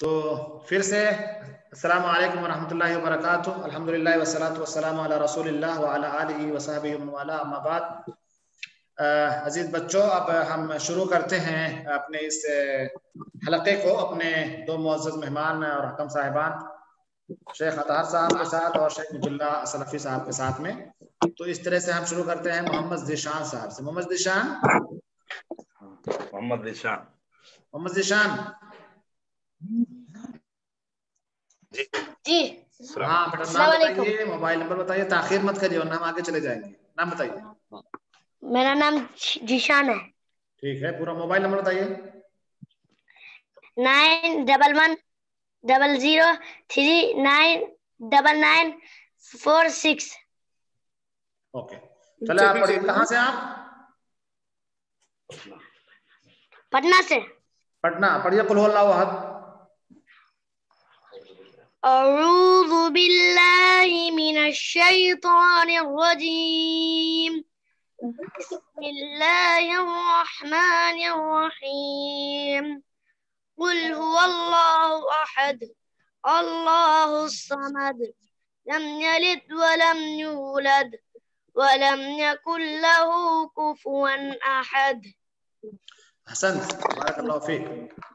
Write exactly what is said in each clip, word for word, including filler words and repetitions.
तो फिर से अस्सलामु अलैकुम वरहमतुल्लाहि वबरकातुहू। अल्हम्दुलिल्लाह वस्सलातु वस्सलामु अला रसूलिल्लाह व अला आलिहि व सहबिहि व वाला, अम्मा बाद। अजीज बच्चों, अब हम शुरू करते हैं अपने इस हलक़े को अपने दो मुअज़्ज़ज़ मेहमान और हकम साहिबान शेख अतहर साहब के साथ और शेख मुजुल्ला सलफ़ी साहब के साथ में। तो इस तरह से हम शुरू करते हैं मोहम्मद ज़ीशान साहब से। मोहम्मद ज़ीशान मोहम्मद ज़ीशान मोहम्मद ज़ीशान जी जी हाँ बेटा, नाम बताइए, मोबाइल नंबर बताइए, ताखिर मत करिए वरना हम आगे चले जाएंगे। नाम बताइए। मेरा नाम जीशान है। ठीक है, पूरा मोबाइल नंबर बताइए। Nine double one double zero three nine double nine four six. Okay, चले आप पढ़िए। कहाँ से आप? पटना से। पटना। पढ़िए कुल हुवल्लाहु अहद। अऊज़ु बिल्लाहि मिनश शैतानिर रजीम। बिस्मिल्लाहिर रहमानिर रहीम। कुल हुवल्लाहु अहद अल्लाहुस समद लम यलिद व लम यूलद व लम यकुल लहू कुफुवन अहद। हसन, बारकल्लाहु फीक।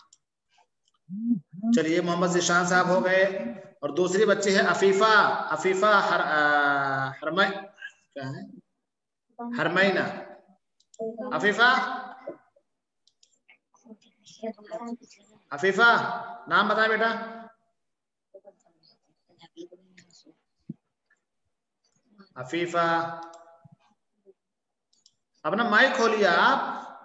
चलिए, मोहम्मद ज़ीशान साहब हो गए और दूसरी बच्ची है अफीफा। अफीफा हर हरमै क्या है हरमैना। अफीफा अफीफा नाम बताए बेटा। अफीफा, अपना माइक खोलिए आप।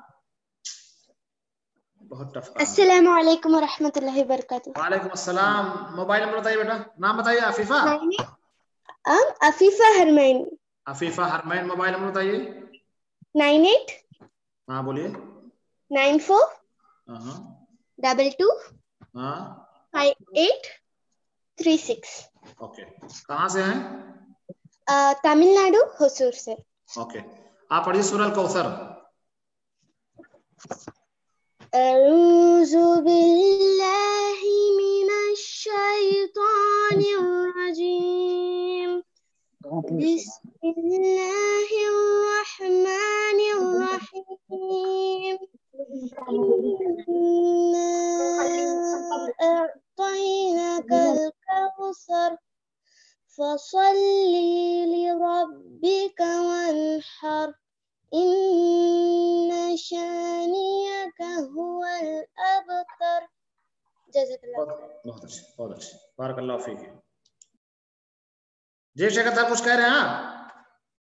बहुत टफ काम। अस्सलामु अलैकुम वरहमतुल्लाहि वबरकातुहू। वालेकुम अस्सलाम। मोबाइल नंबर बताइए बेटा। नाम बताइए। अफीफा अफीफा हरमैन। अफीफा हरमैन, मोबाइल नंबर बताइए। नाइन एट हाँ बोलिए। नाइन फोर हाँ डबल टू हाँ five eight three six. Okay, कहाँ से हैं? तमिलनाडु, होसूर से। ओके, आप पढ़िए सूरह अल-कौसर। अऊज़ु बिल्लाहि मिनश शैतानिर रजीम। बिस्मिल्लाहिर रहमानिर रहीम। इन्ना अअतैनाकल कौसर फसल्ली लिरब्बिका वन्हर इन्ना शानियका हुवल अबतर। जज़ाकल्लाह। बहुत अच्छे, बहुत अच्छे, बारकल्लाहु फीक। जी शेख अतहर कुछ कह रहे हैं आप?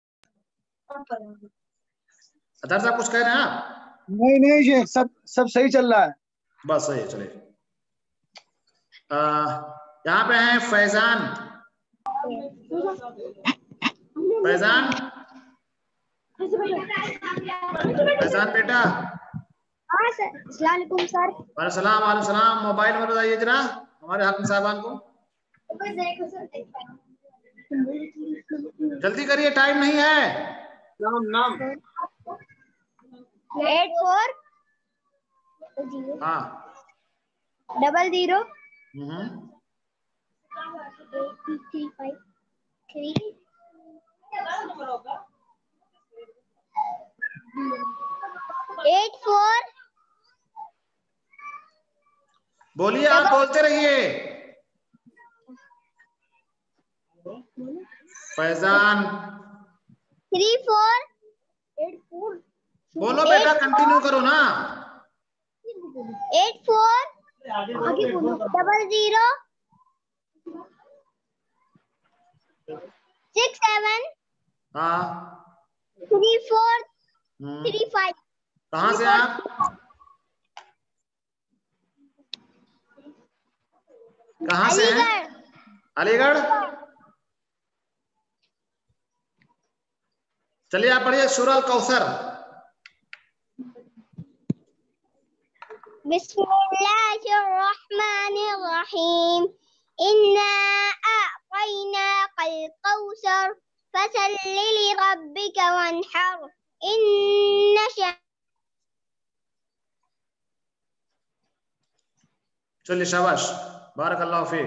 अतहर साहब कुछ कह रहे हैं आप? नहीं नहीं शेख, सब सब सही चल रहा है। बस सही है, चलिए। यहाँ पे हैं फैजान। फैजान फैजान बेटा। हाँ सर। अस्सलाम वालेकुम सर। वालेकुम वालेकुम सलाम। मोबाइल नंबर बताइए जरा हमारे हाकिम साहबान को। जल्दी करिए, टाइम नहीं है। नाम नाम एट फोर हाँ double zero hmm three five three eight four. बोलिए, आप बोलते रहिए। Faizan three four eight four. बोलो बेटा, कंटिन्यू करो ना। Eight four double zero six seven हाँ three four hmm three five. कहाँ से आप? कहाँ से हैं? अलीगढ़। चलिए आप पढ़िए सूरह अल-कौसर। बिस्मिल्लाहिर रहमानिर रहीम। इन्ना अअतैनाकल कौसर फसल्लि लिरब्बिका वन्हर इन्ना शा। चलिए शाबाश। बारकल्लाहु फीक।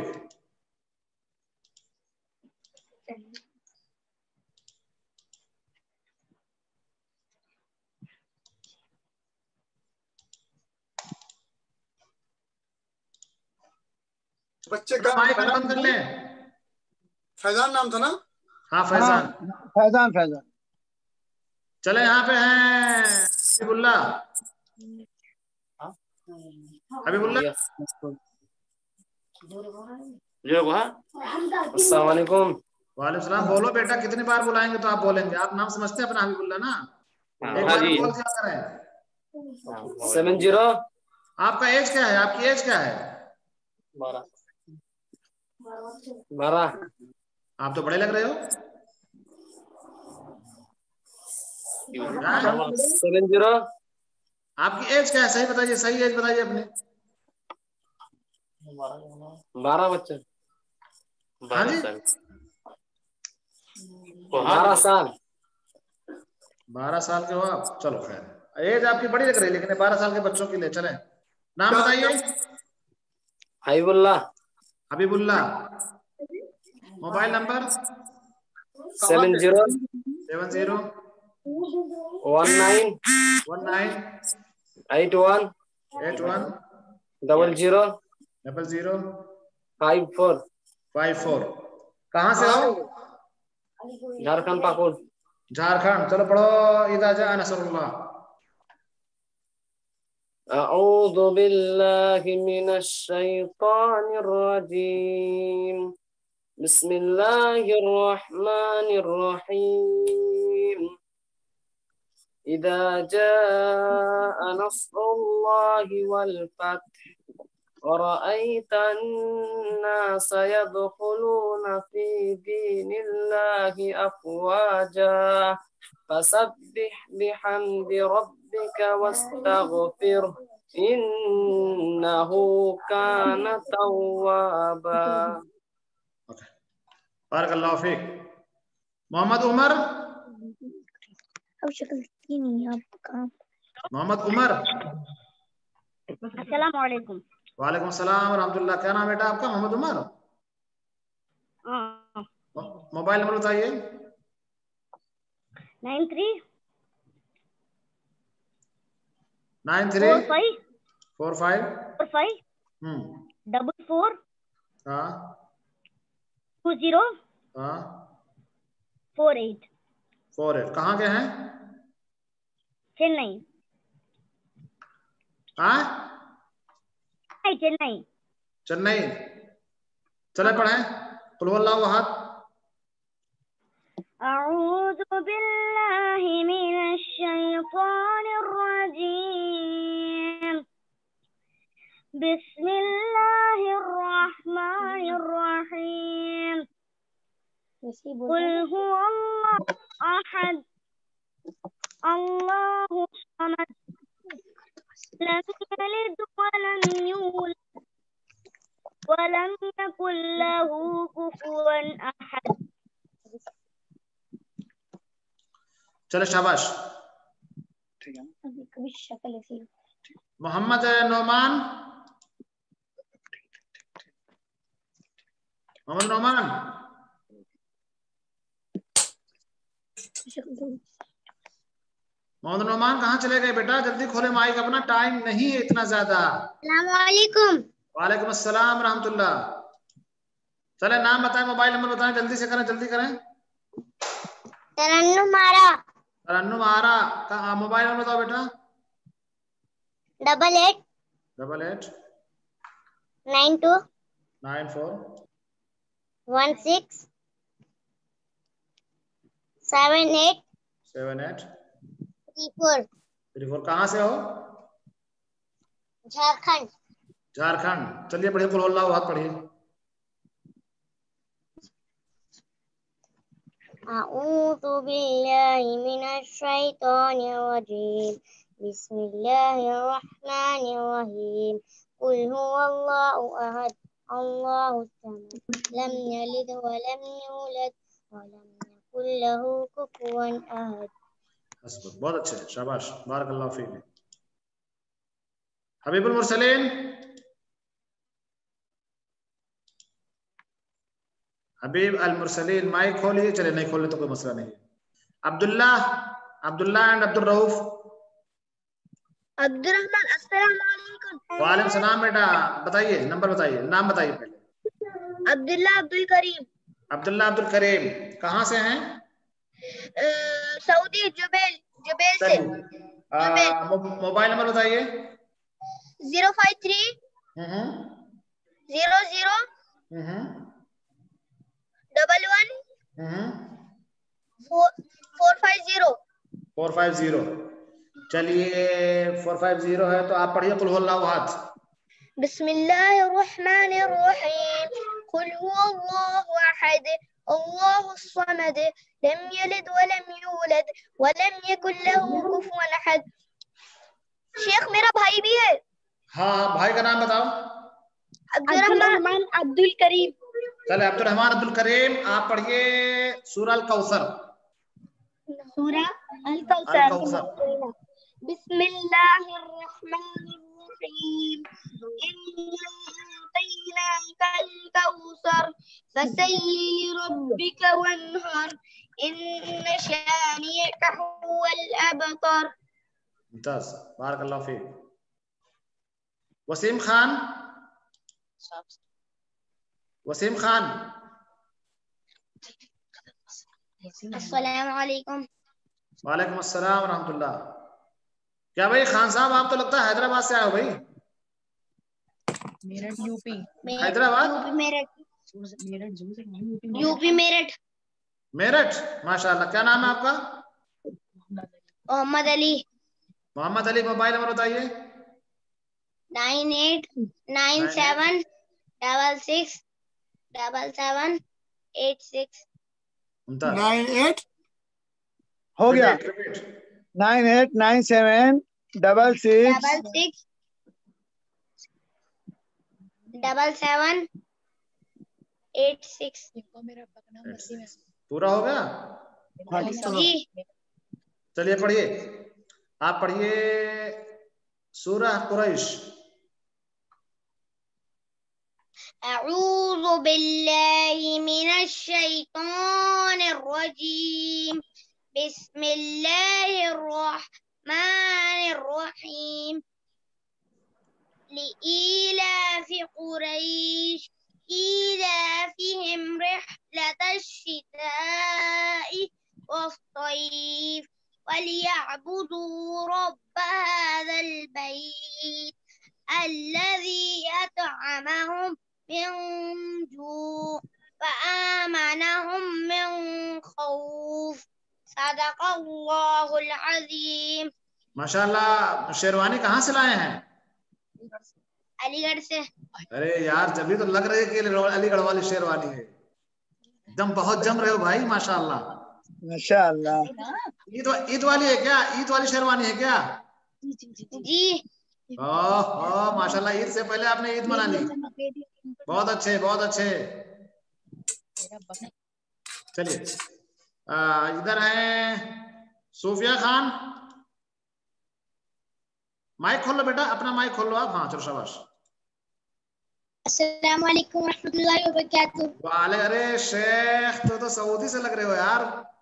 बच्चे का माइक बंद कर लें। फैजान नाम था ना? हाँ फैजान। फैजान फैजान चले यहाँ पे हैं हबीबुल्लाह। हबीबुल्लाह अस्सलाम वालेकुम। वालेकुम सलाम। बोलो बेटा, कितनी बार बुलाएंगे तो आप बोलेंगे। आप नाम समझते हैं अपना हबीबुल्लाह ना? एक बार बोल क्या करें। Seven zero. आपका एज क्या है? आपकी एज क्या है? बारह। बारह। आप तो बड़े लग रहे हो। Seven zero. आपकी एज क्या है? सही बताइए, सही एज बताइए अपनी। बारह बच्चे। हाँ जी, बारह साल। बारह साल के हो आप। चलो खैर, एज आपकी बड़ी लग रही है, लेकिन बारह साल के बच्चों के लिए चले। नाम बताइए। Habibullah. Habibullah. Mobile number seven zero seven zero one nine one nine eight one eight one double zero double zero five four five four. कहाँ से हो? झारखंड पाकुड़। झारखंड। चलो पढ़ो इज़ा जा नसरुल्लाह। अऊज़ु बिल्लाहि मिनश शैतानिर रजीम। बिस्मिल्लाहिर रहमानिर रहीम। इज़ा जाअ नस्रुल्लाहि वल फत्ह ورأيت الناس يدخلون في دين الله أفواجا فسبح بحمد ربك واستغفره إنه كان توابا. बारकल्लाहु फीक। मोहम्मद उमर। अब शक्ल की नहीं आपका। मोहम्मद उमर। अस्सलाम वालेकुम। वालेकुम सलाम व रहमतुल्लाह। क्या नाम बेटा आपका? मोहम्मद उमर। मोबाइल नंबर बताइए। Nine three nine three four five four five four five hmm double four हाँ टू जीरो हाँ फोर एट। Four eight. कहाँ के हैं? चेन्नई। हाँ चेन्नई। चेन्नई। चले पढ़े कुल हुवल्लाहु अहद। अऊज़ु बिल्लाहि मिनश शैतानिर रजीम। बिस्मिल्लाहिर रहमानिर रहीम। कुल हुवल्लाहु अहद अल्लाहु समद लम यलिद वलम यूलद वलम यकुल लहू कुफुवन अहद। चले शाबाश। कभी शक्ल ऐसी। मोहम्मद नौमान। मोहम्मद नौमान। मोहम्मद नौमान कहाँ चले गए बेटा? जल्दी खोले माइक अपना, टाइम नहीं है इतना ज्यादा। अस्सलाम वालेकुम। वालेकुम अस्सलाम रहमतुल्लाह। चले नाम बताएं, मोबाइल नंबर बताएं, जल्दी से करें, जल्दी करें। तरन्नुम आरा। तरन्नुम आरा का मोबाइल नंबर बताओ बेटा। Double eight double eight nine two nine four one six seven eight seven eight three four. Three four. कहाँ से हो? झारखंड। झारखंड। चलिए पढ़िए कुल हुवल्लाहु अहद पढ़िए। अऊज़ु बिल्लाहि मिनश शैतानिर रजीम। बिस्मिल्लाहिर रहमानिर रहीम। कुल हुवल्लाहु अहद अल्लाहु समद लम यलिद वलम यूलद वलम यकुल लहू कुफुवन अहद। बहुत अच्छे, शाबाश, बारकल्लाहु फीक। हबीबुल मुरसलीन। हबीब अल मुरसलीन माइक खोलिए। चले नहीं खोले तो कोई मसला नहीं। अब्दुल्ला अब्दुल्ला एंड अब्दुल रऊफ। अब्दुल रहमान अस्सलाम वालेकुम। वालेकुम सलाम बेटा, बताइए नंबर बताइए, नाम बताइए पहले। अब्दुल्ला अब्दुल करीम। अब्दुल्ला अब्दुल करीम कहाँ से हैं? सऊदी जुबैल जुबैल से। मोबाइल नंबर बताइए। Zero five three zero zero double one four five zero four five zero. चलिए फोर फाइव जीरो है तो आप पढ़िए कुल हुवल्लाहु अहद। बिस्मिल्लाहिर्रहमानिर्रहीम कुल हुवल्लाहु अहद अल्लाहु समद लम यलिद वलम यूलद वलम यकुल लहू कुफुवन अहद। शेख मेरा भाई भी है। हाँ हाँ भाई का नाम बताओ। अब्दुल रहमान अब्दुल करीम। चले अब्दुल रहमान अब्दुल करीम आप पढ़िए सूरह अल कौसर। सूरह अल कौसर। बिस्मिल्लाहिर्रहमानिर्रहीम इन्ना अतैनाकल कौसर फसल्लि लिरब्बिका वन्हर इन्न शानिअका हुवल अबतर। मुमताज, बारकल्लाहु फीक। वसीम खान वसीम खान। अस्सलाम वालेकुम। वालेकुम अस्सलाम व रहमतुल्लाह। क्या भाई खान साहब आप तो लगता है हैदराबाद से आए हो भाई। मेरठ यूपी। हैदराबाद मेरठ यूपी मेरठ। मेरठ माशाल्लाह। क्या नाम है आपका? मोहम्मद अली। मोहम्मद अली मोबाइल नंबर बताइए। Nine eight nine seven double six double seven eight six. Nine eight हो गया। Nine eight nine seven double six double six double seven eight six. पूरा हो गया? जी। चलिए पढ़िए, आप पढ़िए सूरह कुरैश। अऊज़ु बिल्लाहि मिनश शैतानिर रजीम बिस्मिल्लाहिर रहमानिर रहीम लिईलाफि कुरैश ईलाफिहिम रिह्लतश शिताइ वस्सैफ वलियअबुदू रब्ब हाज़ल बैत الذي أطعمهم من جوع وآمنهم من خوف صدق الله العظيम। माशाल्लाह। शेरवानी कहाँ से लाए हैं? अलीगढ़ से। अरे यार जब तो लग रही है कि अलीगढ़ वाली शेरवानी है। एकदम बहुत जम रहे हो भाई माशाल्लाह माशाल्लाह। ईद ईद वाली है क्या? ईद वाली शेरवानी है क्या? जी। ओह ओह माशाल्लाह। ईद से पहले आपने ईद मना ली। बहुत अच्छे बहुत अच्छे। चलिए इधर है सूफिया खान। माइक खोल लो बेटा, अपना माइक खोल लो आप। हाँ चलो शाबाश। अस्सलाम वालेकुम रहमतुल्लाहि व बरकातुहू। वाले अरे शेख तो तो सऊदी से लग रहे हो यार।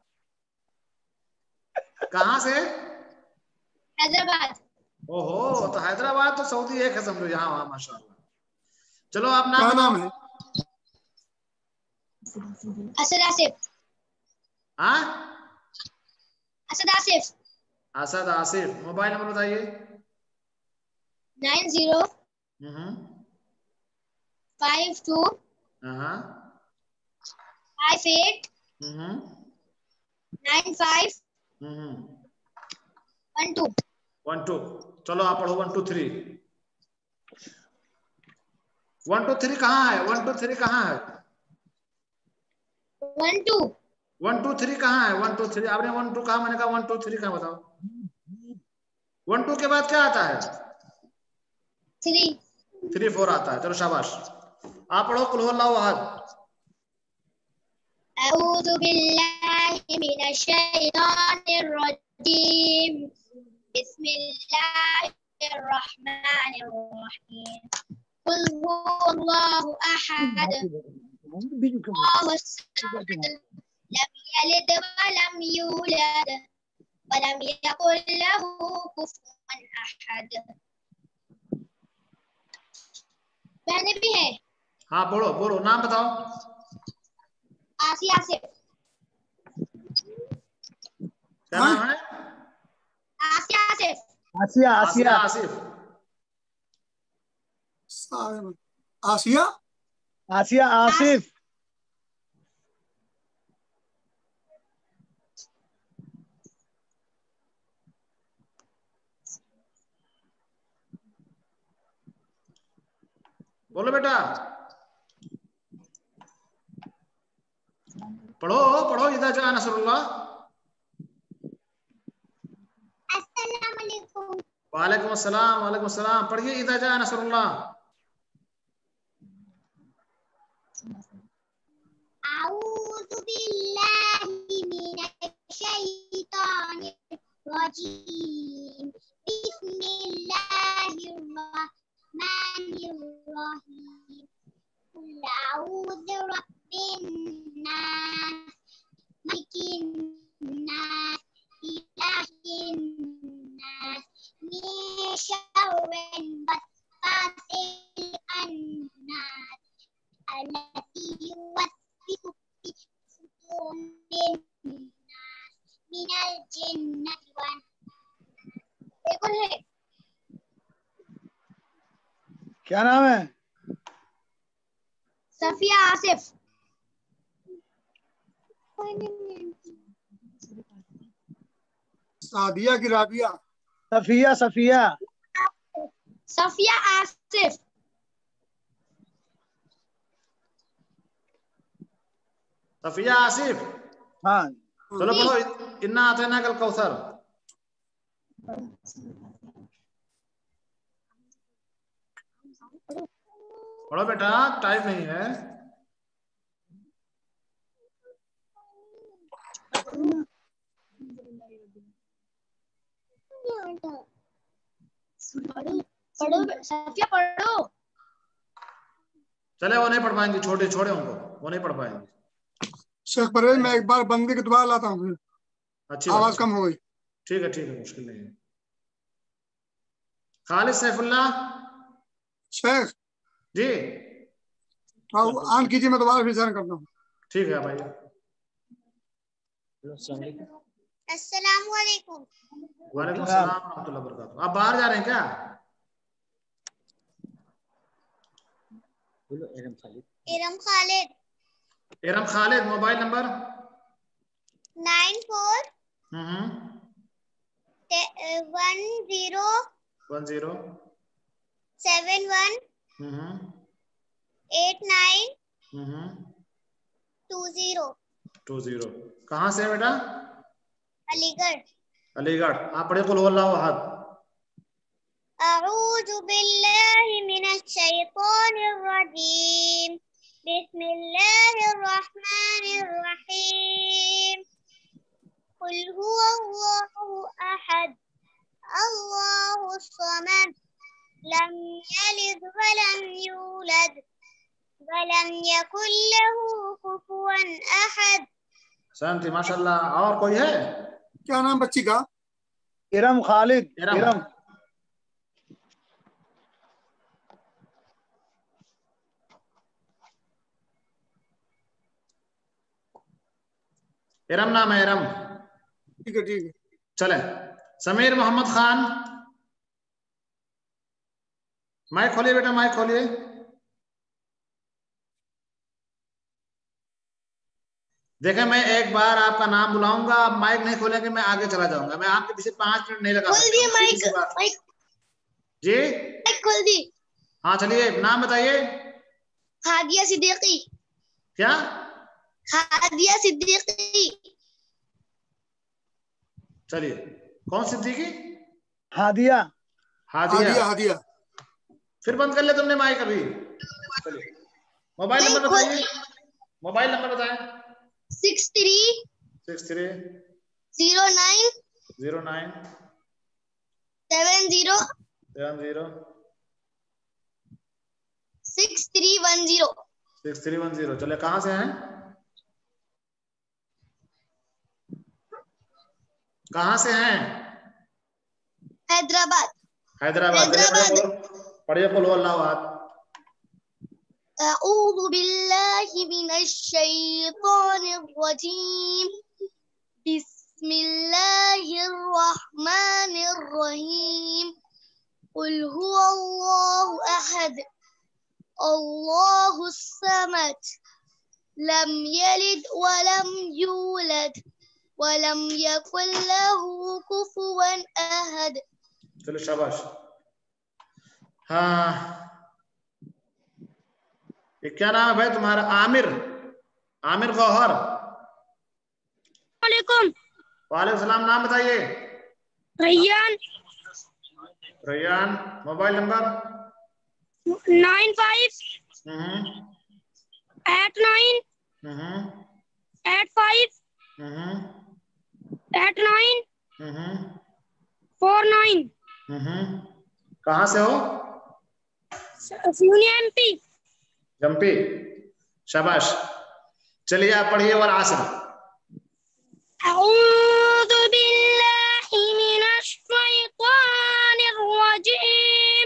कहाँ से? हैदराबाद। ओहो तो हैदराबाद तो सऊदी एक है समझो। यहाँ वहाँ माशाल्लाह। चलो आप नाम क्या नाम है? असद आसिफ। हाँ असद आसिफ। असद आसिफ। मोबाइल नंबर बताइए। Nine zero five two five eight nine five one two one two. चलो आप पढ़ो one two three. One two three कहाँ है? वन टू थ्री कहाँ है? One two one two three कहाँ है? वन टू थ्री आपने वन टू कहा, मैंने कहा वन टू थ्री कहाँ बताओ। वन टू के बाद क्या आता है? थ्री थ्री फोर आता है। चलो शाबाश। आप पढ़ो कुल हुवल्लाहु अहद। अऊज़ु बिल्लाहि मिनश शैतानिर रजीम बिस्मिल्लाहिर रहमानिर रहीम कुल हुवल्लाहु अहद لم يلد ولم يولد ولم يكن له كفوا أحد. बहने भी है। हाँ बोलो बोलो, नाम बताओ। आसिया आसिफ। क्या नाम है? आसिया आसिफ। आसिया आसिया आसिफ। आसिया आसिया आसिफ। बोलो बेटा, पढ़ो पढ़ो। इधर जा नसरुल्लाह। अस्सलाम वालेकुम। वालेकुम अस्सलाम वालेकुम अस्सलाम। पढ़िए इधर जा नसरुल्लाह। अऊज़ु बिल्लाहि मिनश शैतानिर रजीम। बिस्मिल्लाहिर रहमानिर रहीम। कुल अऊज़ु बिरब्बिन नास मलिकिन नास इलाहिन नास min syarril waswasil khannas allati yuwaswisu fi sudurin nas minal jinnati wan nas। क्या नाम है? सफिया आसिफ। सादिया की राबिया। सफिया सफिया सफिया आसिफ। सफिया आसिफ। हाँ चलो पढ़ो, इन्ना आतैना कल कौसर। पढ़ो बेटा, टाइम नहीं है। पढ़ो सफिया पढ़ो। चले वो नहीं पढ़ पाएंगे, छोटे छोड़े उनको, वो नहीं पढ़ पाएंगे। शेख परवेज, मैं एक बार बंदे की दुआ लाता हूँ। अच्छी आवाज कम हो गई। ठीक है ठीक है, मुश्किल नहीं है। खालिद सैफुल्लाह शेख जी। हाँ ऑन कीजिए, मैं दोबारा फिर ज्वाइन करता हूँ। ठीक है भाई। अस्सलाम वालेकुम। वालेकुम सलाम रहमतुल्लाहि व बरकातहू। आप बाहर जा रहे हैं क्या? Iram Khalid. Iram Khalid, mobile number? Nine four hmm one zero one zero seven one hmm eight nine hmm two zero two zero. कहाँ से है बेटा? अलीगढ़। अलीगढ़। आप पढ़े कुल हुवल्लाहु अहद। अऊज़ु बिल्लाहि मिनश शैतानिर रजीम। बिस्मिल्लाहिर रहमानिर रहीम। कुल हुवल्लाहु अहद अल्लाहुस समद लम यलिद वलम यूलद वलम यकुल लहू कुफुवन अहद। शांति माशाल्लाह। और कोई है? क्या नाम बच्ची का? इरम खालिद। इरम। इरम इरम नाम है, इरम। ठीक है ठीक है। चले। समीर मोहम्मद खान, माइक खोलिए बेटा, माइक खोलिए। देखें, मैं एक बार आपका नाम बुलाऊंगा, आप माइक नहीं खोलेंगे, मैं आगे चला जाऊंगा। मैं आपके पीछे पांच मिनट नहीं लगा खोल दिए माइक। माइक जी माइक खोल दी। हाँ चलिए, नाम बताइए। हादिया सिद्दीकी। क्या? हादिया सिद्दीकी। चलिए, कौन सिद्दीकी? हादिया हादिया। हादिया हादिया। फिर बंद कर ले तुमने माइक अभी। चलिए, मोबाइल नंबर बताइए। मोबाइल नंबर बताएं। Six three six three zero nine zero nine seven zero seven zero six three one zero six three one zero. चले कहाँ से हैं? कहाँ से हैं? हैदराबाद। हैदराबाद। हैदराबाद। पढ़िए कुल हुवल्लाहु अहद। अऊज़ु बिल्लाहि मिनश शैतानिर रजीम। बिस्मिल्लाहिर रहमानिर रहीम। कुल हुवल्लाहु अहद अल्लाहुस समद लम यलिद वलम यूलद वलम यकुल लहू कुफुवन अहद। चलो शाबाश। हाँ, ये क्या नाम है भाई तुम्हारा? आमिर। आमिर गौहर। वालेकुम। वालेकुम सलाम। नाम बताइए। Raiyan. Raiyan. Mobile number? Nine five hmm eight nine hmm eight five hmm eight nine hmm four nine. हम्म। कहाँ से हो? Union MP. जम्पी। शाबाश। चलिए आप पढ़िए और आसर। अऊज़ु बिल्लाहि मिनश शैतानिर रजीम।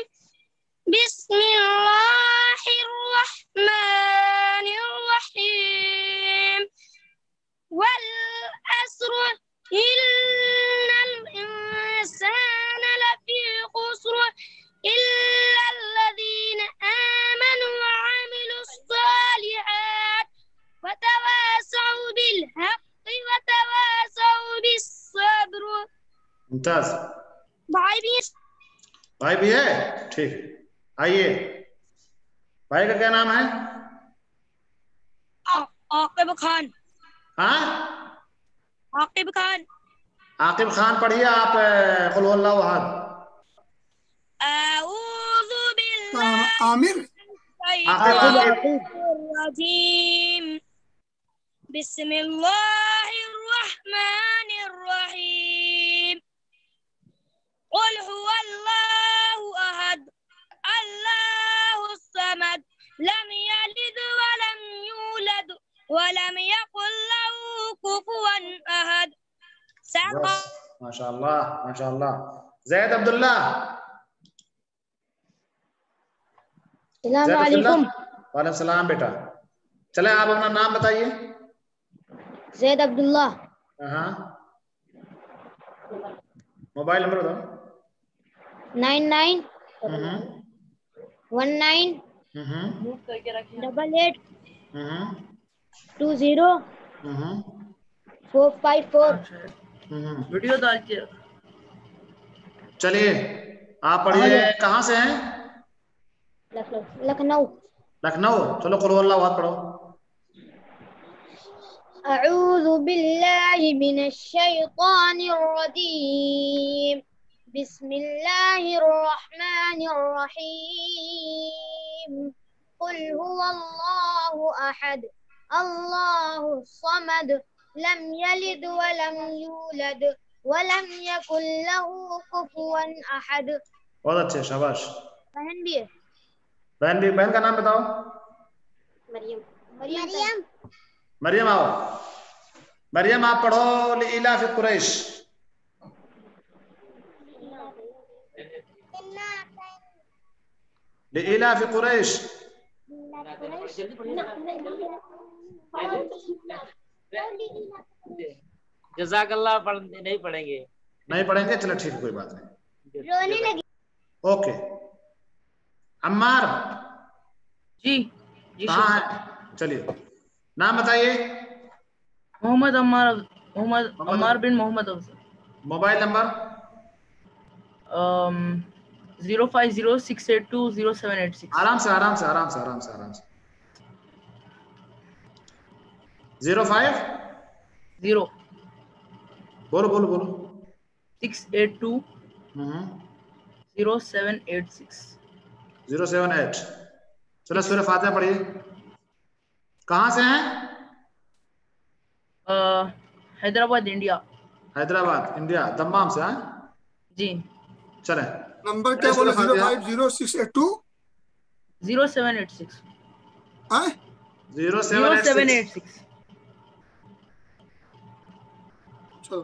बिस्मिल्लाहिर रहमानिर रहीम। वल अस्र इन्नल इंसाना लफी खुस्र इल्लल्लज़ीना आमनु व अमिलुस सालिहात व तवासौ बिल हक़्क़ि व तवासौ बिस सब्र। मुमताज। भाई भी भाई भी है? ठीक। आइए, भाई का क्या नाम है? आकिब खान। हाँ, आकिब खान। आकिब खान। पढ़िए आप कुल हुवल्लाहु अहद। अऊज़ु बिल्लाहि आमिर। आकिब आकिब रजीम। बिस्मिल्लाहिर रहमानिर रहीम। कुल हुवल्लाहु अहद अल्लाहुस समद लम यलिद व लम यूलद व लम यकुल लहू कुफुवन अहद। बस, माशाअल्लाह माशाअल्लाह। जैद अब्दुल्ला। अस्सलाम वालेकुम। वालेकुम सलाम बेटा। चले आप अपना नाम बताइए। जैद अब्दुल्ला। हाँ, मोबाइल नंबर बताओ। Nine nine hmm one nine hmm double eight hmm two zero hmm four five four. हम्म। वीडियो डाल के चलिए आप पढ़िए। कहाँ से हैं? लखनऊ। लखनऊ। चलो कुल हुवल्लाहु अहद पढ़ो। अऊज़ु बिल्लाहि मिनश शैतानिर रजीम। बिस्मिल्लाहिर रहमानिर रहीम। कुल हुवल्लाहु अहद अल्लाहुस समद लम यलिद व लम यूलद व लम यकुल लहू कुफुवन अहद। बहुत अच्छे, शाबाश। बहन भी है? बहन भी। बहन का नाम बताओ। मरियम। मरियम। मरियम आओ। मरियम आप पढ़ो लिइला फी कुरैश। लिइला फी कुरैश। जज़ाकल्लाह। पढ़ नहीं पढ़ेंगे। नहीं पढ़ेंगे? चलो ठीक है, कोई बात नहीं। रोने लगी। ओके। अम्मार। जी जी कहाँ है? चलिए नाम बताइए। Mohammad Ammar Mohammad Ammar bin Mohammad Afzal. Mobile number? Zero five zero six eight two zero seven eight six. आराम से आराम से आराम से आराम से आराम से। जीरो फाइव जीरो बोलो बोलो बोलो। Six eight two zero seven eight six. Zero seven eight. चलो सूरह फातिहा पढ़िए। कहाँ से हैं? Hyderabad India. Hyderabad India, Dammam से। हाँ जी। चले। नंबर क्या बोले? Zero five zero six eight two zero seven eight six. Zero zero seven seven eight eight six. Six चलो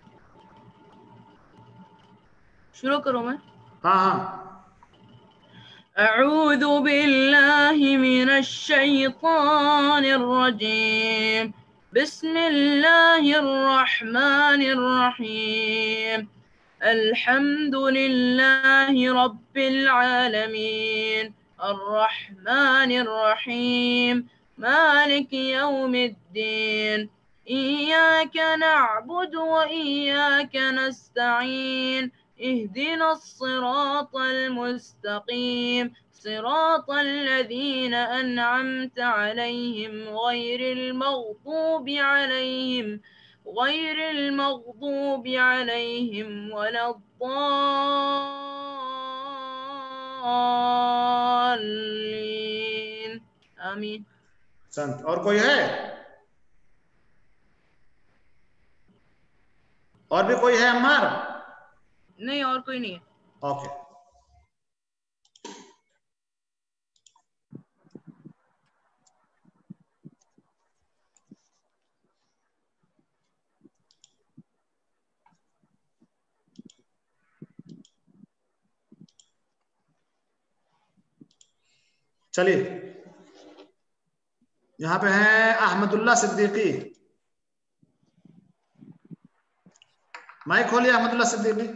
शुरू करूँ मैं? हाँ हाँ। अऊज़ु बिल्लाहि मिनश शैतानिर रजीम। बिस्मिल्लाहिर रहमानिर रहीम। अल्हम्दुलिल्लाहि रब्बिल आलमीन। अर्रहमानिर रहीम। मालिकि यौमिद्दीन। इय्याक नअबुदु व इय्याक नस्तईन। اهدنا الصراط المستقيم صراط الذين أنعمت عليهم غير المغضوب عليهم غير المغضوب عليهم ولا الضالين آمين। संत और कोई है? और भी कोई है अम्मार? नहीं और कोई नहीं है। ओके। चलिए यहाँ पे है अहमदुल्ला सिद्दीकी। माइक खोलिए अहमदुल्ला सिद्दीकी।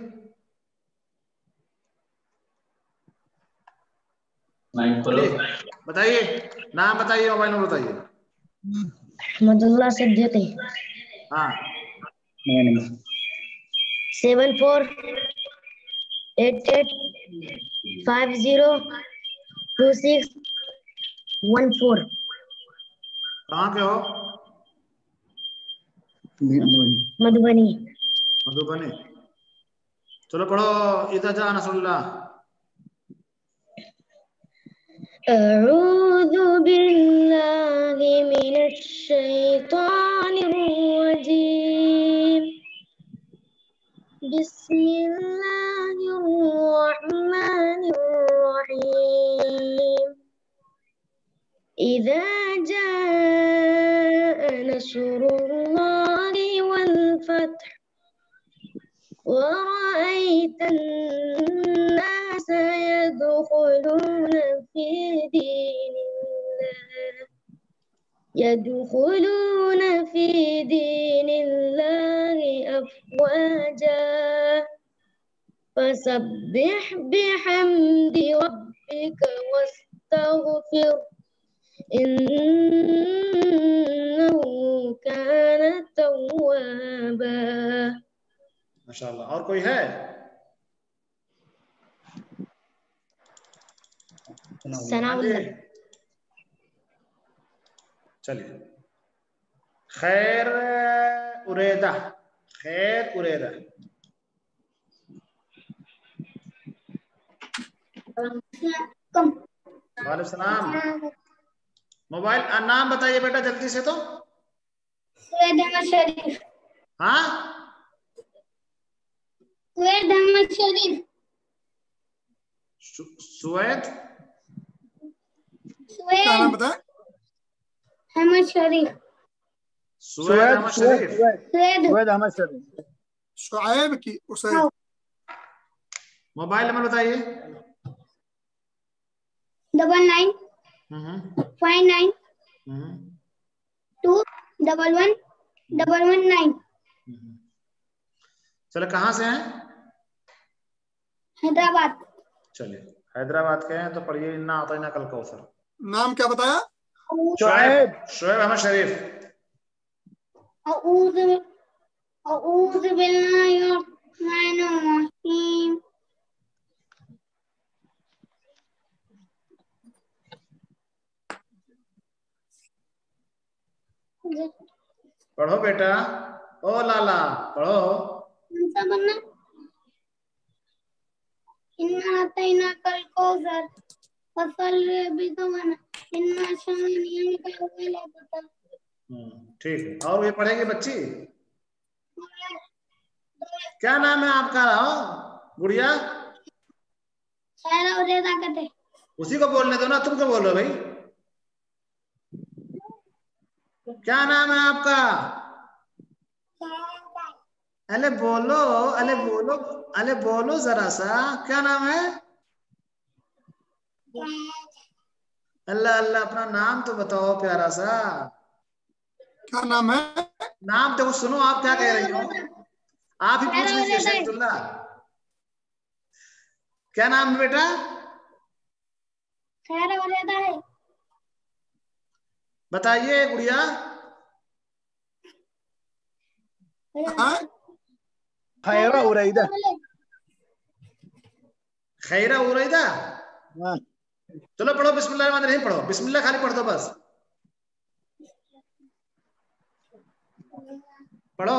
चलिए बताइए, नाम बताइए, मोबाइल नंबर बताइए। अहमदुल्ला सिद्दीकी। हाँ। Seven four eight eight five zero two six one four. कहाँ के हो? मधुबनी। मधुबनी। चलो पढ़ो इज़ा जा नसरुल्लाह। अऊज़ु बिल्लाहि मिनश शैतानिर रजीम। बिस्मिल्लाहिर रहमानिर रहीम। इज़ा जाअ नस्रुल्लाहि वल फथ ورأيت الناس يدخلون في دين الله يدخلون في دين الله أفواجا فسبح بحمد ربك واستغفر إنه كان توابا। माशाल्लाह। और कोई है? सनाउल्लाह। चलिए खैर उरेदा। खैर उरेदा। वालेकुम सलाम। मोबाइल नाम बताइए बेटा जल्दी से। तो सुवेद अहमद शरीफ। हाँ सुवेद अहमद शरीफ। सुवेद सुवेद क्या नाम बताए? अहमद शरीफ। सुवेद अहमद शरीफ। सुवेद सुवेद अहमद शरीफ। शुआइब की उसैद। मोबाइल नंबर बताइए। Double nine five nine two double one double one nine. चलो कहाँ से हैं? हैदराबाद। चलिए हैदराबाद के हैं तो पढ़िए इन्ना आतैना कल कौसर। नाम क्या बताया? शुएब। शुएब अहमद शरीफ। अऊज़ु अऊज़ु बिल्लाहि रहमानिर रहीम। पढ़ो बेटा। ओ लाला पढ़ो। कौन सा बनना? इन्ना आतैना कल कौसर फसल्लि बिदुना इन्ना शानिअका हुवल अबतर। ठीक है। और ये पढ़ेगी बच्ची? क्या नाम है आपका? गुड़िया। खैर उरेदा कहते। उसी को बोलने दो ना, तुम क्या बोल रहे हो भाई? क्या नाम है आपका? अरे बोलो, अरे बोलो, अरे बोलो जरा सा, क्या नाम है? अल्लाह अल्लाह, अपना नाम तो बताओ प्यारा सा। क्या नाम है? नाम देखो, सुनो आप क्या कह रही हो, आप ही पूछ लीजिए शरीफुल्लाह। क्या नाम है बेटा? बताइए गुड़िया। हाँ? खैरा उरैदा। खैरा उरैदा। हाँ। चलो पढ़ो, बिस्मिल्लाह रहमान रहीम पढ़ो, बिस्मिल्लाह खाली पढ़ दो बस, पढ़ो।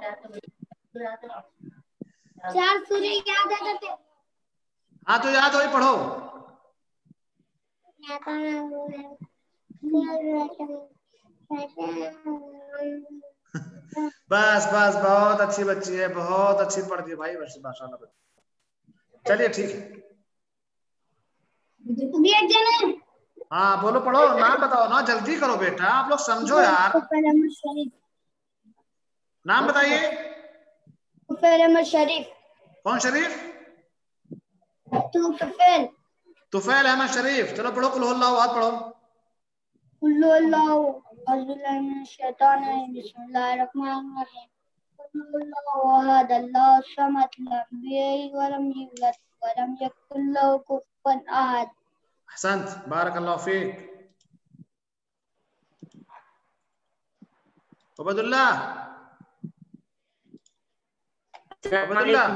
चार सूर्य याद है तो हाँ तो याद हो ही पढ़ो। बस बस, बहुत अच्छी बच्ची है, बहुत अच्छी पढ़ती है भाई, वैसे माशाल्लाह। चलिए ठीक है। हाँ बोलो, पढ़ो, नाम बताओ ना, जल्दी करो बेटा, आप लोग समझो यार। नाम बताइए। शरीफ। कौन शरीफ? तुफैल। तुफैल अहमद शरीफ। चलो पढ़ो, कुल हुवल्लाहु अहद पढ़ो। अहसंत, बारकल्लाहु फीक। उबैदुल्लाह, उबैदुल्लाह,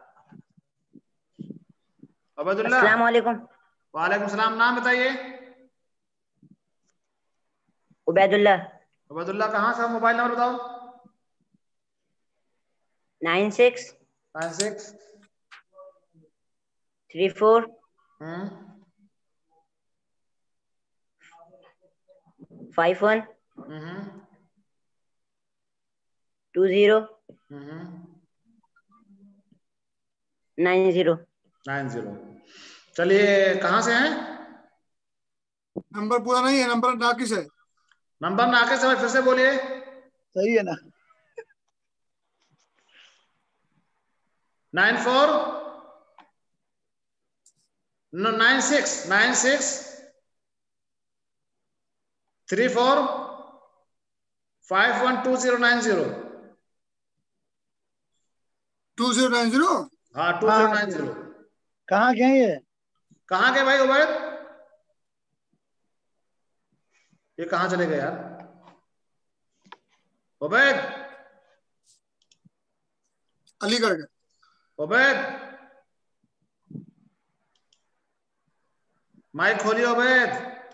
उबैदुल्लाह। अस्सलाम वालेकुम। वालेकुम सलाम। नाम बताइए। उबैदुल्लाह। उबैदुल्लाह कहाँ से? मोबाइल नंबर बताओ। Nine six nine six three four hmm five one hmm two zero hmm nine zero nine zero. चलिए, कहाँ से हैं? नंबर पूरा नहीं है, नंबर नाकिस है। नंबर नाकिस है, फिर से बोलिए। सही है ना? Nine four no nine six nine six three four five one two zero nine zero. Two zero nine zero. हाँ, टू जीरो नाइन जीरो। कहाँ के हैं ये? कहाँ के भाई उबैद? ये कहाँ चले गए यार उबैद? अलीगढ़ का। उबैद, माइक खोलिए उबैद।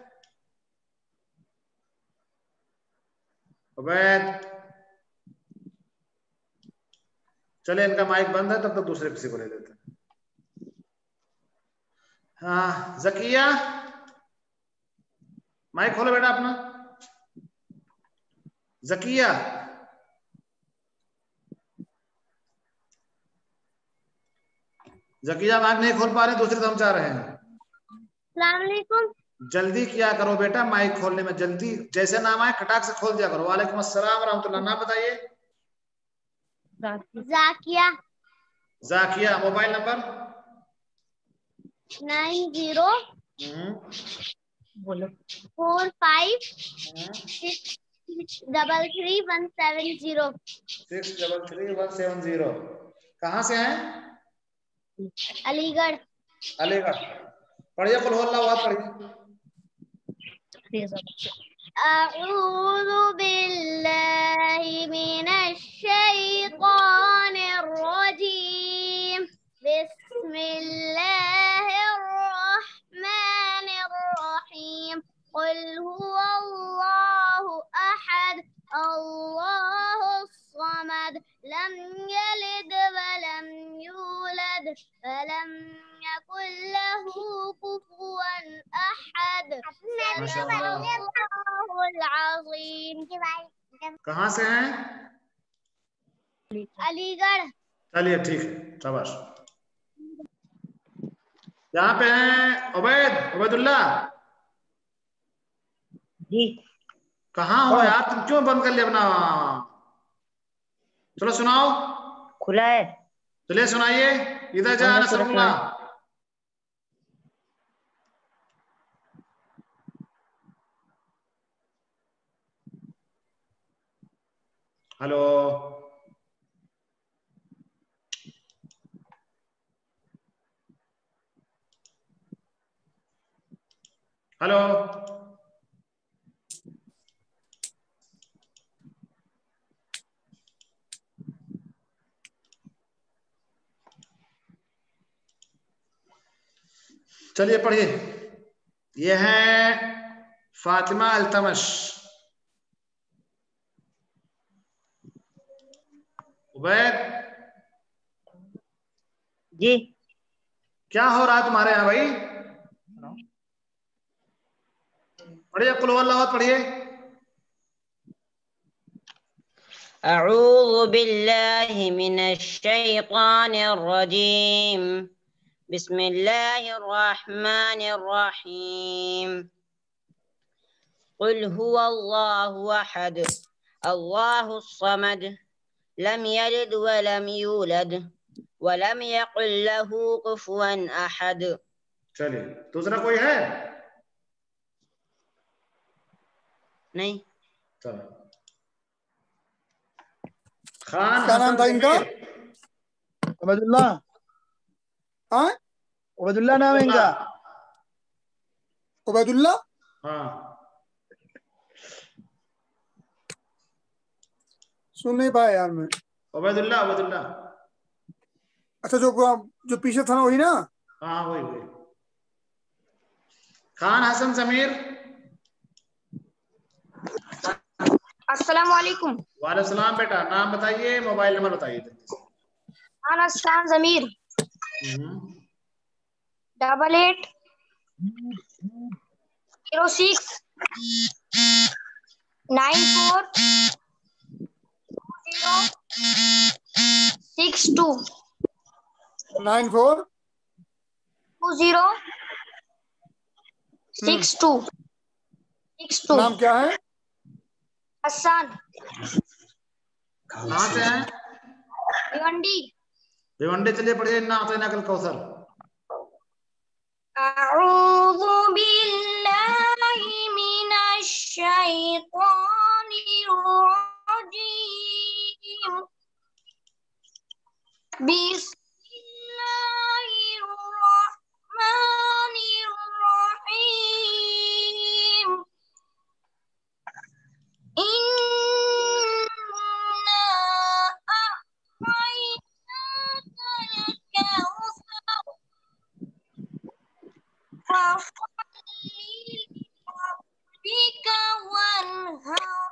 उबैद, चले, इनका माइक बंद है, तब तक दूसरे किसी को ले लेते हैं। हाँ जकिया, माइक खोलो बेटा अपना। जकिया, जकिया माइक नहीं खोल पा रहे, दूसरे से हम चाह रहे हैं। अस्सलामुअलैकुम। जल्दी किया करो बेटा, माइक खोलने में जल्दी, जैसे नाम आए खटाक से खोल दिया करो। वालेकुम अस्सलाम व रहमतुल्लाह। नाम बताइए। Zakia. Zakia. Mobile number? Nine zero बोलो। Four five six double three one seven zero. Six double three one seven zero. कहाँ से हैं? अलीगढ़। अलीगढ़। पढ़िए कुल हुवल्लाहु अहद पढ़िए। अऊज़ु बिल्लाहि मिनश शैतानिर रजीम। बिस्मिल्लाहिर रहमानिर रहीम। क़ुल हुवल्लाहु अहद अल्लाहुस समद लम यलिद वलम यूलद वलम यकुल लहू कुफुवन अहद। सदक़ल्लाहुल अज़ीम। कहाँ से हैं? अलीगढ़। चलिए ठीक है, शाबाश। यहाँ पे हैं उबैद, उबैदुल्लाह जी। कहाँ हो यार, तुम क्यों बंद कर लिया अपना? चलो सुनाओ। खुला है। चलिए सुनाइए। इधर जा नसरुल्लाह। हेलो हेलो चलिए पढ़िए। ये है फातिमा अल्तमश। उबैद जी क्या हो रहा है तुम्हारे यहाँ भाई? पढ़िए कुल हुवल्लाह पढ़िए। अऊज़ु बिल्लाहि मिनश शैतानिर रजीम। बिस्मिल्लाहिर रहमानिर रहीम। कुल हुवल्लाहु अहद अल्लाहुस समद लम यलिद व लम यूलद व लम यकुल लहू कुफुवन अहद। चलिए दूसरा कोई है? नहीं। चलो खान क्या नाम हसन था इनका? जमीर। उबैदुल्लाह। हाँ उबैदुल्लाह नाम है इनका। उबैदुल्लाह। हाँ सुन नहीं पाया यार मैं। उबैदुल्लाह उबैदुल्लाह। अच्छा जो जो पीछे था ना वही ना? हाँ वही वही। खान हसन जमीर। अस्सलाम वालेकुम। वालेकुम सलाम बेटा, नाम बताइए, मोबाइल नंबर बताइए। Khan Hasan Zameer double eight zero six nine four zero six two nine four two zero six two six two. नाम क्या है? हसन। कहाँ से हैं? भिवंडी। भिवंडी। चलिए पढ़िए इन्ना अतैना कल कौसर। अऊज़ु बिल्लाहि मिनश शैतानिर रजीम। बिस्मिल्लाहिर रहमानिर रहीम। इन्ना अअतैनाकल कौसर फसल्ली लिरब्बिका वन्हर।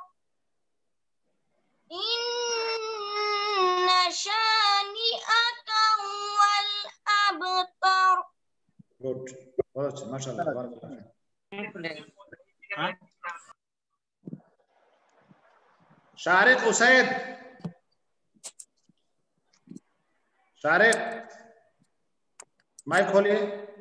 इन्ना शानिअका हुवल अबतर। गुड, बहुत अच्छा, माशाल्लाह, बारकाल्लाह। शारिक उसैद। शारिक माइक खोलिए।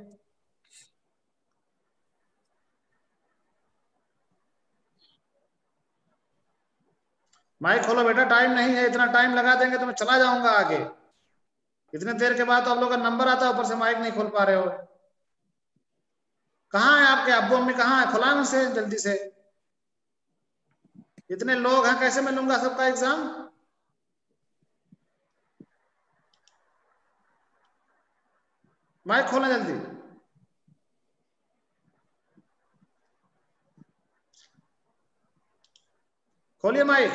माइक खोलो बेटा, टाइम नहीं है, इतना टाइम लगा देंगे तो मैं चला जाऊंगा आगे। इतने देर के बाद तो आप लोग का नंबर आता है, ऊपर से माइक नहीं खोल पा रहे हो। कहाँ है आपके अब्बू अम्मी, कहाँ है? खुला उनसे जल्दी से। इतने लोग हैं, कैसे मैं लूंगा सबका एग्जाम? माइक खोलना जल्दी। खोलिए माइक।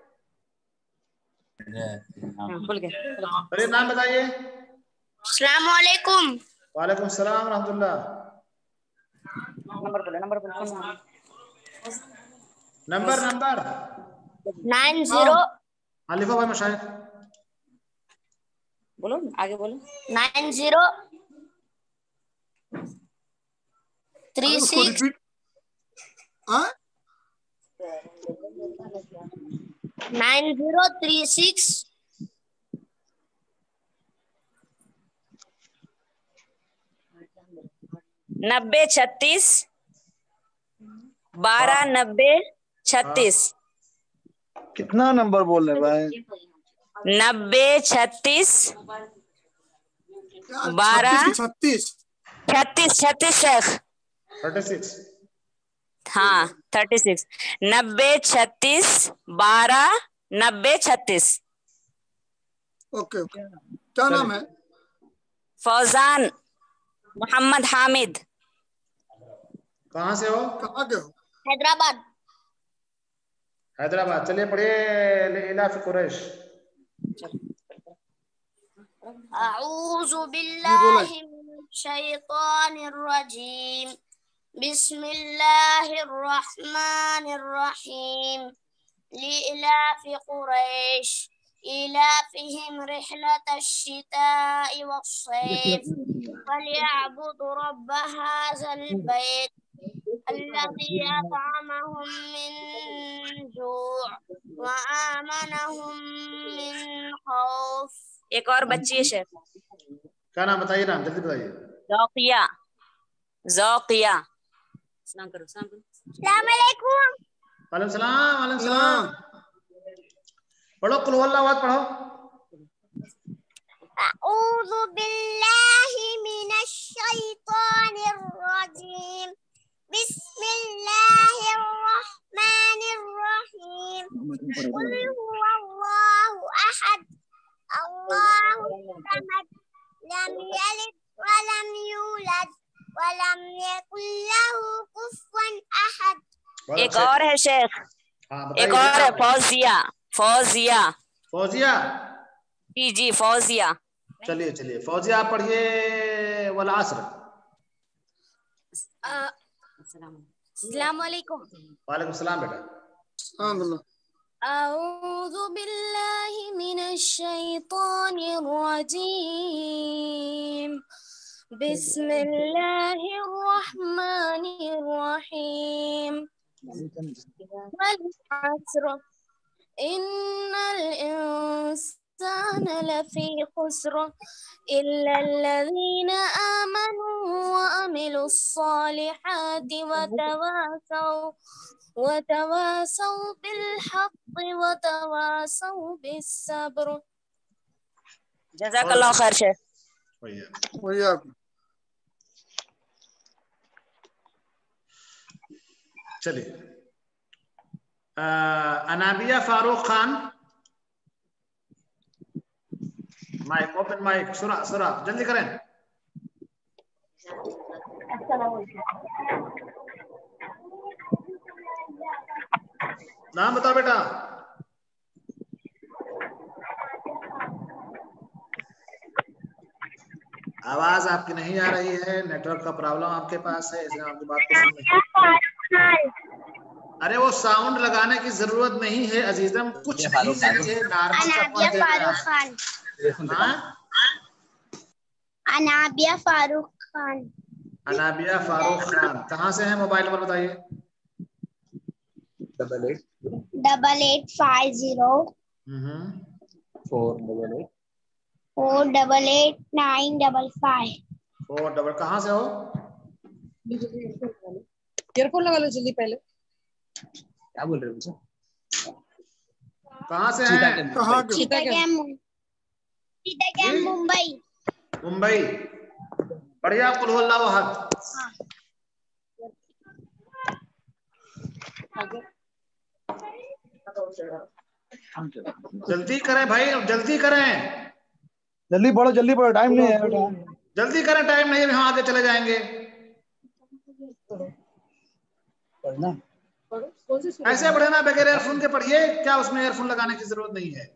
अरे नाम बताइए। अस्सलाम वालेकुम। वालेकुम सलाम रहमतुल्लाह। नंबर बोलो, नंबर बोलो। नंबर नंबर नाइन जीरो हाँ लिखो भाई मशाइख। बोलो आगे बोलो। नाइन जीरो थ्री अरे उसको सिक्स रिपीट। हाँ नाइन जीरो थ्री सिक्स नब्बे छत्तीस बारह नब्बे छत्तीस। कितना नंबर बोल रहे भाई? नब्बे छत्तीस बारह छत्तीस छत्तीस छत्तीस शेख। Thirty six. हाँ थर्टी सिक्स। नब्बे छत्तीस बारह नब्बे छत्तीस। Okay okay. क्या नाम है? फौजान मोहम्मद हामिद। कहाँ से हो? कहाँ के हो? हैदराबाद। हैदराबाद। चलिए पढ़िए इलाफ कुरैश। अऊज़ु बिल्लाहि मिनश शैतानिर रजीम। बिस्मिल्लाहिर रहमानिर रहीम। लिइलाफि कुरैश इलाफिहिम रिहलतश शिताइ वस्सैफ फलियअबुदु रब्ब हाज़ल बैत الذي أطعمهم من جوع وآमनहुम من खौफ। एक और बच्ची है शेख। क्या नाम बताइए? नाम जल्दी बताइए। ज़ौकिया। ज़ौकिया। सलाम करो सलाम करो। अस्सलाम वालेकुम। वालेकुम सलाम वालेकुम सलाम। पढ़ो कुल हुवल्लाहु अहद पढ़ो। अऊज़ु बिल्लाहि मिनश शैतानिर रजीम। बिस्मिल्लाहिर रहमानिर रहीम। कुल हुवल्लाहु अहद अल्लाहु समद लम यलिद व लम यूलद व लम यकुल लहू कुफुवन अहद। एक और है शेख। एक और है फौजिया। फौजिया। फौजिया। जी जी फौजिया। चलिए चलिए फौजिया आप पढ़िए वल असर। अस्सलाम वालेकुम। वालेकुम सलाम बेटा। अऊज़ु बिल्लाहि मिनश शैतानिर रजीम। बिस्मिल्लाहिर रहमानिर रहीम। वल अस्र इन्नल इंसाना लफी खुस्र इल्ला अल्लज़ीना आमनू व अमिलुस सालिहाति व तवासौ व तवासौ बिल हक़्क़ि व तवासौ बिस सब्र। जज़ाकल्लाह खैर शेख। चलिए Anabia Farooq Khan. Mike open mike. सुरा सुरा जल्दी करें। नाम बताओ बेटा। आवाज आपकी नहीं आ रही है। नेटवर्क का प्रॉब्लम आपके पास है इसलिए आपकी बात को सुन नहीं। अरे वो साउंड लगाने की जरूरत नहीं है अजीजम। कुछ नहीं चाहिए। अनाबिया फारूक खान। अनाबिया फारूक खान। अनाबिया फारूक खान कहाँ से है? मोबाइल नंबर बताइए। Double eight double eight five zero four double eight four double eight nine double five. Four double कहाँ से हो? ईयरफोन लगा लो जल्दी पहले। क्या बोल रहे हो? कहाँ से हैं? कहाँ के? चिटागंग मुंबई। मुंबई। बढ़िया कुल हुवल्लाहु अहद। जल्दी करें भाई जल्दी करें। जल्दी पढ़ो जल्दी पढ़ो टाइम नहीं है। जल्दी करें टाइम नहीं है। हम आगे चले जाएंगे। पढ़ना ऐसे पढ़े ना बगैर एयरफोन के पढ़िए। क्या उसमें एयरफोन लगाने की जरूरत नहीं है।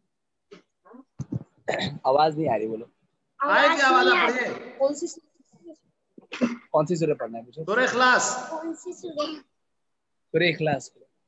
आवाज नहीं आ रही बोलो। आएगी आवाज आप पढ़िए। कौन सी कौन सी सूरह पढ़ना है मुझे? सूरह इखलास। कौन सी सूरह? सूरह इखलास।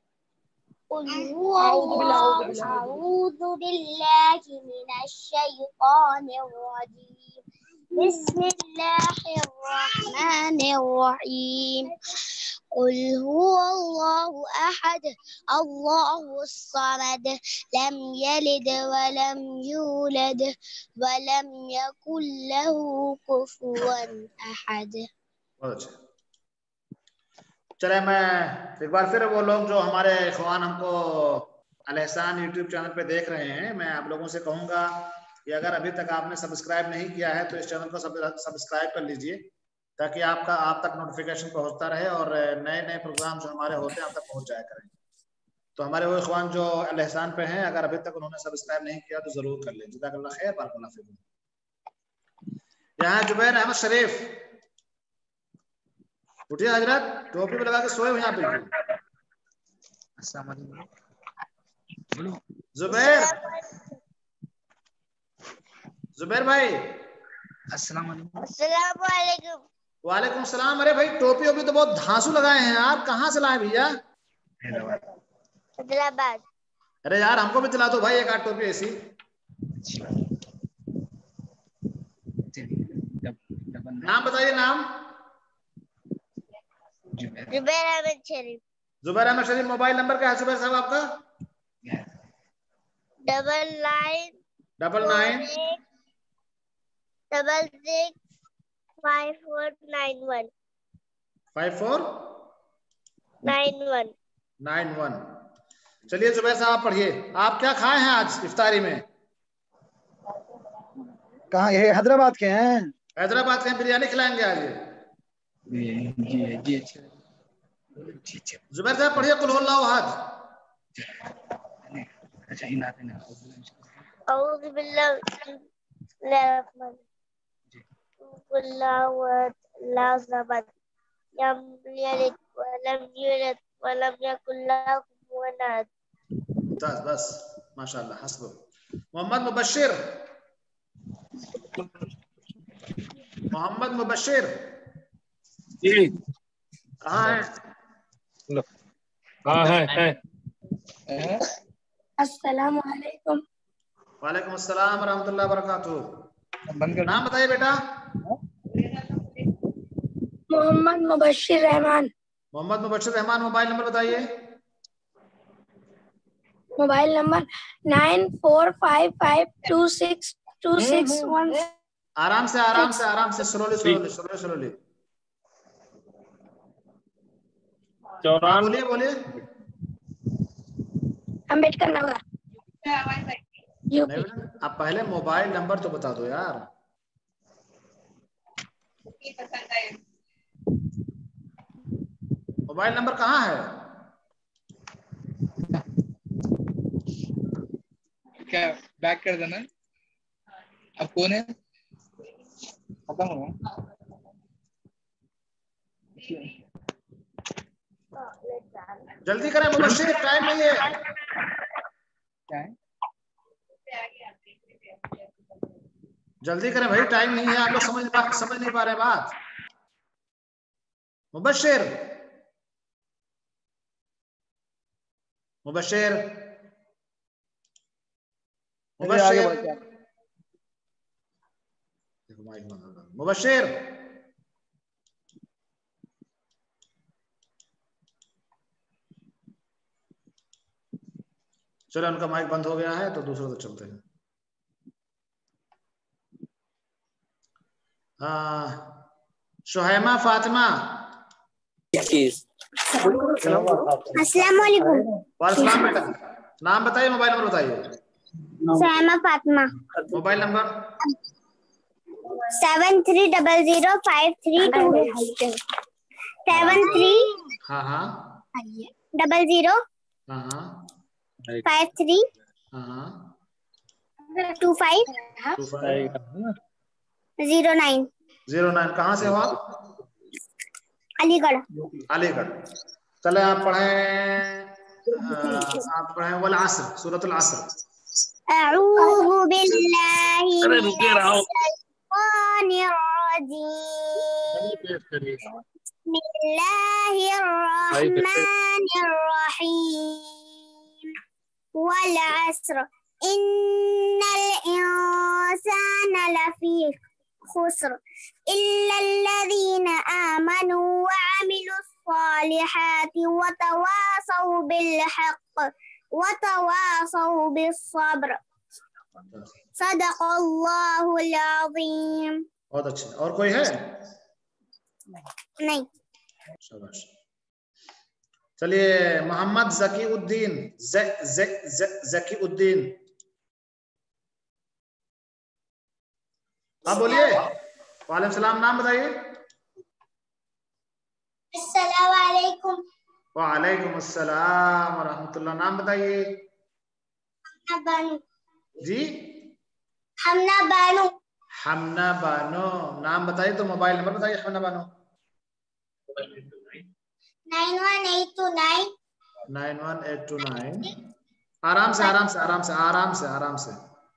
अऊज़ु बिल्लाहि मिनश शैतानिर रजीम। बिस्मिल्लाहिर रहमानिर रहीम। कुल हुवल्लाहु अहद अल्लाहुस समद लम यलिद व लम यूलद व लम यकुल लहू कुफुवन अहद। बहुत अच्छा। चले मैं एक बार फिर वो लोग जो हमारे इखवान हमको अल एहसान यूट्यूब चैनल पे देख रहे हैं, मैं आप लोगों से कहूँगा कि अगर अभी तक आपने सब्सक्राइब नहीं किया है तो इस चैनल को सब्सक्राइब कर लीजिए, ताकि आपका आप तक नोटिफिकेशन पहुंचता रहे और नए नए प्रोग्राम जो हमारे होते हैं आप तक पहुंच जाया करें। तो हमारे वो इखवान जो अल एहसान पे हैं, अगर अभी तक उन्होंने सब्सक्राइब नहीं किया तो जरूर कर लें। जज़ाकल्लाह खैर, बारकल्लाह फीकुम। यहाँ जुबैर अहमद शरीफ, उठिए हजरत, टोपी पे लगा के सोए हुए यहाँ बिल्कुल। जुबैर, जुबैर भाई, अस्सलाम वालेकुम। वालेकुम सलाम। अरे भाई टोपी ओपी तो बहुत धांसू लगाए हैं आप, कहाँ से लाए भैया? हैदराबाद। अरे यार हमको भी दिला दो भाई एक आध टोपी ऐसी। नाम बताइए, नाम? जुबैर अहमद शरीफ। जुबैर अहमद शरीफ। मोबाइल नंबर क्या है जुबैर साहब आपका? Double nine double nine double six five four nine one five four nine one nine one. चलिए जुबैर साहब पढ़िए, आप क्या खाए हैं आज इफ्तारी में? कहाँ? ये हैदराबाद के हैं? हैदराबाद के बिरयानी खिलाएंगे आज। जुबैर साहब पढ़िए कुल हुवल्लाहु अहद। औज़ु बिल्लाहि अल्लाहु अल्लाहु समद लम यलिद व लम यूलद व लम यकुल लहु कुफुवन अहद। बस बस माशाल्लाह, हस्बुक। मोहम्मद मुबश्शिर, मोहम्मद मुबश्शिर जी कहाँ है? हाँ है है। अस्सलामु अलैकुम। वालेकुम अस्सलाम व रहमतुल्लाहि व बरकातुहू। नाम बताइए बेटा। मोहम्मद मुबश्शिर रहमान। मोहम्मद मुबश्शिर रहमान। मोबाइल नंबर बताइए। Mobile number nine four five five two six two six one. आराम से आराम से आराम से, स्लोली स्लोली स्लोली स्लोली। चौरानवे। बोलिए बोलिए। अम्बेडकर नगर। नहीं, आप पहले मोबाइल नंबर तो बता दो यार। मोबाइल नंबर कहाँ है? क्या बैक कर देना? अब कौन है? खत्म हो गया। जल्दी करें मुबश्शिर, टाइम नहीं है। क्या है? जल्दी करें भाई, टाइम नहीं है। आप लोग समझ समझ नहीं पा रहे बात। मुबश्शिर, मुबश्शिर, मुबश्शिर, मुबश्शिर। चलो उनका माइक बंद हो गया है तो दूसरों तो चलते हैं। हाँ, शुहैमा फातिमा। अस्सलाम वालेकुम। वालेकुम बेटा, नाम बताइए, मोबाइल नंबर बताइए। Shuhaima Fatima. Mobile number seven three double zero five three two seven three हाँ हाँ डबल जीरो हाँ हाँ फाइव थ्री हाँ हाँ two five two five zero nine zero nine. कहाँ से हो आप? अलीगढ़। अलीगढ़। चले आप पढ़ें, आप पढ़ें वल अस्र, सूरतुल अस्र। अऊज़ु बिल्लाहि मिनश्शैतानिर रजीम। बिस्मिल्लाहिर रहमानिर रहीम। वल अस्र इन्नल इंसाना लफी खुस्र इल्लल्लज़ीना आमनू व अमिलुस्सालिहाति व तवासौ बिल हक़्क़ व तवासौ बिस्सब्र। सदक़ल्लाहुल अज़ीम। बहुत अच्छे। और कोई है? नहीं। शाबाश। चलिए मोहम्मद जकी उद्दीन, ज ज ज जकी उद्दीन, आप बोलिए। वालेकुम सलाम, नाम बताइए। अस्सलाम वालेकुम। वालेकुम अस्सलाम व रहमतुल्लाह, नाम बताइए। हमना बानो। जी हमना बानो। हमना बानो, नाम बताइए तो मोबाइल नंबर बताइए Hamna Bano. Nine one eight two nine nine one eight two nine. आराम से आराम से आराम से आराम से आराम से।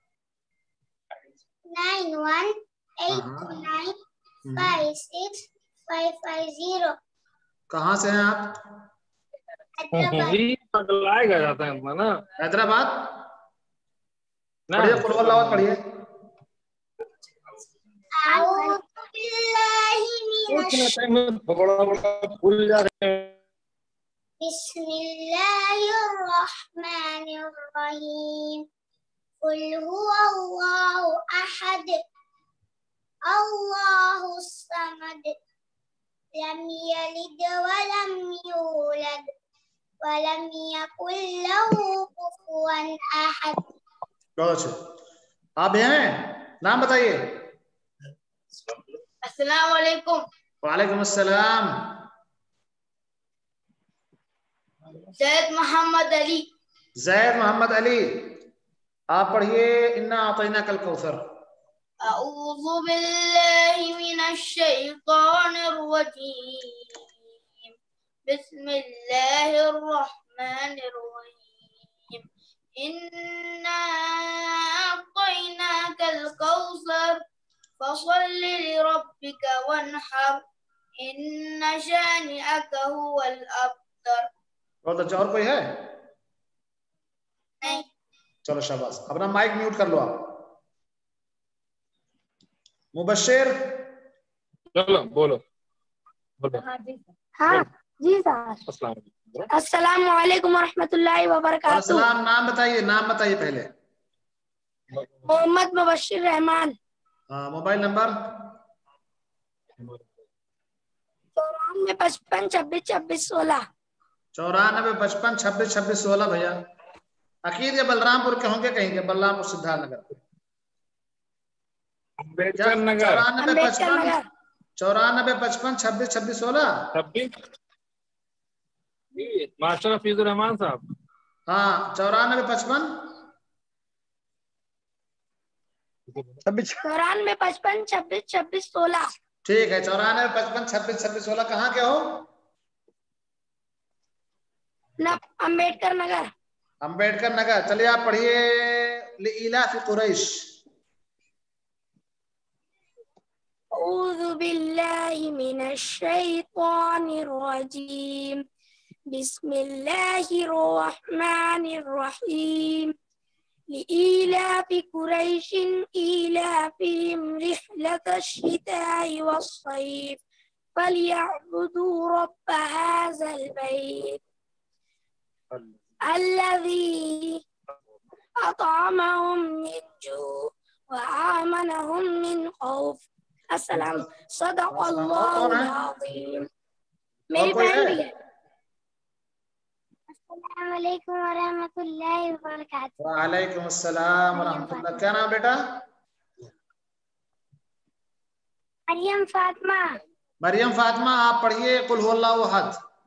Nine one eight two nine five six five five zero. कहाँ से हैं आप? पगलाएगा जाता है ना, हैदराबाद। पढ़िए कुल हुवल्लाह पढ़िए। बड़ा बड़ा भूल जा रहे हैं। बिस्मिल्लाहिर्रहमानिर्रहीम। कुल हुवल्लाहु अहद अल्लाहुस समद लम यलिद वलम यूलद वलम यकुल लहू कुफुवन अहद। बहुत अच्छे। आप हैं, नाम बताइए। अस्सलाम वालेकुम। वालेकुम अस्सलाम। जैद मोहम्मद अली। जैद मोहम्मद अली, आप पढ़िए इन्ना आतैना कल कौसर। अऊज़ु बिल्लाहि मिनश शैतानिर रजीम। बिस्मिल्लाहिर रहमानिर रहीम। इन्ना अअतैनाकल कौसर फसल्लि लिरब्बिका वन्हर इन्ना शानिअका हुवल अब्तर। बहुत अच्छा। और कोई है? नहीं। चलो शाबाश। अपना माइक म्यूट कर लो आप। मुबश्शिर, चलो बोलो बोलो। हाँ जी सर। अस्सलाम वालेकुम रहमतुल्लाहि व बरकातहू। अस्सलाम, नाम बताइए, नाम बताइए पहले। मोहम्मद मुबश्शिर रहमान। हाँ, मोबाइल नंबर। चौरानवे पचपन छब्बीस छब्बीस सोलह। चौरानबे पचपन छब्बीस छब्बीस सोलह। भैया अकीर ये बलरामपुर के होंगे कहीं के, बलरामपुर सिद्धार्थनगर। अम्बेडकर नगर। चौरानबे पचपन चौरानबे पचपन छब्बीस छब्बीस सोलह। छब्बीस मास्टर हफीजुर रहमान साहब। हाँ, चौरानबे पचपन चौरानवे पचपन छब्बीस छब्बीस सोलह। ठीक है, चौरानवे पचपन छब्बीस छब्बीस सोलह। कहाँ के हो? अम्बेडकर नगर। अम्बेडकर नगर। चलिए आप पढ़िए लिइलाफि कुरैश। अऊज़ु बिल्लाहि मिनश शैतानिर रजीम। बिस्मिल्लाहिर रहमानिर रहीम। लिइलाफि कुरैशिन इलाफिहिम रिह्लतश शिताइ वस्सैफ फलयअबुदू रब्ब हाज़ल बैत الذي أطعمهم من جوع وآمنهم من خوف। अस्सलाम सदक़ल्लाहुल अज़ीम। मेरी बहन भी है। अस्सलाम वालेकुम व रहमतुल्लाहि व बरकातहू। वालेकुम अस्सलाम व रहमतुल्लाह। क्या नाम बेटा? मरियम फातिमा। मरियम फातिमा, आप पढ़िए कुल हुवल्लाहु अहद।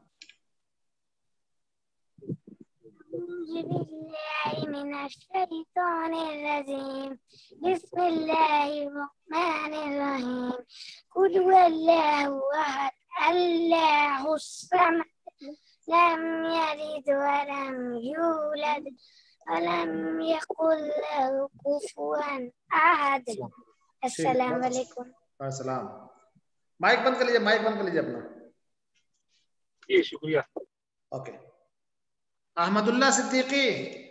बिस्मिल्लाहिर्रहमानिर्रहीम। कुल हुवल्लाहु अहद अल्लाहुस समद लम यलिद वलम यूलद वलम यकुल लहू कुफुवन अहद। अस्सलाम वालेकुम। अस्सलाम। माइक बंद कर लीजिए, माइक बंद कर लीजिए अपना। जी शुक्रिया। ओके। अहमदुल्लाह सिद्दीकी।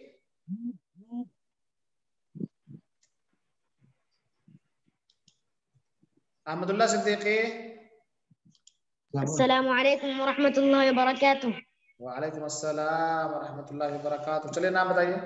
अहमदुल्लाह सिद्दीकी। अस्सलामु अलैकुम व रहमतुल्लाहि व बरकातहू। वालेकुम अस्सलाम व रहमतुल्लाहि व बरकातहू। चलिए नाम बताइए।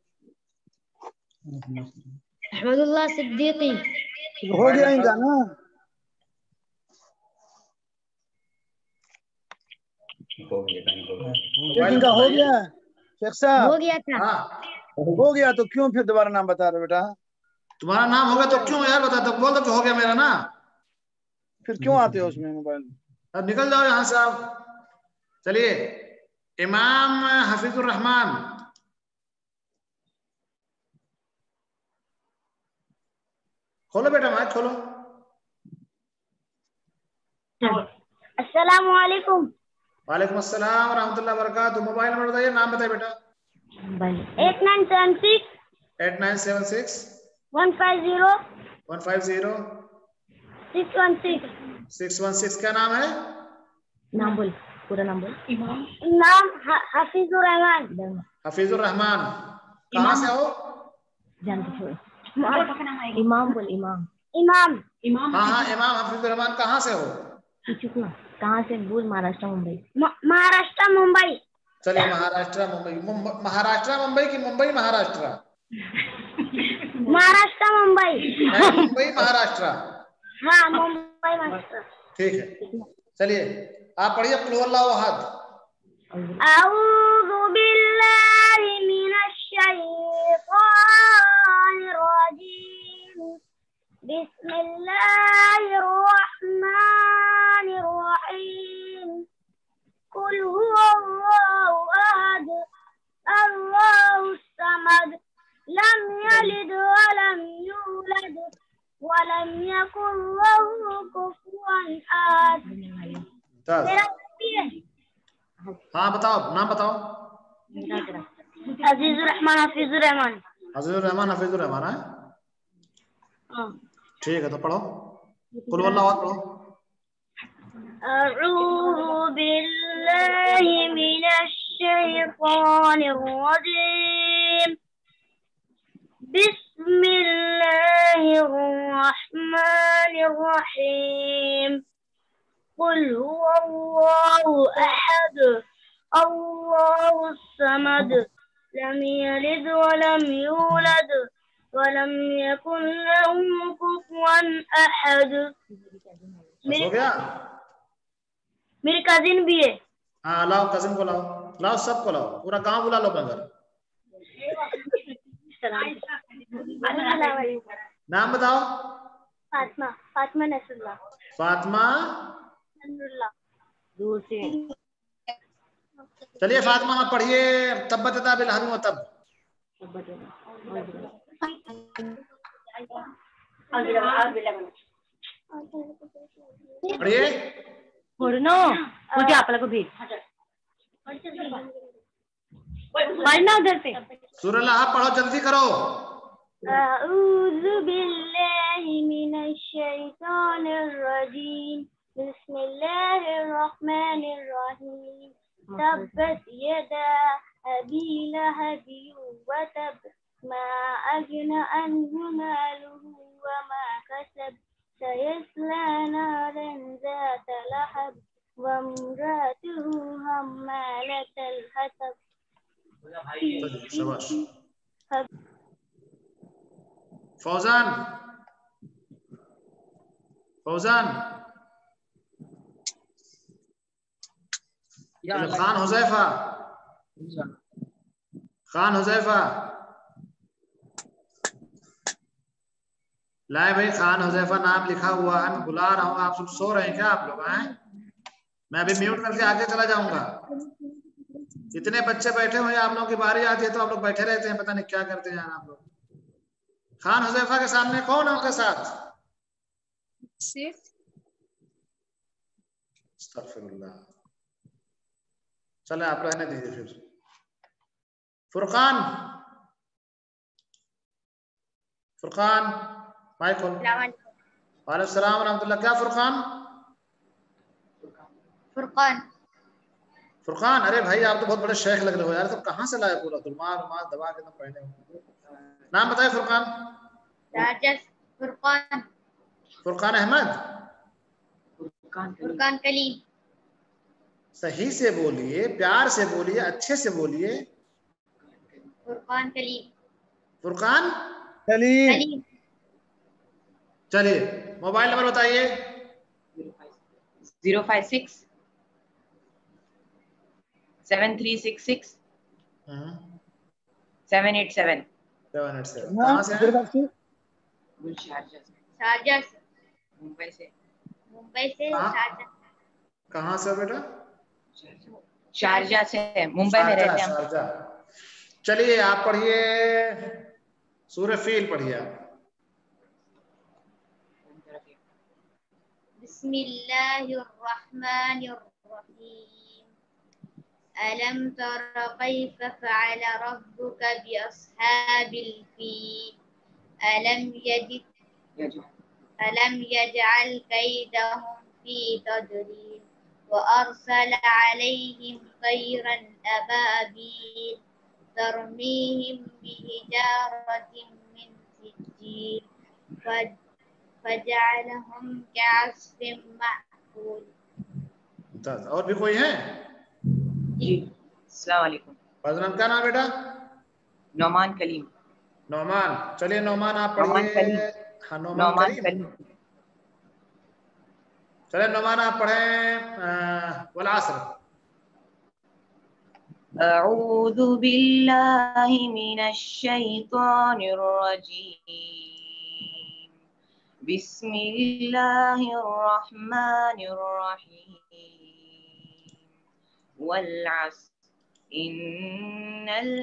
अहमदुल्लाह सिद्दीकी। हो गया इनका ना। चेकिंग का हो गया शेख साहब? हो गया था। हाँ हो गया तो क्यों फिर दोबारा नाम बता रहे बेटा? तुम्हारा नाम हो गया तो क्यों यार बता, तो बोल दो कि हो गया मेरा ना, फिर क्यों आते हो उसमें मोबाइल? अब निकल जाओ यहाँ से आप। चलिए इमाम हफीजुर रहमान। खोलो बेटा माइक खोलो। अस्सलाम वालेकुम। वालेकुम अस्सलाम रहमतुल्लाह बरकातहू। मोबाइल नंबर बताइए, नाम बताइए बेटा। Eight nine seven six eight nine seven six one five zero one five zero six one six. Six one six. क्या नाम है? नाम बोल, पूरा नाम बोल। नाम हफीजुर रहमान। हफीजुर रहमान। कहाँ से हो? जानते छोड़। इमाम बोल, इमाम। इमाम। इमाम। हाँ हाँ इमाम हफीजुर रहमान। कहाँ से हो? कहाँ से बोल? महाराष्ट्र मुंबई। महाराष्ट्र मुंबई। चलिए महाराष्ट्र मुंबई। महाराष्ट्र मुंबई की मुंबई महाराष्ट्र? महाराष्ट्र मुंबई। मुंबई महाराष्ट्र। हाँ मुंबई महाराष्ट्र। ठीक है चलिए आप पढ़िए कुल हुवल्लाहु अहद। अऊज़ु बिल्लाहि मिनश शैतानिर रजीम। बिस्मिल्लाहिर रहमानिर रहीम। कुल हुवल्लाहु अहद अल्लाहुस समद लम यलिद व लम यूलद व लम यकुल लहू कुफुवन अहद। हाँ बताओ, नाम बताओ। अजीजुर रहमान हफीजुर रहमान। अजीजुर रहमान हफीजुर रहमान है। हाँ ठीक है तो पढ़ो कुल हुवल्लाहु अहद पढ़ो। अऊज़ु बिल्लाहि मिनश शैतानिर रजीम। बिस्मिल्लाहिर रहमानिर रहीम। कुल हुवल्लाहु अहद अल्लाहुस समद लम यलिद व लम यूलद व लम यकुन लहू कुफुवन अहद। हो गया? मेरी कजिन भी है। हाँ लाओ कजिन को लाओ, लाओ सबको लाओ, पूरा गांव बुला लो अपना घर। नाम बताओ। फातिमा। फातिमा नसरुल्लाह। फातिमा नसरुल्लाह। दूर से। चलिए फातिमा आप पढ़िए तब्बत यदा अबी लहब व तब। पढ़िए। पढ़नो मुझे आप लोगों को भेज पढ़ना उधर से। सूरह लहब पढ़ो जल्दी करो। अऊज़ु बिल्लाहि मिनश शैतानिर रजीम। बिस्मिल्लाहिर रहमानिर रहीम। तब्बत यदा अबी लहब व तब मा अगना अन्हु मालुहु व मा कसब सयस्ला नारन ज़ात लहब व इम्राअतुहु हम्मालतल हतब। शाबाश। फौजान फौजान खान हुज़ैफा खान हुज़ैफा लाए भाई। खान हुज़ैफा नाम लिखा हुआ है, मैं बुला रहा हूँ। आप सब सो रहे हैं क्या आप लोग? हैं मैं अभी म्यूट करके आगे चला जाऊंगा। इतने बच्चे बैठे हुए हैं, आप लोगों की बारी आती है तो आप लोग बैठे रहते हैं, पता नहीं क्या करते हैं यार आप लोग। खान हुज़ैफा के सामने कौन है उनके साथ? अस्तगफिरुल्लाह। चले आप रहने दीजिए फिर। फुरकान फुरकान माइक खोल। वालेकुम सलाम रहमतुल्लाह। क्या फुरकान? फुरकान। फुरकान अरे भाई आप तो बहुत बड़े शेख लग रहे हो यार, तो कहाँ से लाए पूरा रुमाल रुमाल दबा के तुम पहने हो? नाम बताए फुरकान। राजस फुरकान। फुरकान अहमद। फुरकान कलीम। सही से बोलिए, प्यार से बोलिए, अच्छे से बोलिए। फुरकान कलीम। फुरकान कलीम। चलिए मोबाइल नंबर बताइए। Zero five six seven three six six seven eight seven seven eight seven कहाँ से है? शारजा से। शारजा से। मुंबई से। मुंबई से कहाँ? शारजा। कहाँ से बेटा? शारजा से। मुंबई में रहते हैं हम। शारजा। चलिए आप पढ़िए सूरह फील पढ़िए आप। बिस्मिल्लाहिर्रहमानिर्रहीम। अलम तरा कैफ फ़अल रब्बुक बिअस्हाबिल फील अलम यजिद अलम यजअल कैदहुम फी तदलील व अरसल अलैहिम तयरन अबाबील तरमीहिम बिहिजारतिन मिन सिज्जील फजअलहुम कअस्फिन मअकूल। और भी कोई है? जी अस्सलाम वालेकुम। फजलन का नाम बेटा? नौमान कलीम। नौमान। चलिए नौमान आप पढ़िए। हाँ नौमान कलीम। चलिए नौमान आप पढ़ें वल असर। अऊज़ु बिल्लाहि मिनश शैतानिर रजीम। बिस्मिल्लाहिर रहमानिर रहीम। वल अस्र इन्नल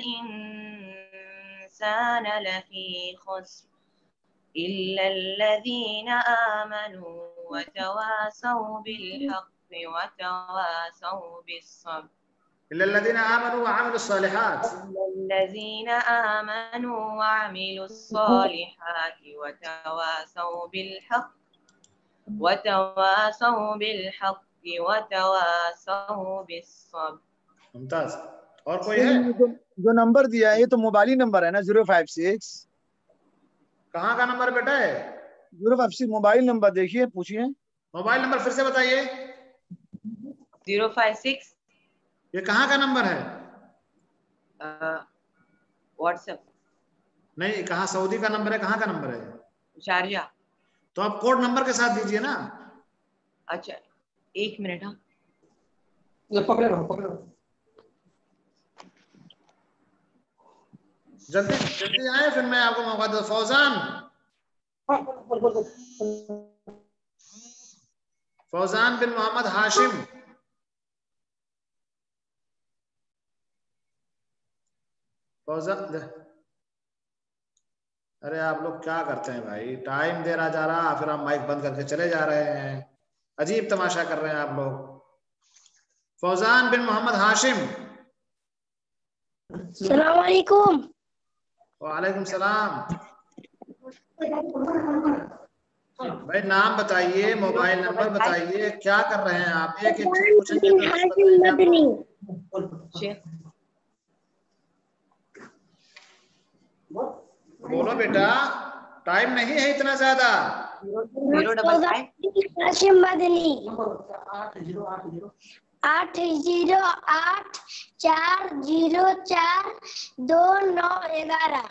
इंसाना लफी खुस्र इल्लल्लज़ीना आमनू व तवासौ बिल हक़्क़ि व तवासौ बिस्सब्र। इल्लल्लज़ीना आमनू व अमिलुस्सालिहात। इल्लल्लज़ीना आमनू व अमिलुस्सालिहाति व तवासौ बिल हक़्क़ि व तवासौ बिल हक़्क़ि व तवासौ बिस्सब्र। मुमताज। और कोई है? जो, जो नंबर दिया है ये तो मोबाइल नंबर है ना? Zero five six. कहाँ का नंबर बेटा है? Zero five six mobile number देखिए, पूछिए। मोबाइल नंबर फिर से बताइए। Zero five six. ये कहाँ का नंबर है? व्हाट्सएप। नहीं, कहाँ सऊदी का नंबर है? कहाँ का नंबर है? शारजा। तो आप कोड नंबर के साथ दीजिए ना। अच्छा एक मिनट। हाँ पकड़े रहो पकड़े रहो। जल्दी जल्दी आए फिर मैं आपको मौका दूं। फौजान। फौजान बिन मोहम्मद हाशिम। फौजान। अरे आप लोग क्या करते हैं भाई? टाइम दे रहा जा रहा फिर आप माइक बंद करके चले जा रहे हैं। अजीब तमाशा कर रहे हैं आप लोग। फौजान बिन मोहम्मद हाशिम। अस्सलाम वालेकुम। वालेकुम सलाम। भाई नाम बताइए, मोबाइल नंबर बताइए, क्या कर रहे हैं आप? एक एक चीज पूछेंगे बोलो बेटा, टाइम नहीं है इतना ज्यादा। आठ जीरो आठ चार जीरो चार दो नौ ग्यारह।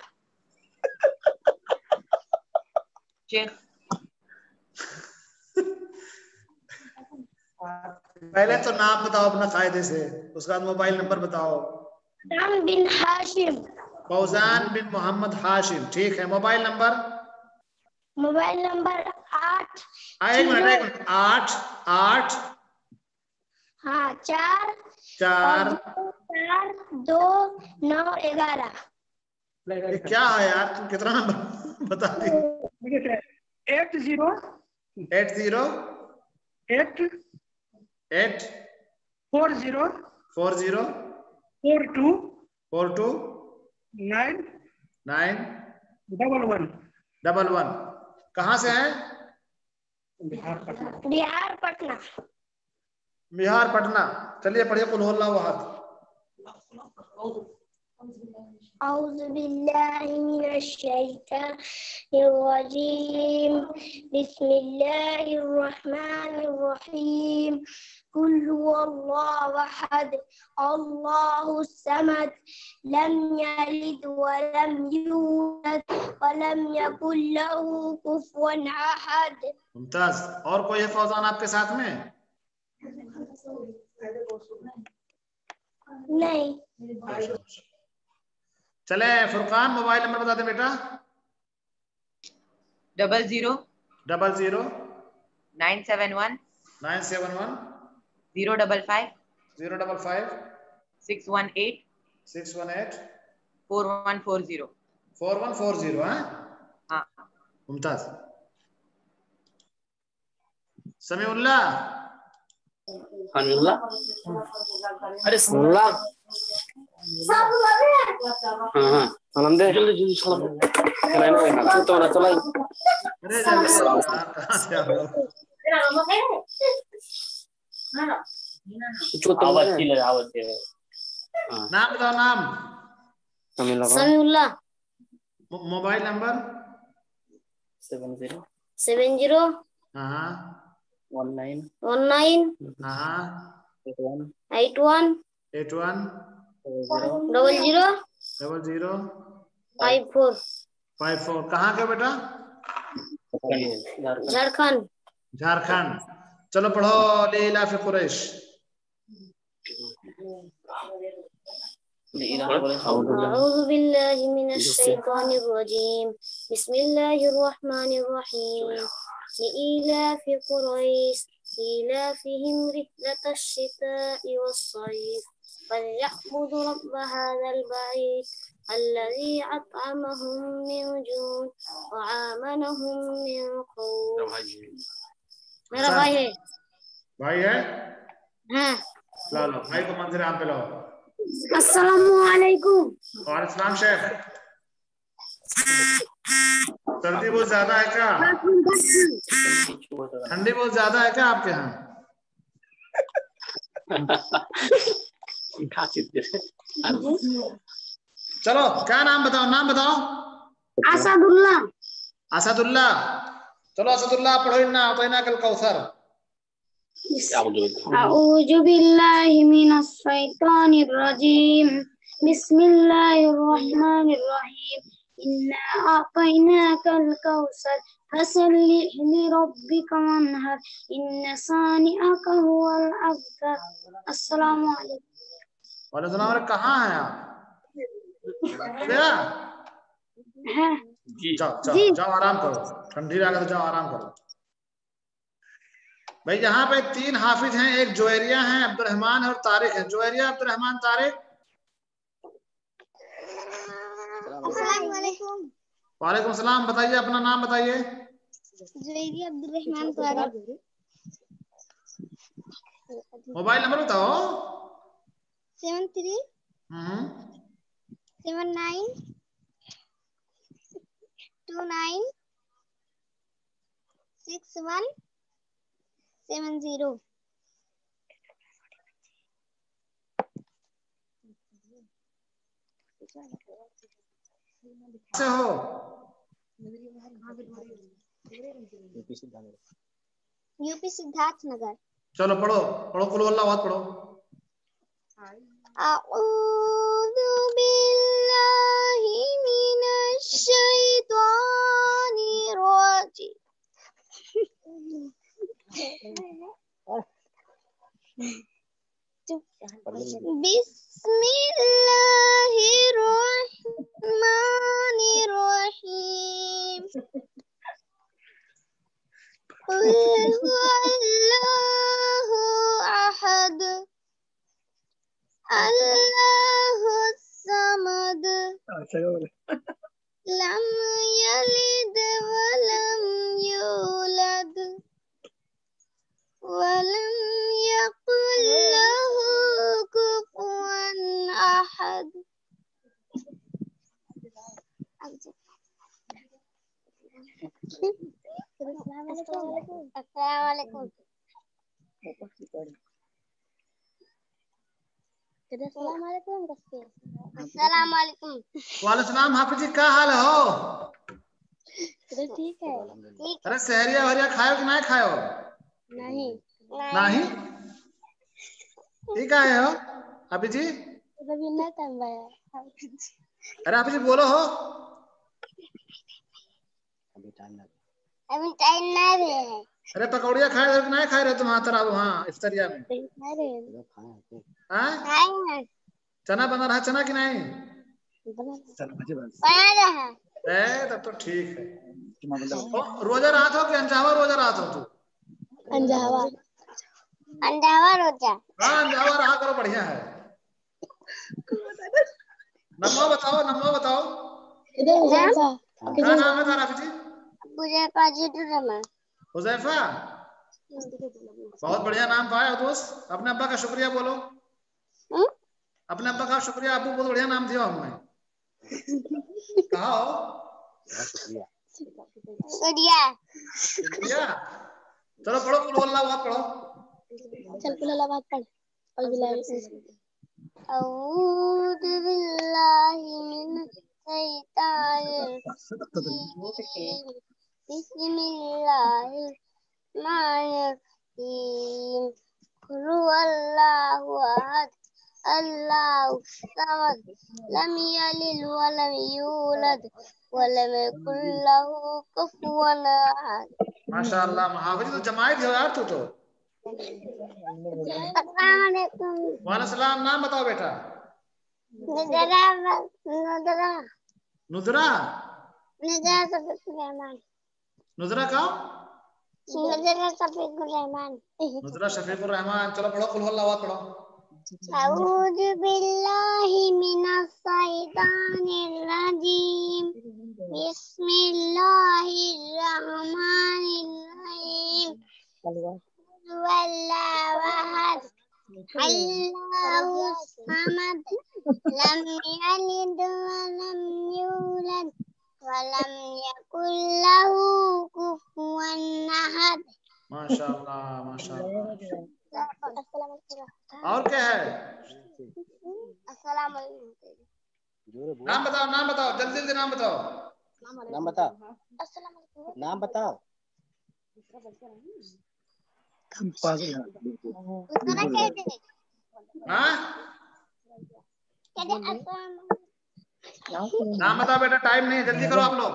पहले तो नाम बताओ अपना कायदे से, उसके बाद मोबाइल नंबर बताओ। फौजान बिन हाशिम। फौजान बिन मोहम्मद हाशिम, ठीक है। Mobile number? मोबाइल नंबर आठ एक मिनट एक मिनट आठ आठ हाँ चार चार चार दो नौ ग्यारह। क्या है यार, तुम कितना नंबर बता दी? Eight zero eight zero eight eight four zero four zero four two four two nine nine double one double one. कहाँ से हैं? बिहार पटना। बिहार पटना। बिहार पटना। चलिए पढ़िए कुल हुवल्लाहु अहद। औज़ु बिल्लाहि मिनश शैतानिर रजीम। बिस्मिल्लाहिर रहमानिर रहीम। कुल हुवल्लाहु अहद अल्लाहुस समद लम यलिद व लम यूलद व लम यकुल लहू कुफुवन अहद। मुमताज। और कोई है फौजान आपके साथ में? नहीं। चले फुरकान मोबाइल नंबर बता दे बेटा। Double zero double zero nine seven one nine seven one zero double five zero double five six one eight six one eight four one four zero four one four zero. हाँ हाँ मुमताज। समीउल्लाह अल्लाह अरे सल्ला हाँ हाँ आनंदे जल्दी जल्दी चलो चला ना चला तो ना चला अरे जल्दी कहाँ से आ रहे हो? आवाज की ले आवाज के नाम बताओ नाम। Samiullah. Mobile number seven zero seven zero हाँ वन नाइन वन नाइन हाँ eight one eight one eight one double zero double zero five four five four. कहाँ के बेटा? झारखंड। झारखंड। चलो पढ़ो लीला फी कुरैश। أعوذ بالله من الشيطان الرجيم بسم الله الرحمن الرحيم لإيلاف قريش إيلافهم رحلة الشتاء والصيف فليعبدوا رب هذا البيت الذي أطعمهم من جوع وآمنهم من خوف। मेरा भाई है। भाई है? हाँ। ला लो भाई को मंदिर आम पे लाओ। अस्सलामुअलैकुम। वालेकुम सलाम शेख। सर्दी बहुत ज्यादा है क्या? ठंडी बहुत ज्यादा है क्या आपके यहाँ? चलो क्या नाम बताओ नाम बताओ। असदुल्लाह। असदुल्लाह। चलो असदुल्लाह पढ़ो इन्ना अतैना कल कौसर। अऊज़ु बिल्लाहि मिनश शैतानिर रजीम बिस्मिल्लाहिर रहमानिर रहीम इन्ना अतैनाकल कौसर फसल्लि लिरब्बिका वन्हर इन्न सानिअका हुवल अब्तर। अस्सलामु अलैकुम। वालेकुम सलाम। कहाँ हैं आप? गया? हाँ। जाओ जाओ जाओ आराम करो। ठंडी लगा तो जाओ आराम करो। भाई यहाँ पे तीन हाफिज हैं, एक जोहरिया हैं, अब्दुर्रहमान है और तारिक है। जोहरिया, अब्दुर्रहमान, तारिक। वालेकुम सलाम। बताइए अपना नाम बताइए। जोहरिया अब्दुर्रहमान तारिक। मोबाइल नंबर बताओ। Seven three seven nine two nine six one seven zero. से हो? यूपी सिद्धार्थ नगर। चलो पढ़ो पढ़ो कुल वल्लाह अहद पढ़ो। अऊज़ु बिल्लाहि मिनश शैतानिर रजीम बिस्मिल्लाहिर रहमानिर रहीम कुल हुवल्लाहु अहद अल्लाहुस समद लम यलिद वलम यूलद वलम यकुल लहू कुफुवन अहद। अस्सलामुअलैकुम। अस्सलामुअलैकुम। वालेकुम सलाम। हाफिज जी क्या हाल हो? ठीक है। अरे सहरिया वहरिया खायो कि नहीं खायो? नहीं नहीं ठीक आए हो हाफिज जी? अभी नहीं टाइम है। अरे हाफिज जी बोलो हो। अभी टाइम नहीं है। अरे पकौड़िया खाए रहे नहीं खाए रहे तुम? हाँ तरह वहाँ इफ्तारिया में खा रहे हाँ? चना बना रहा, चना की नहीं? बना रहा। ए तब तो ठीक है। रोजा रहा था कि अंजावा रोजा रहा था तू? अंजावा अंजावा रोजा। हाँ अंजावा रहा करो, बढ़िया है। नम्मा बताओ, नम्मा बताओ क्या नाम है तारा जी? हुजैफा जिदुर रहमान। हुजैफा, बहुत बढ़िया नाम पाया दोस्त। अपने अब्बा का शुक्रिया बोलो। हुँ? अपने अब्बा का शुक्रिया, अब्बू बहुत बढ़िया नाम दिया हमने। कहा हो? शुक्रिया। शुक्रिया। चलो पढ़ो कुल वल्लाहु अहद पढ़ो। चल कुल वल्लाहु अहद पढ़। अऊज़ु बिल्लाहि मिनश शैतानिर रजीम। बिस्मिल्लाहिर रहमानिर रहीम। कुल हुवल्लाहु अहद अल्लाहु समद लम यलिद वलम यूलद वलम यकुल लहू कुफुवन अहद। माशाअल्लाह महावरी तो जमायत हो यार तू तो। अस्सलाम वालेकुम। वालेकुम सलाम। नाम बताओ बेटा। नुदरा नुदरा नुदरा नुदरा शफीकुर रहमान। नुदरा का? नुदरा शफीकुर रहमान। नुदरा शफीकुर रहमान। चलो पढ़ो कुल हुवल्लाहु अहद पढ़ो। अऊज़ु बिल्लाहि मिनश शैतानिर रजीम। बिस्मिल्लाहिर रहमानिर रहीम। हुवल्लाहु अहद अल्लाहु समद लम यलिद वलम यूलद वलम यकुल लहू कुफुवन अहद। माशाअल्लाह माशाअल्लाह। और क्या है? अस्सलाम वालेकुम। नाम बताओ, नाम बताओ, जल्दी जल्दी नाम बताओ। नाम बताओ, नाम बताओ। हाँ? नाम बताओ बेटा, टाइम नहीं है, जल्दी करो आप लोग।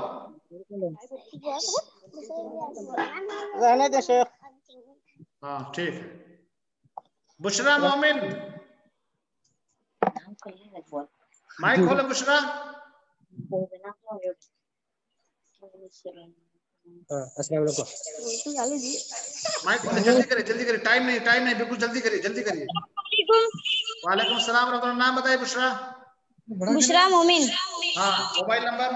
रहने दे शेख। हाँ ठीक है। बुशरा मोमिन, माइक खोलो बुशरा। अस्सलाम वालेकुम। माइक खोलो, जल्दी करिए, जल्दी करिए, टाइम नहीं, टाइम नहीं, बिल्कुल जल्दी करिए, जल्दी करिए। वालेकुम सलाम व रहमतुल्लाह। नाम बताइए बुशरा। बुशरा मोमिन। हाँ, mobile number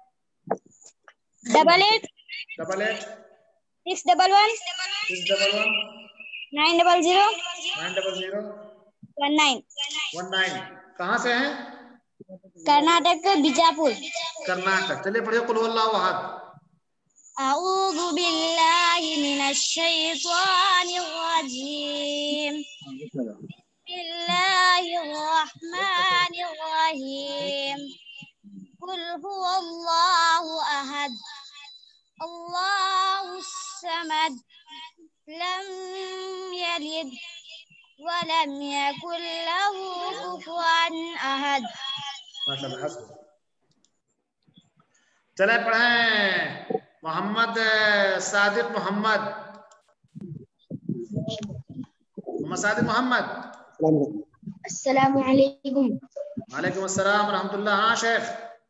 double eight double eight six double one six double one nine double zero nine double zero one nine one nine. कहाँ से हैं? कर्नाटक बीजापुर। कर्नाटक। चलिए पढ़िए कुल हुवल्लाहु अहद। अऊज़ु बिल्लाहि मिनश शैतानिर रजीम। बिस्मिल्लाहिर रहमानिर रहीम। कुल हुवल्लाहु अहद अल्लाहु समद लम यलिद वलम यकुल लहू कुफुवन अहद। माशाअल्लाह। चले पढ़ें मोहम्मद सादिक मोहम्मद। मोहम्मद सादिक मोहम्मद। अस्सलामु अलैकुम। वालेकुम अस्सलाम रहमतुल्लाह। हाँ शेख,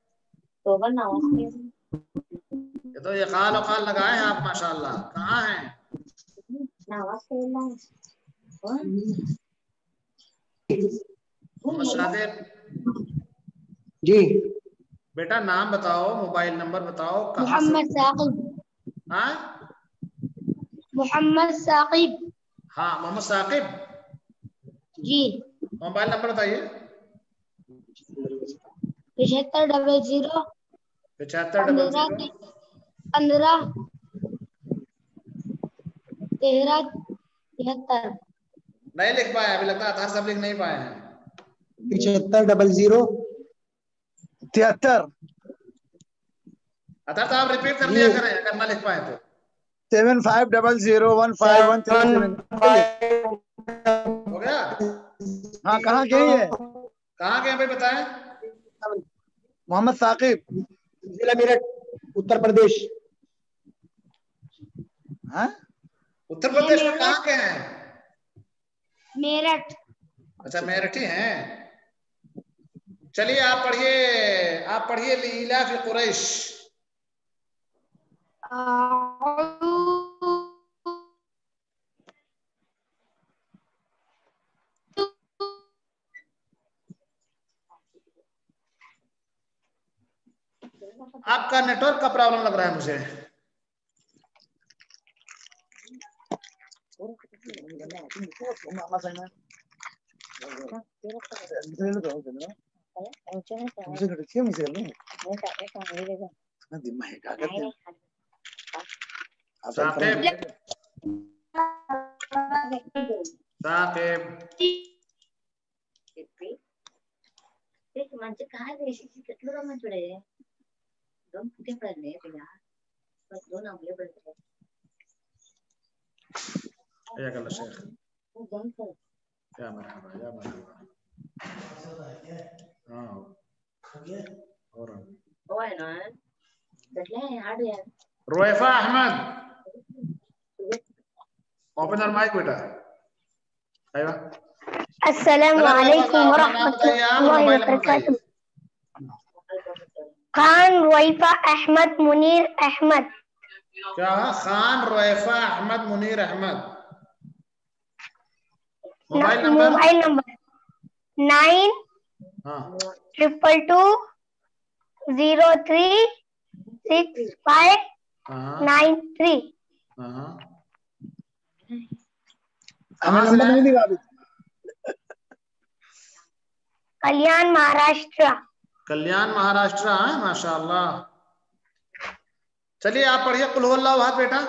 ये तो ये काल काल लगाए हैं आप माशाअल्लाह। कहाँ हैं? मोहम्मद सादिक जी बेटा, नाम बताओ, मोबाइल नंबर बताओ, कहाँ से? मोहम्मद साकिब। हाँ मोहम्मद साकिब। हाँ मोहम्मद साकिब जी। मोबाइल नंबर बताइए। पचहत्तर डबल जीरो पचहत्तर डबल जीरो पंद्रह तेरह तिहत्तर। नहीं लिख पाए अभी, लगता है आधार सब लिख नहीं पाए हैं। पिछहत्तर डबल जीरो तिहत्तर। आधार तो आप रिपीट कर लिया करें अगर ना लिख पाए तो। Seven five double zero one five one three seven. हो गया? हाँ कहाँ के हैं ये? कहाँ के हैं भाई बताएं? मोहम्मद साकिब, जिला मेरठ, उत्तर प्रदेश। हाँ उत्तर प्रदेश में कहाँ के हैं? मेरठ। अच्छा मेरठी हैं। चलिए आप पढ़िए, आप पढ़िए लीला फी कुरैश। आपका नेटवर्क का प्रॉब्लम लग रहा है मुझे। साकिब साकिब మంచి కార్ వేసి ఎట్లు రమ్మని చూడే దొంగ పుట్టే పడలే పిల్ల బస్ దోన అమలే పడతారు يا الله شيخ يا مرحبا يا مرحبا اه और ओए ना देखले आड़ यार Roefa Ahmad open your mike बेटा। अयवा अस्सलाम वालेकुम वरहमतुल्लाहि वबरकातुह। खान रोइफा अहमद मुनीर अहमद। क्या? Khan Roefa Ahmad Munir Ahmad. Mobile number mobile number nine triple two zero three six five nine three. हमें नंबर नहीं दिखा अभी। कल्याण महाराष्ट्र। कल्याण महाराष्ट्र है, माशाअल्लाह। चलिए आप पढ़िए कुल हुवल्लाहु अहद बेटा।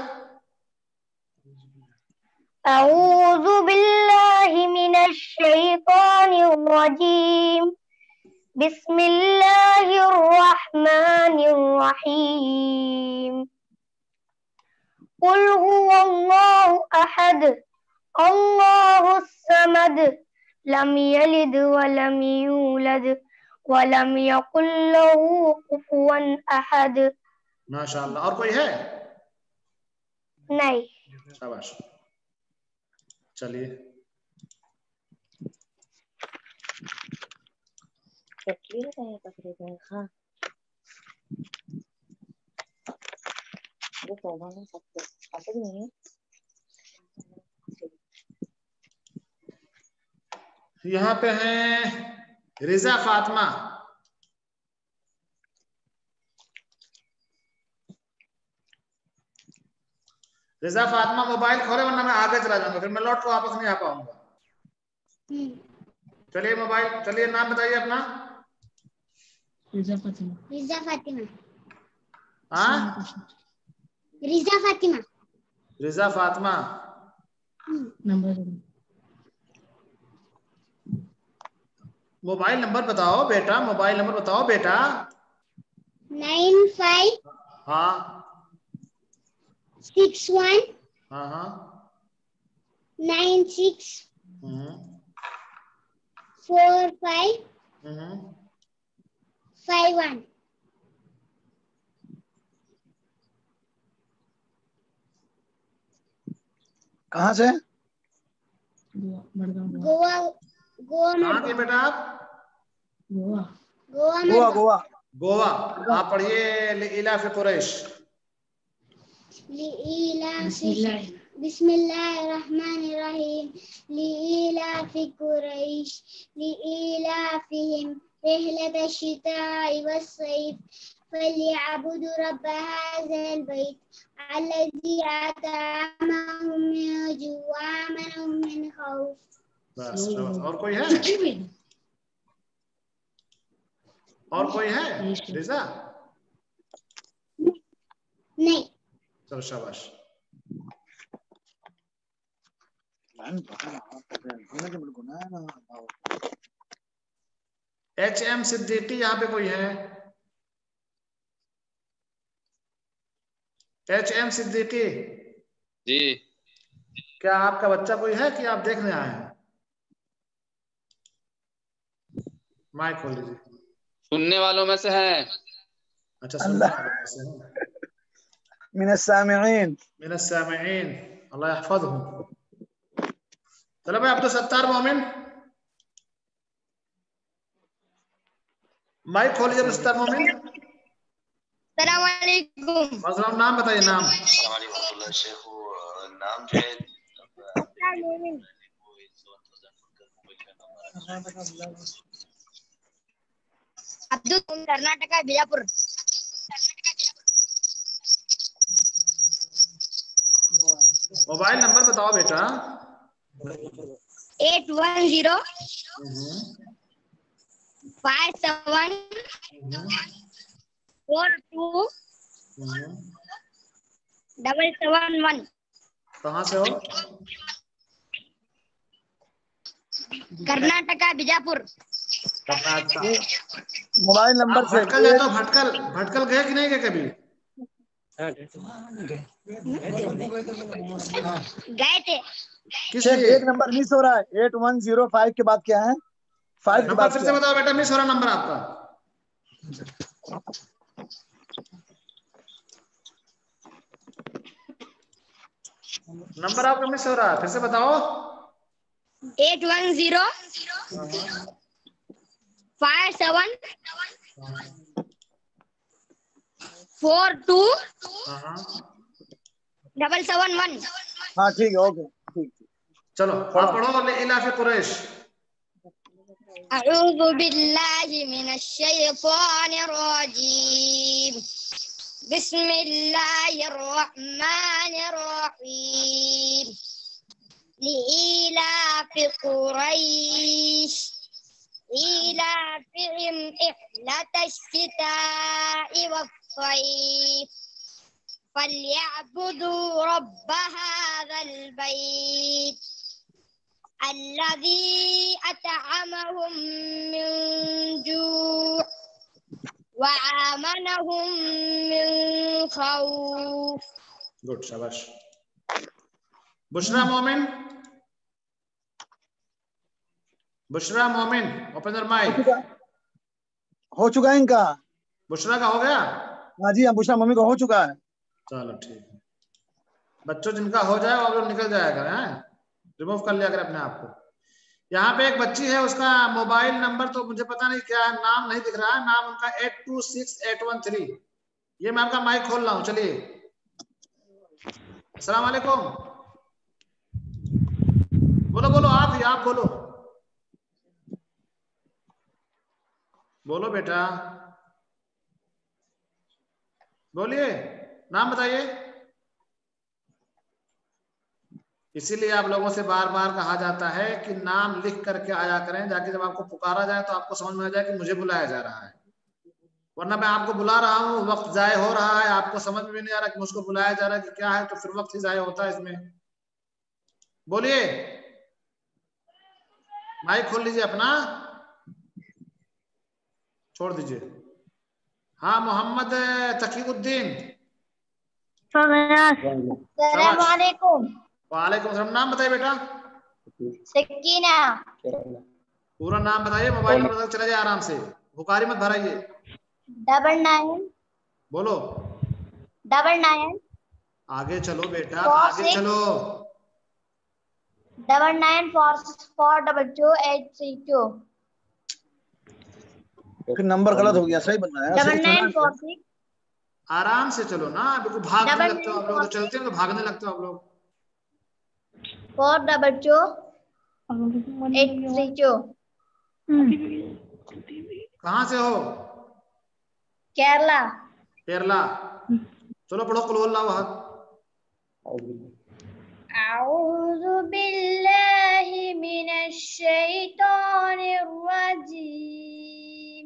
अऊज़ु बिल्लाहि मिनश शैतानिर रजीम। बिस्मिल्लाहिर रहमानिर रहीम। कुल हुवल्लाहु अहद अल्लाहुस समद लम यलिद वलम यूलद वलम यकुल लहू कुफुवन अहद। माशाअल्लाह। और कोई है? नहीं। शाबाश। चलिए हाँ ये तो नहीं सकते ऐसे भी नहीं। यहाँ पे हैं रिजा फातिमा। रिजा फातिमा मोबाइल खोले वरना मैं आगे चला जाऊंगा, फिर मैं लौट के वापस नहीं आ पाऊंगा। चलिए मोबाइल, चलिए नाम बताइए अपना। रिजा फातिमा। रिजा फातिमा। हाँ Riza Fatima. Riza Fatima. Number mobile number बताओ बेटा, मोबाइल नंबर बताओ बेटा। नाइन फाइव हाँ सिक्स वन हाँ हाँ nine six four five five one. कहाँ से? गोवा गोवा कहाँ के बेटा आप? गोवा गोवा गोवा गोवा गोवा। आप पढ़िए लीला फी कुरैश। बिस्मिल्लाहिर्रहमानिर्रहीम। लीला फी कुरैश लीलाफिहिम रिहलतश शिताइ वस्सैफ फलियअबुदु रब्ब हाज़ल बैत अल्लज़ी अतअमहुम मिन जूअ व आमनहुम मिन खौफ। बस और कोई है? और कोई है रिजा? नहीं। चलो शाबाश। एच एम सिद्दीकी यहाँ पे कोई है? H M Siddiqui ji. क्या आपका बच्चा कोई है कि आप देखने आए हैं? माइक खोल लीजिए। सुनने वालों में से है। अच्छा सुनने वालों में से है। मिनस सामिईन। मिनस सामिईन। अल्लाह यहफज़हुम। चलो भाई अब्दुल सत्तार मोमिन। माइक खोलिए मिस्टर मोमिन। अस्सलाम वालेकुम। मसलाम, नाम बताइए नाम। नाम जो है अब्दुल, कर्नाटका बीजापुर। मोबाइल नंबर बताओ बेटा। Eight one zero five seven four two double seven one. कहाँ से हो? कर्नाटका बीजापुर। कर्नाटका। मोबाइल नंबर से भटकल गए तो भटकल भटकल गए कि नहीं गए कभी? गए थे। किस लिए? एक नंबर मिस हो रहा है। एट वन जीरो फाइव के बाद क्या है? फाइव के बाद फिर से बताओ बेटा, मिस हो रहा नंबर आपका। नंबर आपका मिस हो रहा है, फिर से बताओ। Eight one zero five seven four two double seven one. हाँ ठीक है, ओके ठीक। चलो आप पढ़ो। इलाफे कुरैश। अऊज़ु बिल्लाहि मिनश शैतानिर रजीम। बिस्मिल्लाहिर रहमानिर रहीम। लिइलाफि कुरैश إيلافهم رحلة الشتاء والصيف فليعبدوا رب هذا البيت الذي أطعمهم من جوع وآمنهم من خوف. गुड, शाबाश। बुशरा मोमिन। बुशरा मोमिन, ओपन योर माइक। हो चुका है इनका। बुशरा का हो गया? हाँ जी, हाँ बुशरा मम्मी का हो चुका है। चलो ठीक है। बच्चों जिनका हो जाए आप लोग निकल जाया करें, हैं? रिमूव कर लिया करें अपने आप को। यहाँ पे एक बच्ची है, उसका मोबाइल नंबर तो मुझे पता नहीं क्या है, नाम नहीं दिख रहा है। नाम उनका eight two six eight one three. ये मैं आपका माइक खोल रहा हूँ। चलिए, अस्सलाम वालेकुम। बोलो बोलो, आप ही आप बोलो बोलो बेटा, बोलिए, नाम बताइए। इसीलिए आप लोगों से बार बार कहा जाता है कि नाम लिख करके आया करें, जाके जब आपको पुकारा जाए तो आपको समझ में आ जाए कि मुझे बुलाया जा रहा है। वरना मैं आपको बुला रहा हूँ, वक्त जाय हो रहा है, आपको समझ में भी नहीं आ रहा कि मुझको बुलाया जा रहा है कि क्या है, तो फिर वक्त ही जाय होता है इसमें। बोलिए, माइक खोल लीजिए अपना, छोड़ दीजिए। हाँ, मोहम्मद तकीउद्दीन। अस्सलाम वालेकुम। वालेकुम सलाम। नाम बताइए बेटा। सकीना। पूरा नाम बताइए, मोबाइल नंबर चला जाए आराम से, बुखारी मत भराइए। Double nine. बोलो। Double nine. आगे चलो बेटा, आगे चलो। Double nine four four double two eight three two. फिर नंबर गलत हो गया, सही बनना है। Double nine four six. आराम से चलो ना, बिल्कुल भागने लगते हो आप लोग। तो चलते हैं तो भागने लगते हो आप लोग। Four double two eight three two. कहाँ से हो? केरला। केरला। चलो पढ़ो कुल हुवल्लाहु अहद। अऊज़ु बिल्लाहि मिनश शैतानिर रजीम।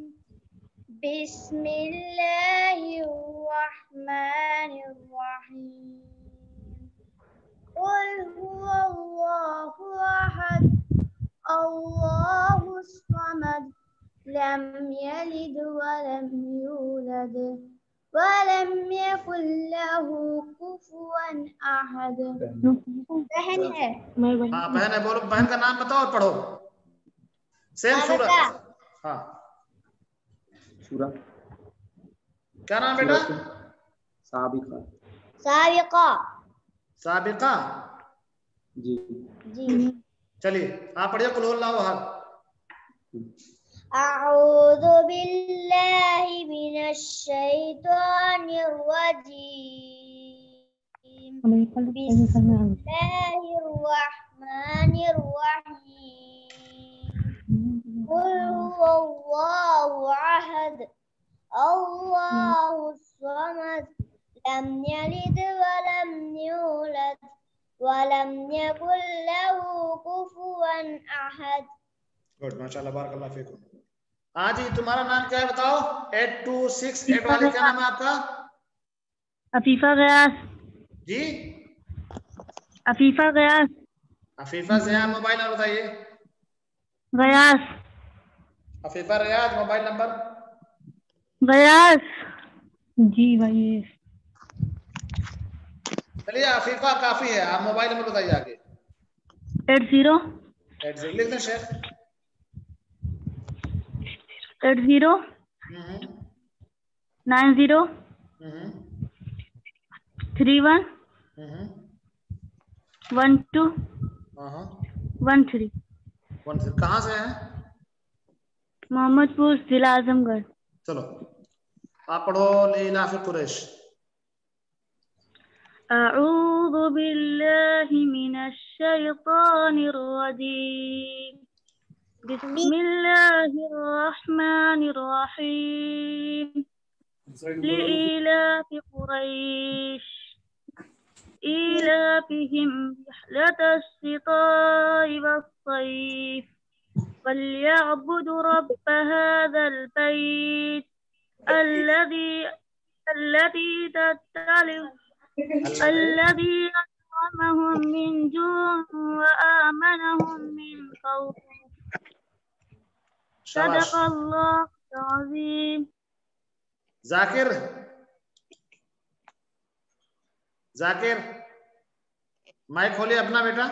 बिस्मिल्लाहिर रहमानिर रहीम। क़ुल हुवल्लाहु अहद अल्लाहुस समद लम यलिद वलम यूलद वलम यकुल लहू कुफुवन अहद। बहन है। हाँ बहन है, बोलो बहन का नाम बताओ और पढ़ो। सेम सूरत। हाँ, सूरा क्या नाम बेटा? साबिका। साबिका। साबिका जी जी। चलिए आप पढ़िए कुल हुवल्लाहु अहद। أعوذ بالله من الشيطان الرجيم بسم الله الرحمن الرحيم قل هو الله أحد الله الصمد لم يلد ولم يولد ولم يكن له كفوا أحد। गुड, माशाल्लाह, बारकल्लाह फीकुम। हाँ जी, तुम्हारा नाम क्या है बताओ? एट टू सिक्स एट वाले, क्या नाम है आपका? अफीफा गयास। जी, अफीफा गयास। अफीफा ज़िया, मोबाइल नंबर बताइए। गयास। अफीफा रियाज, मोबाइल नंबर? गयास। जी भाई। चलिए, अफीफा काफी है, आप मोबाइल नंबर बताइए आगे। एट जीरो एट जीरो लिख दें Sheikh. Eight zero nine zero three one one two one three. कहाँ से हैं? मोहम्मदपुर, जिला आजमगढ़। चलो, आप पढ़ो लीलाफ़ कुरैश। अऊज़ु बिल्लाहि मिनश शैतानिर रजीम बिस्मिल्लाहिर रहमानिर रहीम लिइलाफि कुरैश إيلافهم رحلة الشتاء والصيف فليعبدوا رب هذا البيت الذي الذي تتلف الذي أطعمهم من جوع وآمنهم من خوف صدق الله العظيم। जाकिर, जाकिर माइक खोलिए अपना बेटा।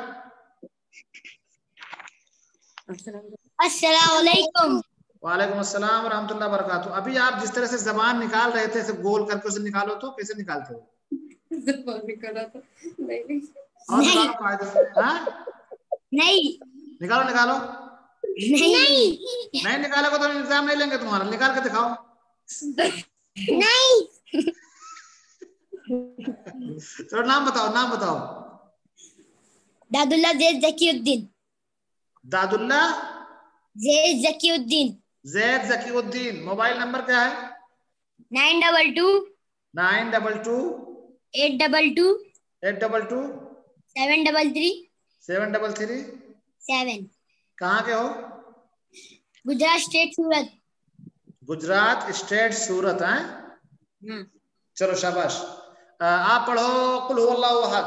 अस्सलाम वालेकुम। वालेकुम अस्सलाम रहमतुल्लाह बरकातहू। अभी आप जिस तरह से जबान निकाल रहे थे, ऐसे गोल करके उसे निकालो, तो कैसे निकालते हो? जबान निकाला था? नहीं नहीं और निकालो कायदे से। हाँ, नहीं निकालो, निकालो। नहीं नहीं निकालोगे तो एग्जाम नहीं लेंगे तुम्हारा। निकाल के दिखाओ। नहीं चलो, नाम बताओ, नाम बताओ। दादुल्ला जैद ज़कीउद्दीन। दादुल्ला जैद ज़कीउद्दीन। जैद ज़कीउद्दीन। मोबाइल नंबर क्या है? Nine double two nine double two eight double two eight double two seven double three seven double three seven. कहाँ के हो? गुजरात स्टेट सूरत। गुजरात स्टेट सूरत है। चलो शाबाश। आप पढ़ो कुल हुवल्लाहु अहद।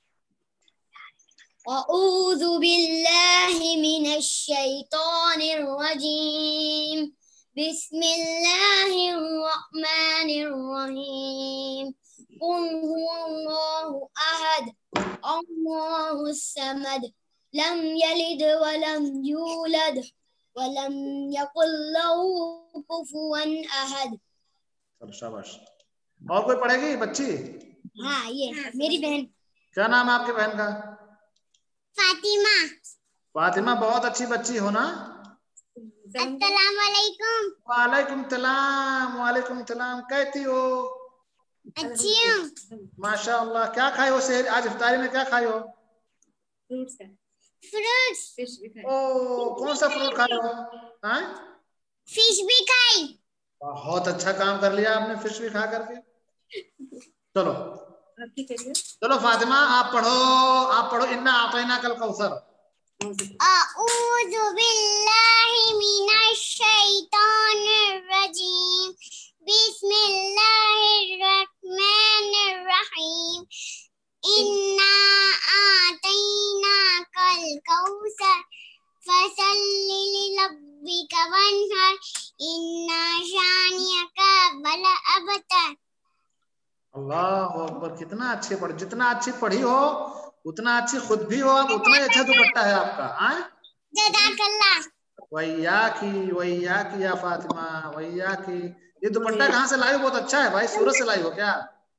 अऊज़ु बिल्लाहि मिनश शैतानिर रजीम बिस्मिल्लाहिर रहमानिर रहीम कुल हुवल्लाहु अहद अल्लाहुस समद लम यलिद वलम यूलद वलम यकुल लहू कुफुवन अहद। चलो शाबाश। और कोई पढ़ेगी बच्ची? हाँ, ये मेरी बहन। क्या नाम है आपकी बहन का? फातिमा। फातिमा, बहुत अच्छी बच्ची हो ना? अस्सलाम वालेकुम। वालेकुम सलाम। वालेकुम सलाम। कैसी हो? अच्छी हूँ माशाअल्लाह। क्या खाए हो शहर आज इफ्तारी में? क्या खाए हो? फ्रूट्स फ्रूट्स ओ, कौन सा फ्रूट खाए हो? हाँ, फिश भी खाई। बहुत अच्छा काम कर लिया आपने, फिश भी खा करके। चलो चलो फातिमा, आप पढ़ो, आप पढ़ो इन्ना आतैना कल कौसर। अऊज़ु बिल्लाहि मिनश शैतानिर रजीम बिस्मिल्लाहिर रहमानिर रहीम इन्ना आतैना कल कौसर फसल्लि लिरब्बिका वन्हर इन्ना शानियका बल अबतर। अल्लाह अकबर। कितना अच्छे पढ़, जितना अच्छी पढ़ी हो उतना अच्छी खुद भी हो आप, उतना ही अच्छा दुपट्टा है आपका। हाँ, जज़ाकल्लाह। वैया की वैया की या फातिमा, वैया की। ये दुपट्टा कहाँ से लाई हो? बहुत अच्छा है भाई। सूरत से लाई हो क्या?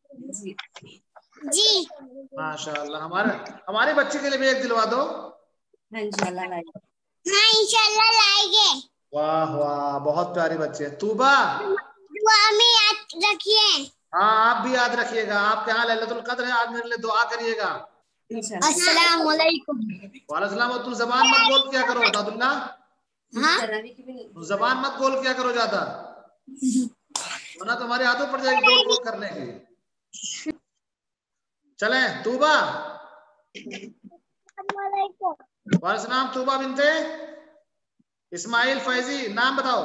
जी माशाअल्लाह। हमारे हमारी बच्ची के लिए भी एक दिलवा दो। इंशाल्लाह लाएंगे। वाह वाह, बहुत प्यारी बच्चे है। तूबा, दुआ में याद रखिए। हाँ आप भी याद रखिएगा, आपके यहाँ लैलतुल कद्र है, आज मेरे लिए दुआ करिएगा। अस्सलाम वालेकुम। वालेकुम सलाम। और तुम जबान मत गोल किया करो दादुल्ला, हाँ तुम जबान मत गोल किया करो ज्यादा, वरना तुम्हारी आदत पड़ जाएगी गोल गोल करने की। चले तूबा। वालेकुम सलाम। तूबा बिनते इस्माइल फैजी, नाम बताओ।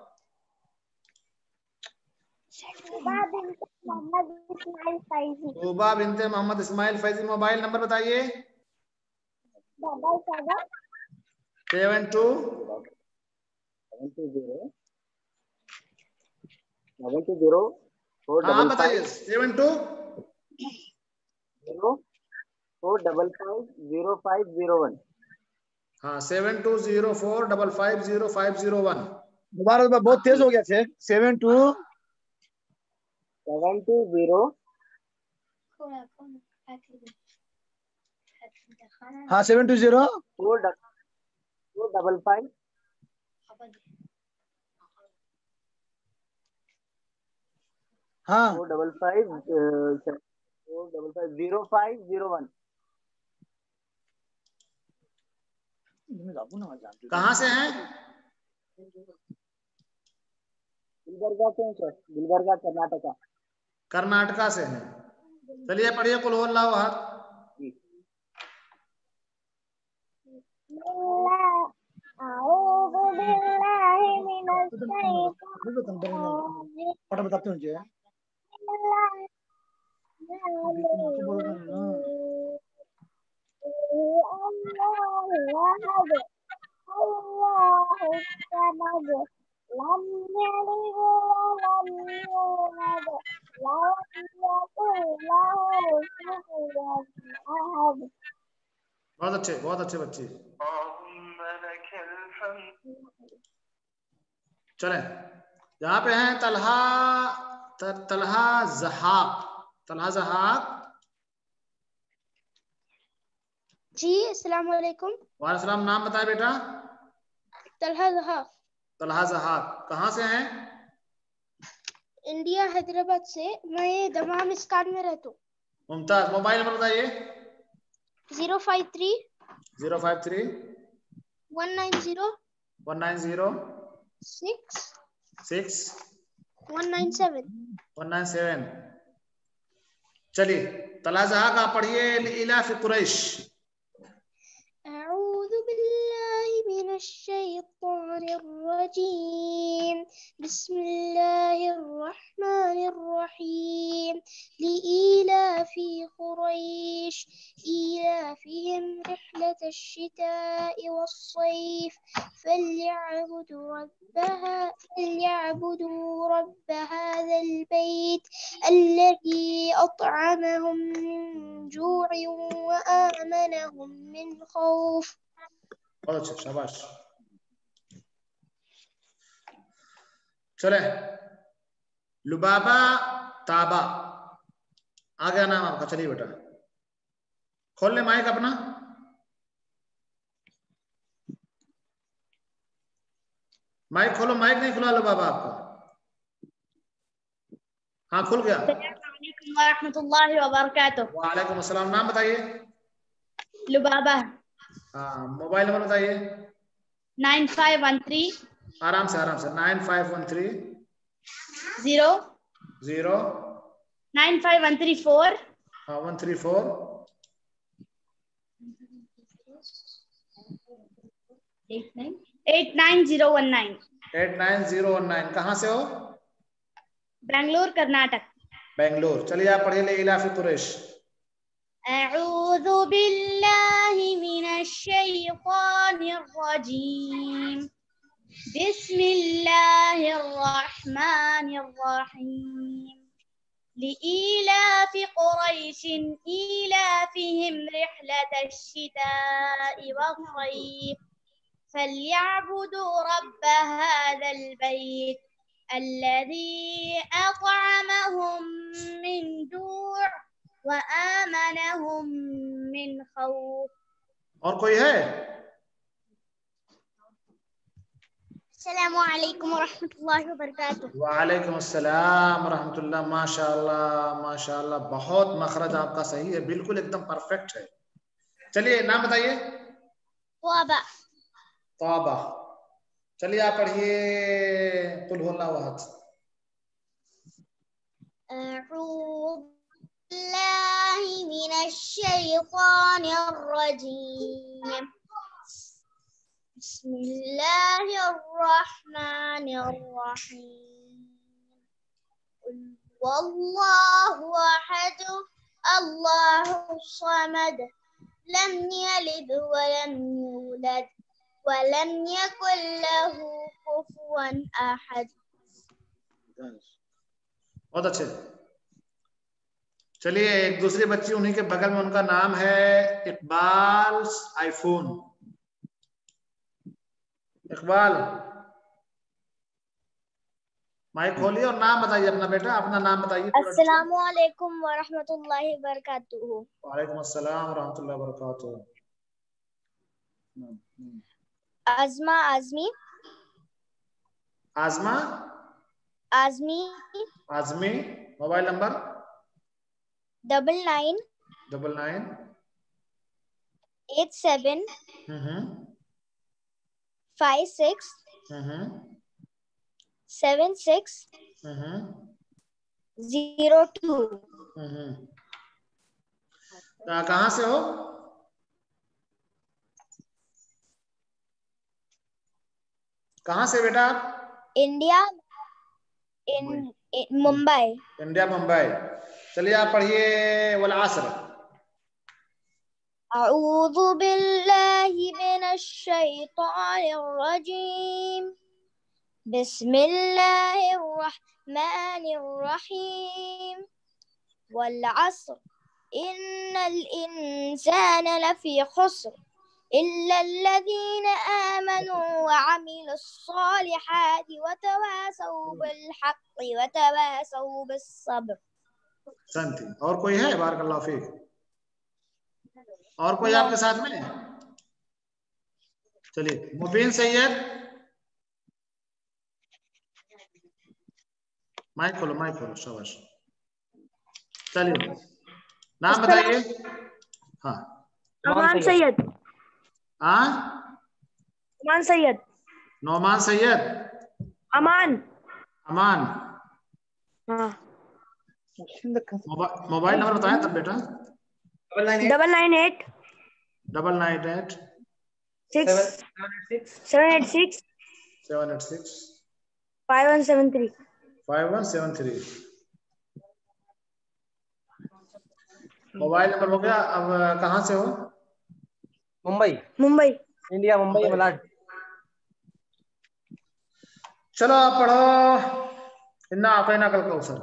तूबा बिनते मोहम्मद इस्माइल फैजी। तूबा बिनते मोहम्मद इस्माइल फैजी। मोबाइल नंबर बताइए। Double seven seven two seven two zero seven two zero four हाँ डबल बताइए। Seven two zero four double five zero five zero one. हाँ seven two zero four double five zero five zero one. दोबारा दोबारा बहुत तेज हो गया थे। Seven two seven two zero हाँ seven two zero four four double five हाँ four double five four double five zero five zero one. कहाँ से हैं? गुलबर्गा से सर, गुलबर्गा कर्नाटका। कर्नाटका से हैं। चलिए पढ़िए कुल हुवल्लाहु अहद। पढ़ बताते हैं मुझे। बहुत अच्छे, बहुत अच्छे बच्चे। चले यहाँ पे हैं तलहा तलहा जहाक। तलहा जहाक जी अस्सलाम वालेकुम। वालेकुम सलाम। नाम बताए बेटा। तलहा जहाक। तलहा जहाक कहाँ से हैं? इंडिया हैदराबाद से। मैं दमामिस्तान में रहता हूँ। मुमताज। मोबाइल नंबर बताइए। Zero five three zero five three one nine zero one nine zero six six one nine seven one nine seven. चलिए तलहा जहाक आप पढ़िए। इलाफी कुरैश। أعوذ بالله من الشيطان الرجيم بسم الله الرحمن الرحيم لإيلاف قريش إيلافهم رحلة الشتاء والصيف فليعبدوا ربها فليعبدوا رب هذا البيت الذي أطعمهم من جوع وآمنهم من خوف। अच्छा शाबाश। चले लुबाबा ताबा आ गया नाम आपका। चलिए बेटा खोल ले माइक अपना। माइक खोलो। माइक नहीं खुला लुबाबा आपका। हाँ खुल गया। अस्सलामुअलैकुम वरहमतुल्लाहि वबरकातुह। वालेकुम अस्सलाम। नाम बताइए। लुबाबा। हाँ मोबाइल नंबर बताइए। नाइन फाइव वन थ्री आराम से आराम से। Nine five one three zero zero nine five one three four हाँ one three four eight nine zero one nine. Eight nine zero one nine. कहाँ से हो? बेंगलोर कर्नाटक। बेंगलोर। चलिए आप पढ़िए ले इलाफी कुरैश। अऊज़ु बिल्लाहि मिनश्शैतानिर रजीम बिस्मिल्लाहिर रहमानिर रहीम लिईलाफि कुरैशिन ईलाफिहिम रिह्लतश शिताइ वस्सैफ फलयअबुदू रब्ब हाज़ल बैत الذي أطعمهم من جوع وآمنهم من خوف। और कोई है? अस्सलामु अलैकुम वरहमतुल्लाहि वबरकातुहू। वालेकुम अस्सलाम रहमतुल्लाह। माशाअल्लाह माशाअल्लाह, बहुत मखरज आपका सही है, बिल्कुल एकदम परफेक्ट है। चलिए नाम बताइए। तौबा। तौबा। चलिए आप पढ़िए कुल हुवल्लाहु अहद। अऊज़ु बिल्लाहि मिनश शैतानिर रजीम। बिस्मिल्लाहिर रहमानिर रहीम। क़ुल हुवल्लाहु अहद अल्लाहुस समद लम यलिद व लम यूलद व लम यकुल लहू कुफुवन अहद। बहुत अच्छे। चलिए एक दूसरी बच्ची, उन्हीं के बगल में, उनका नाम है इकबाल आईफोन। इकबाल माइक खोलिए और नाम बताइए अपना। बेटा अपना नाम बताइए। अस्सलामु अलैकुम व रहमतुल्लाहि व बरकातुहू। वालेकुम अस्सलाम व रहमतुल्लाहि व बरकातुहू। Azma Azmi. Azma Azmi. Azmi. Mobile number double nine double nine eight seven hmm five six hmm seven six hmm zero two. हम्म। कहाँ से हो? कहाँ से बेटा? India, in, in Mumbai. India Mumbai. चलिए आप पढ़िए वल असर। अऊज़ु बिल्लाहि मिनश शैतानिर रजीम। बिस्मिल्लाहिर रहमानिर रहीम। वल असर इन्नल इंसाना लफी खुस्र इल्ला अल्लज़ीना आमनू व अमिलुस सालिहाति व तवासौ बिल हक़्क़ि व तवासौ बिस सब्र। संती। और कोई है? बारकल्लाहु फीक। और कोई आपके साथ में? चलिए मुबीन सैयद, माइक खोलो माइक खोलो। शाबाश। चलिए नाम बताइए। हाँ अमान सैयद। हाँ अमान सैयद। नौमान सैयद। अमान। अमान। हाँ। मोबाइल नंबर बताया तब बेटा। Double nine eight double nine eight six seven eight six seven eight six five one seven three five one seven three. Mobile number हो गया। अब कहाँ से हो? मुंबई। मुंबई। इंडिया मुंबई मलाड। चलो आप पढ़ो इन्ना आतैना कल कौसर।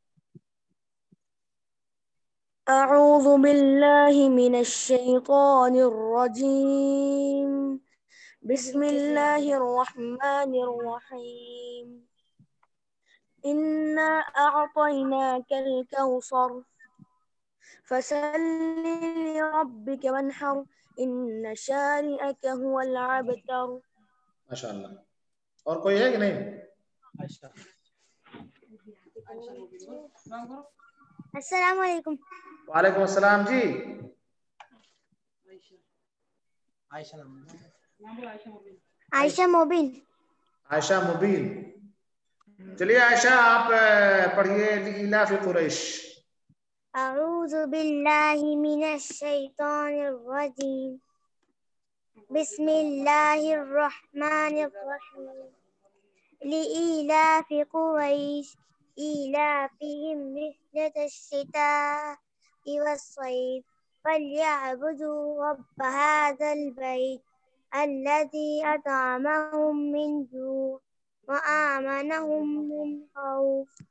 अऊज़ु बिल्लाहि मिनश शैतानिर रजीम। बिस्मिल्लाहिर रहमानिर रहीम। इन्ना अअतैनाकल कौसर फसल्लि लिरब्बिका वन्हर इन्न शानिअक हुवल अबतर। माशाअल्लाह। और कोई है कि नहीं? अस्सलामु अलैकुम। वालेकुम अस्सलाम जी। आयशा मोबिन। आयशा मुबीन। चलिए आयशा आप पढ़िए लीला फी कुरैश। अऊज़ु बिल्लाहि मिनश शैतानिर रजीम। बिस्मिल्लाहिर रहमानिर रहीम। लिइलाफि कुरैश इलाफिहिम रिह्लतश शिता'i वस्सैफ फलयअबुदू रब्ब हाज़ल बैत अल्लज़ी अत'अमहुम मिन जू' व आमनहुम मिन खौफ।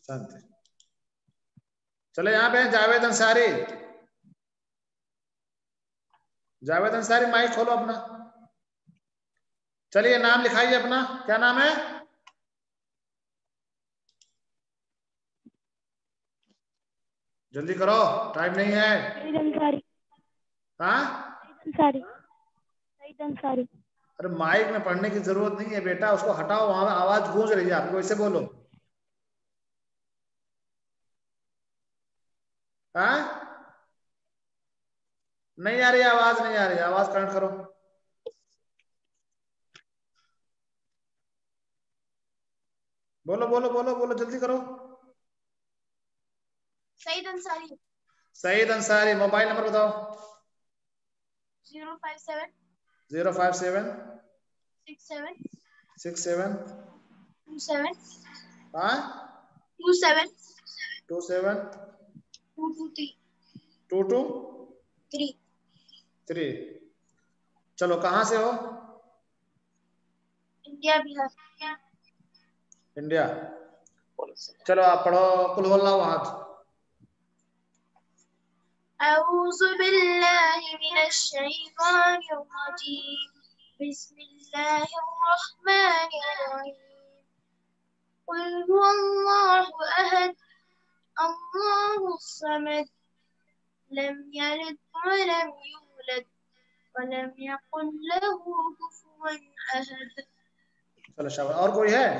चलो यहाँ पे जावेद अंसारी। जावेद अंसारी माइक खोलो अपना। चलिए नाम लिखाइए अपना। क्या नाम है? जल्दी करो, टाइम नहीं है। सईद अंसारी। हाँ सईद अंसारी। सईद अंसारी। अरे माइक में पढ़ने की जरूरत नहीं है बेटा, उसको हटाओ, वहां आवाज गूंज रही है, आपको वैसे बोलो। हाँ नहीं आ रही आवाज, नहीं आ रही आवाज, कनेक्ट करो। बोलो बोलो बोलो बोलो, जल्दी करो। सईद अंसारी। सईद अंसारी, मोबाइल नंबर बताओ। Zero five seven zero five seven six seven six seven two seven हाँ two seven two seven two two three two two three three. चलो कहाँ से हो? इंडिया बिहार। इंडिया। चलो आप पढ़ो कुल हुवल्लाहु अहद। अऊज़ु बिल्लाहि मिनश शैतानिर रजीम। बिस्मिल्लाहिर रहमानिर रहीम। कुल हुवल्लाहु अहद अल्लाहुस समद लम यलिद वलम यूलद वलम यकुल लहू कुफुवन अहद। चलो शाबाश। और कोई है?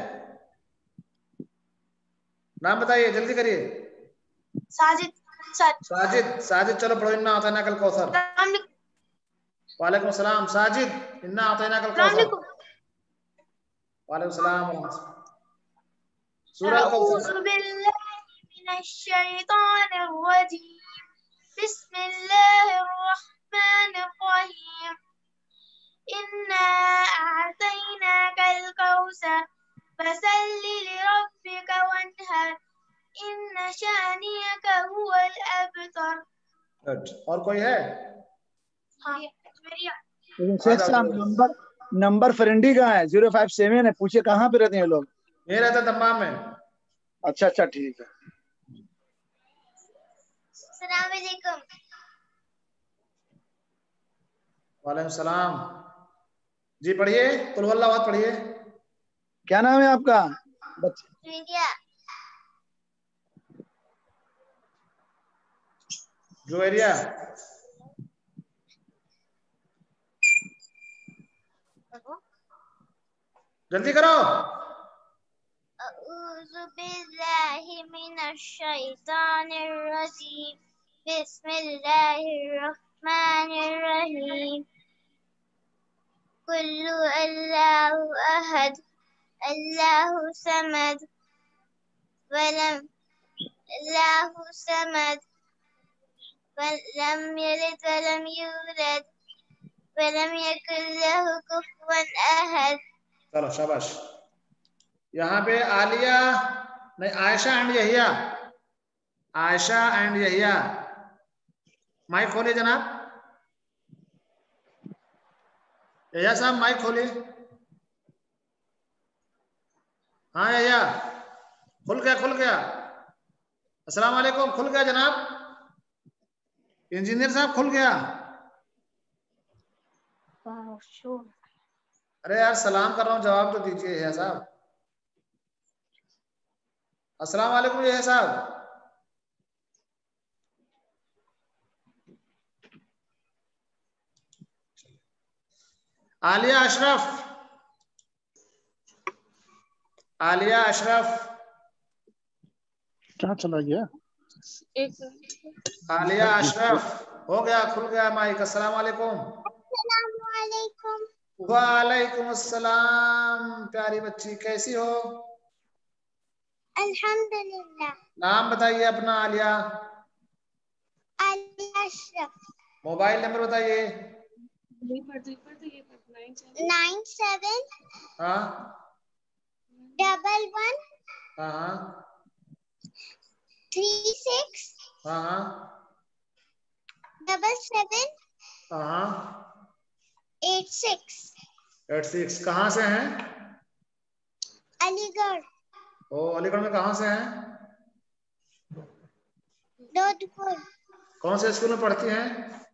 नाम बताइए, जल्दी करिए। साजिद। साजिद साजिद चलो पढ़ो। इन्ना आतैना कल कौसर। वालेकुम सलाम। साजिद, इन्ना आतैना कल कौसर। वालेकुम सलाम। सूरह अऊज़ु बिल्लाहि मिनश शैतानिर रजीम। बिस्मिल्लाहिर रहमानिर रहीम। इन्ना अअतैनाकल कौसर फसल्लि लिरब्बिका वन्हर इन्न शानियका हुवल अबतर। और कोई है? हाँ शेख साहब, नंबर नंबर फ्रेंडी कहाँ है? जीरो फाइव सेवन है, पूछिए कहाँ पे रहते हैं लोग? ये रहता दम्माम में। अच्छा अच्छा ठीक है। अस्सलाम वालेकुम। वालेकुम सलाम। जी पढ़िए, कुल हुवल्लाहु अहद पढ़िए। क्या नाम है आपका बच्चे? जुवेरिया। जल्दी करो। अऊज़ु बिल्लाहि मिनश शैतानिर रजीम। बिस्मिल्लाहिर रहमानिर रहीम। कुल्लु अल्लाहु अहद अल्लाहु समद वलम अल्लाहु समद वलम यलिद वलम यूलद वलम यकुल लहू कुफुवन अहद। चलो शाबाश। यहाँ पे आलिया नहीं, Ayesha and Yahya. Ayesha and Yahya, mike खोलिए जनाब। यहिया साहब माइक खोलिए। हाँ यहिया, खुल गया खुल गया। अस्सलाम वालेकुम। खुल गया जनाब। इंजीनियर साहब खुल गया। अरे यार सलाम कर रहा हूँ, जवाब तो दीजिए यहिया साहब। अस्सलाम वालेकुम यहिया साहब। आलिया अशरफ। आलिया अशरफ। क्या चला गया? आलिया अशरफ हो गया, खुल गया माइक। अस्सलाम वालेकुम। वालेकुम अस्सलाम। प्यारी बच्ची कैसी हो? अल्हम्दुलिल्लाह। नाम बताइए अपना आलिया। आलिया अशरफ। मोबाइल नंबर बताइए। नाइन सेवन हाँ डबल वन हाँ हाँ थ्री सिक्स हाँ हाँ डबल सेवन हाँ हाँ एट सिक्स। Eight six. कहाँ से हैं? अलीगढ़। ओ अलीगढ़ में कहाँ से हैं? जोधपुर। कौन से स्कूल में पढ़ती हैं?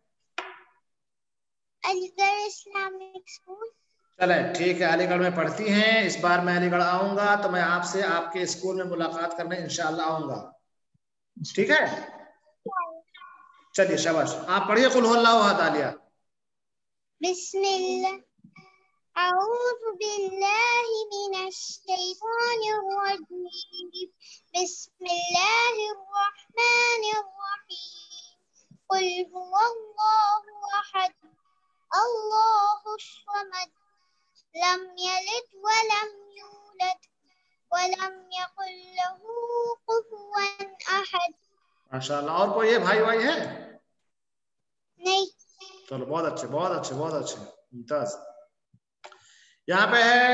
Aligarh Islamic school. चले ठीक है, अलीगढ़ में पढ़ती हैं। इस बार मैं अलीगढ़ आऊंगा तो मैं आपसे आपके स्कूल में मुलाकात करने इंशाल्लाह आऊंगा। ठीक है, चलिए शाबाश। आप पढ़िए कुल हुवल्लाहु अहद आलिया। बिस्मिल्लाह أعوذ بالله من الشيطان الرجيم بسم الله الرحمن الرحيم قل هو الله أحد الله الصمد لم يلد ولم يولد ولم يكن له كفوا أحد। माशाल्लाह। और कोई है भाई भाई है? नहीं। चलो बहुत अच्छे बहुत अच्छे बहुत अच्छे मुमताज। यहाँ पे है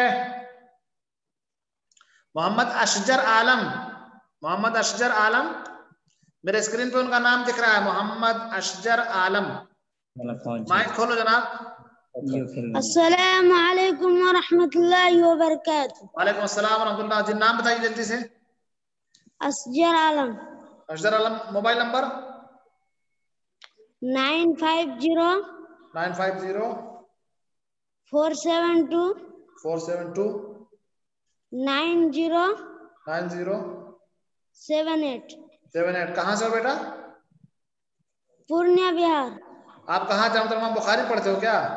मोहम्मद अशजर आलम। मोहम्मद अशजर आलम, मेरे स्क्रीन पे उनका नाम दिख रहा है, मोहम्मद अशजर आलम। माइक खोलो जनाब। अस्सलामु अलैकुम व रहमतुल्लाहि व बरकातुहू। वालेकुम अस्सलाम व रहमतुल्लाह। जी नाम बताइए जल्दी से। Ashjar Alam. Ashjar Alam. Mobile number nine five zero nine five zero four seven two four seven two nine zero nine zero seven eight seven eight. कहाँ से हो बेटा? पूर्णिया बिहार। आप कहाँ जाऊँ तो बुखारी पढ़ते हो क्या?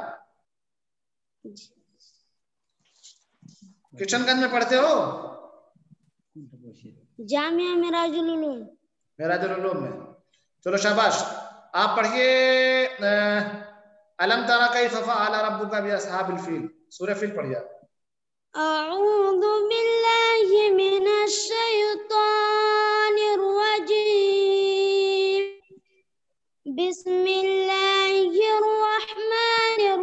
किशनगंज में पढ़ते हो? जामिया मिराजुल उलूम। मिराजुल उलूम में। चलो शाबाश। आप पढ़िए अलम तरा कैफ फअल रब्बुका बिअस्हाबिल फील। सूरह फील पढ़िए। अऊज़ु बिल्लाहि मिनश शैतानिर रजीम बिस्मिल्लाहिर रहमानिर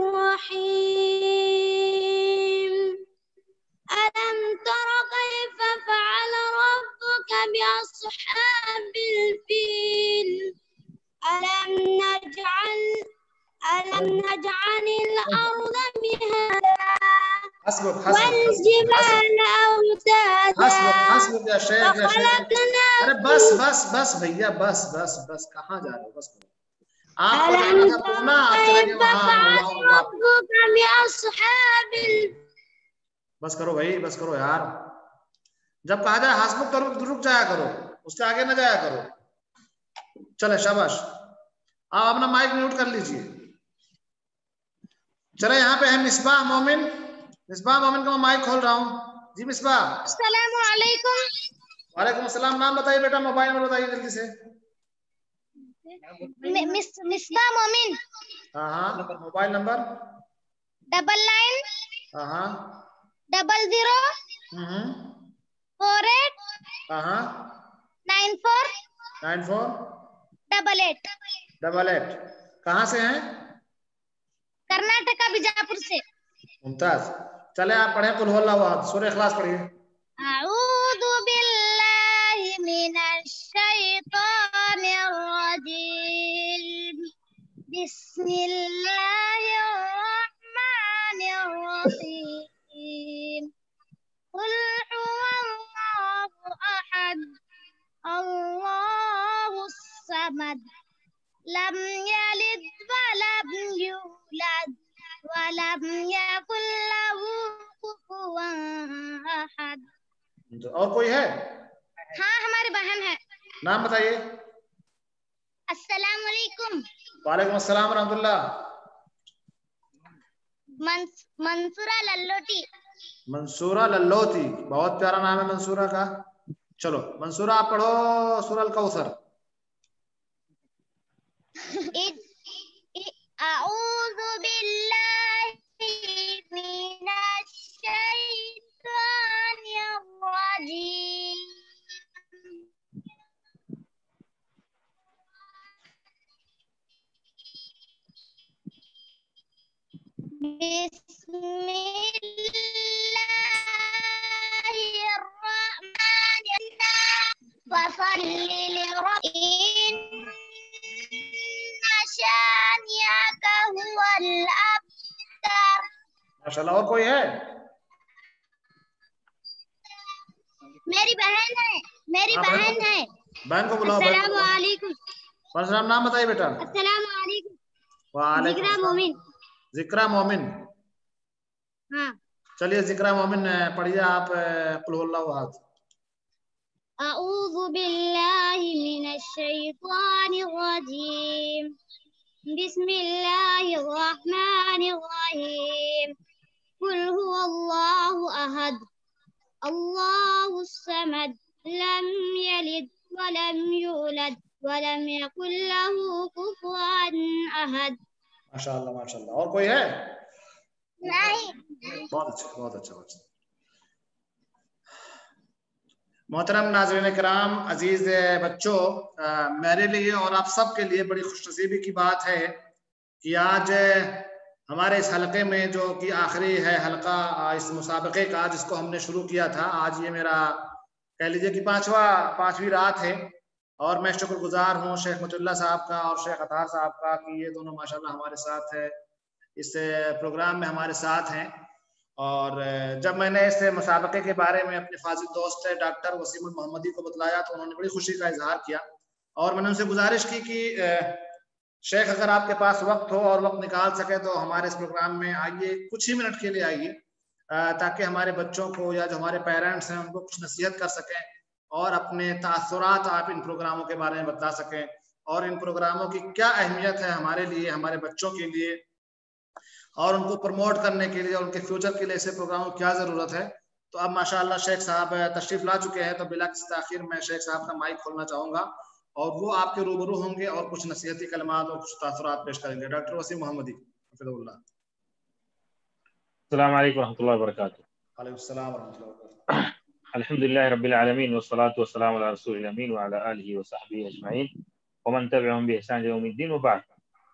रहीम अलम तरा कैफ फअल रब्बुका बिअस्हाबिल फील अलम नजअल अलम नजअलिल अर्द मिहादा हस्बुक वल्जिबाल औतादा हस्बुक या शेख या शेख। अरे बस बस बस भैया बस बस बस कहाँ जा रहे हो? बस आपको जाना था पूना, आप चले गए वहाँ। बस करो भाई बस करो यार। जब कहा जाए हस्बुक तो रुक जाया करो, उसके आगे न जाया करो। चले शाबाश। आप अपना माइक म्यूट कर लीजिए। चले यहाँ पे है मिसबाह मोमिन। मिसबाह मोमिन का मैं माइक खोल रहा हूँ। जी मिसबाह। अस्सलामु अलैकुम। वालेकुम अस्सलाम। नाम बताइए बेटा, मोबाइल नंबर बताइए जल्दी से। मिस मिसबाह मोमिन। हाँ हाँ मोबाइल नंबर डबल नाइन हाँ हाँ डबल जीरो फोर एट हाँ हाँ nine four nine four double eight double eight. कहाँ से हैं? कर्नाटका बिजापुर से। मुमताज। चले आप पढ़े कुल हुवल्लाहु अहद। सूरह इखलास पढ़िए। अऊज़ु बिल्लाहि मिनश शैतानिर रजीम बिस्मिल्लाहिर रहमानिर रहीम कुल हुवल्लाहु अहद अल्लाहुस समद लम यलिद वलम यूलद वलम यकुल लहू कुफुवन अहद। और कोई है? हाँ हमारी बहन है। नाम बताइए। अस्सलाम वालेकुम। वालेकुम अस्सलाम रहमतुल्लाह। मंस, मंसूरा लल्लोटी। मंसूरा लल्लोती, बहुत प्यारा नाम है मंसूरा का। चलो मंसूरा आप पढ़ो सूरह अल कौसर। अऊज़ु बिल्लाहि मिनश शैतानिर रजीम बिस्मिल्लाहिर रहमानिर रहीम फसल्लि लिरब्बिक शानिअका हुवल अब्तर। माशाल्लाह। और कोई है? मेरी बहन है। मेरी बहन है। बहन को बुलाओ। अस्सलामु अलैकुम। परसराम नाम बताइए बेटा। अस्सलामु अलैकुम। वालेकुम जिक्रा मोमिन। जिक्रा मोमिन। हाँ चलिए जिक्रा मोमिन पढ़िए आप कुल हुवल्लाहु अहद। अऊज़ु बिल्लाहि मिनश शैतानिर रजीम बिस्मिल्लाहिर रहमानिर रहीम कुल हुवल्लाहु अहद अल्लाहुस समद लम यलिद वलम यूलद वलम यकुल लहू कुफुवन अहद। माशाल्लाह माशाल्लाह। और कोई है? नहीं। बहुत अच्छा बहुत अच्छा बहुत अच्छा। मोहतरम नाज़रीन किराम, अजीज बच्चों, मेरे लिए और आप सब के लिए बड़ी खुशनसीबी की बात है कि आज हमारे इस हलके में, जो कि आखिरी है हलका इस मुसाबके का जिसको हमने शुरू किया था, आज ये मेरा कह लीजिए कि पांचवा पांचवी रात है। और मैं शुक्रगुजार हूँ शेख मतुल्ला साहब का और शेख अतार साहब का कि ये दोनों माशाल्लाह हमारे साथ है, इस प्रोग्राम में हमारे साथ हैं। और जब मैंने इस मुसाबके के बारे में अपने फाजिल दोस्त डॉक्टर वसीम मोहम्मदी को बतलाया तो उन्होंने बड़ी खुशी का इजहार किया और मैंने उनसे गुजारिश की कि शेख अगर आपके पास वक्त हो और वक्त निकाल सके तो हमारे इस प्रोग्राम में आइए, कुछ ही मिनट के लिए आइए, ताकि हमारे बच्चों को या जो हमारे पेरेंट्स हैं उनको कुछ नसीहत कर सकें और अपने तासुरात आप इन प्रोग्रामों के बारे में बता सकें और इन प्रोग्रामों की क्या अहमियत है हमारे लिए, हमारे बच्चों के लिए, और उनको प्रमोट करने के लिए और उनके फ्यूचर के लिए ऐसे प्रोग्रामों की क्या ज़रूरत है। तो अब माशाअल्लाह शेख साहब तशरीफ ला चुके हैं, तो बिला किसी ताखीर मैं शेख साहब का माइक खोलना चाहूँगा और वो आपके रूबरू होंगे और कुछ नसीहती कलमात और कुछ तासुरात पेश करेंगे। डॉक्टर वसीम मोहम्मदी, हफिज़हुल्लाह। अस्सलामु अलैकुम वरहमतुल्लाहि वबरकातुहू। वालेकुम सलाम वरहमतुल्लाहि वबरकातुहू। अल्हम्दुलिल्लाहि रब्बिल आलमीन वस्सलातु वस्सलामु अला रसूलिल अमीन व अला आलिहि व सहबिहि अजमईन व मन तबिअहुम बि इहसान इला यौमिद्दीन व बाद।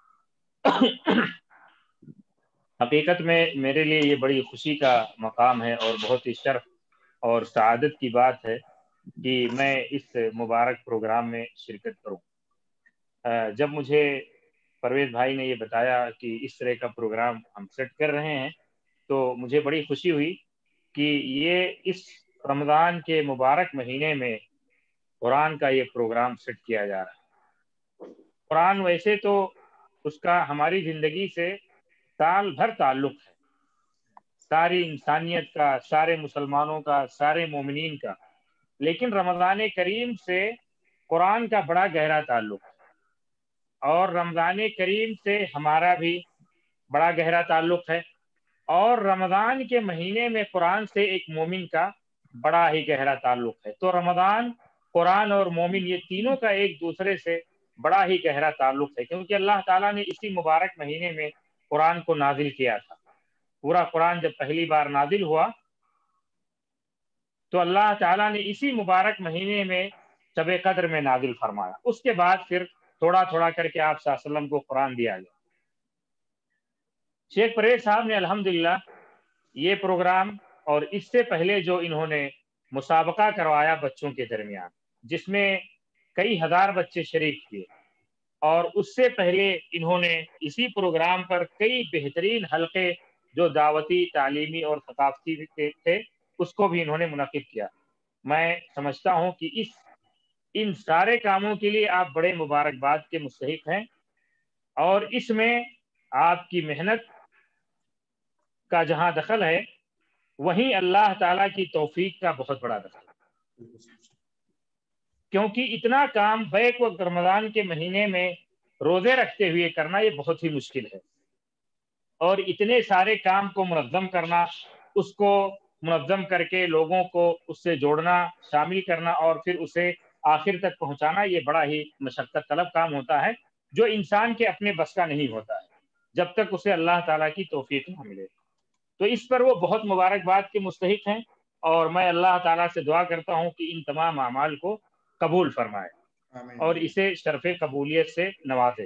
हकीकत में मेरे लिए ये बड़ी खुशी का मकाम है और बहुत ही शर्फ और सआदत की बात है कि मैं इस मुबारक प्रोग्राम में शिरकत करूं। जब मुझे परवेज भाई ने ये बताया कि इस तरह का प्रोग्राम हम सेट कर रहे हैं तो मुझे बड़ी खुशी हुई कि ये इस रमज़ान के मुबारक महीने में कुरान का ये प्रोग्राम सेट किया जा रहा है। कुरान वैसे तो उसका हमारी ज़िंदगी से साल भर ताल्लुक है, सारी इंसानियत का, सारे मुसलमानों का, सारे मोमिनीन का, लेकिन रमज़ान करीम से कुरान का बड़ा गहरा ताल्लुक है और रमज़ान करीम से हमारा भी बड़ा गहरा ताल्लुक है और रमज़ान के महीने में कुरान से एक मोमिन का बड़ा ही गहरा ताल्लुक है। तो रमज़ान, कुरान और मोमिन, ये तीनों का एक दूसरे से बड़ा ही गहरा ताल्लुक है, क्योंकि अल्लाह ताला ने इसी मुबारक महीने में कुरान को नाजिल किया था। पूरा कुरान जब पहली बार नाजिल हुआ तो अल्लाह ताला ने इसी मुबारक महीने में शब कद्र में नाजिल फरमाया। उसके बाद फिर थोड़ा थोड़ा करके आप सल्लल्लाहु अलैहि वसल्लम को कुरान दिया गया। शेख परवेज साहब ने अल्हम्दुलिल्लाह ये प्रोग्राम और इससे पहले जो इन्होंने मुसाबका करवाया बच्चों के दरमियान, जिसमें कई हजार बच्चे शरीक किए, और उससे पहले इन्होंने इसी प्रोग्राम पर कई बेहतरीन हलके जो दावती, तालीमी और सकाफती थे उसको भी इन्होंने मुनक़िद किया। मैं समझता हूँ कि इस इन सारे कामों के लिए आप बड़े मुबारकबाद के मुस्तहिक हैं और इसमें आपकी मेहनत का जहाँ दखल है वहीं अल्लाह ताला की तौफीक का बहुत बड़ा दखल है, क्योंकि इतना काम बैक वक्त रमज़ान के महीने में रोजे रखते हुए करना ये बहुत ही मुश्किल है और इतने सारे काम को मुनज़्ज़म करना, उसको मुनज़्ज़म करके लोगों को उससे जोड़ना, शामिल करना और फिर उसे आखिर तक पहुंचाना, ये बड़ा ही मशक्क़त तलब काम होता है जो इंसान के अपने बस का नहीं होता है जब तक उसे अल्लाह ताला की तौफीक न मिले। तो इस पर वो बहुत मुबारकबाद के मुस्तहिक हैं और मैं अल्लाह ताला से दुआ करता हूँ कि इन तमाम अमाल को कबूल फरमाए और इसे शर्फ़े कबूलियत से नवाजे।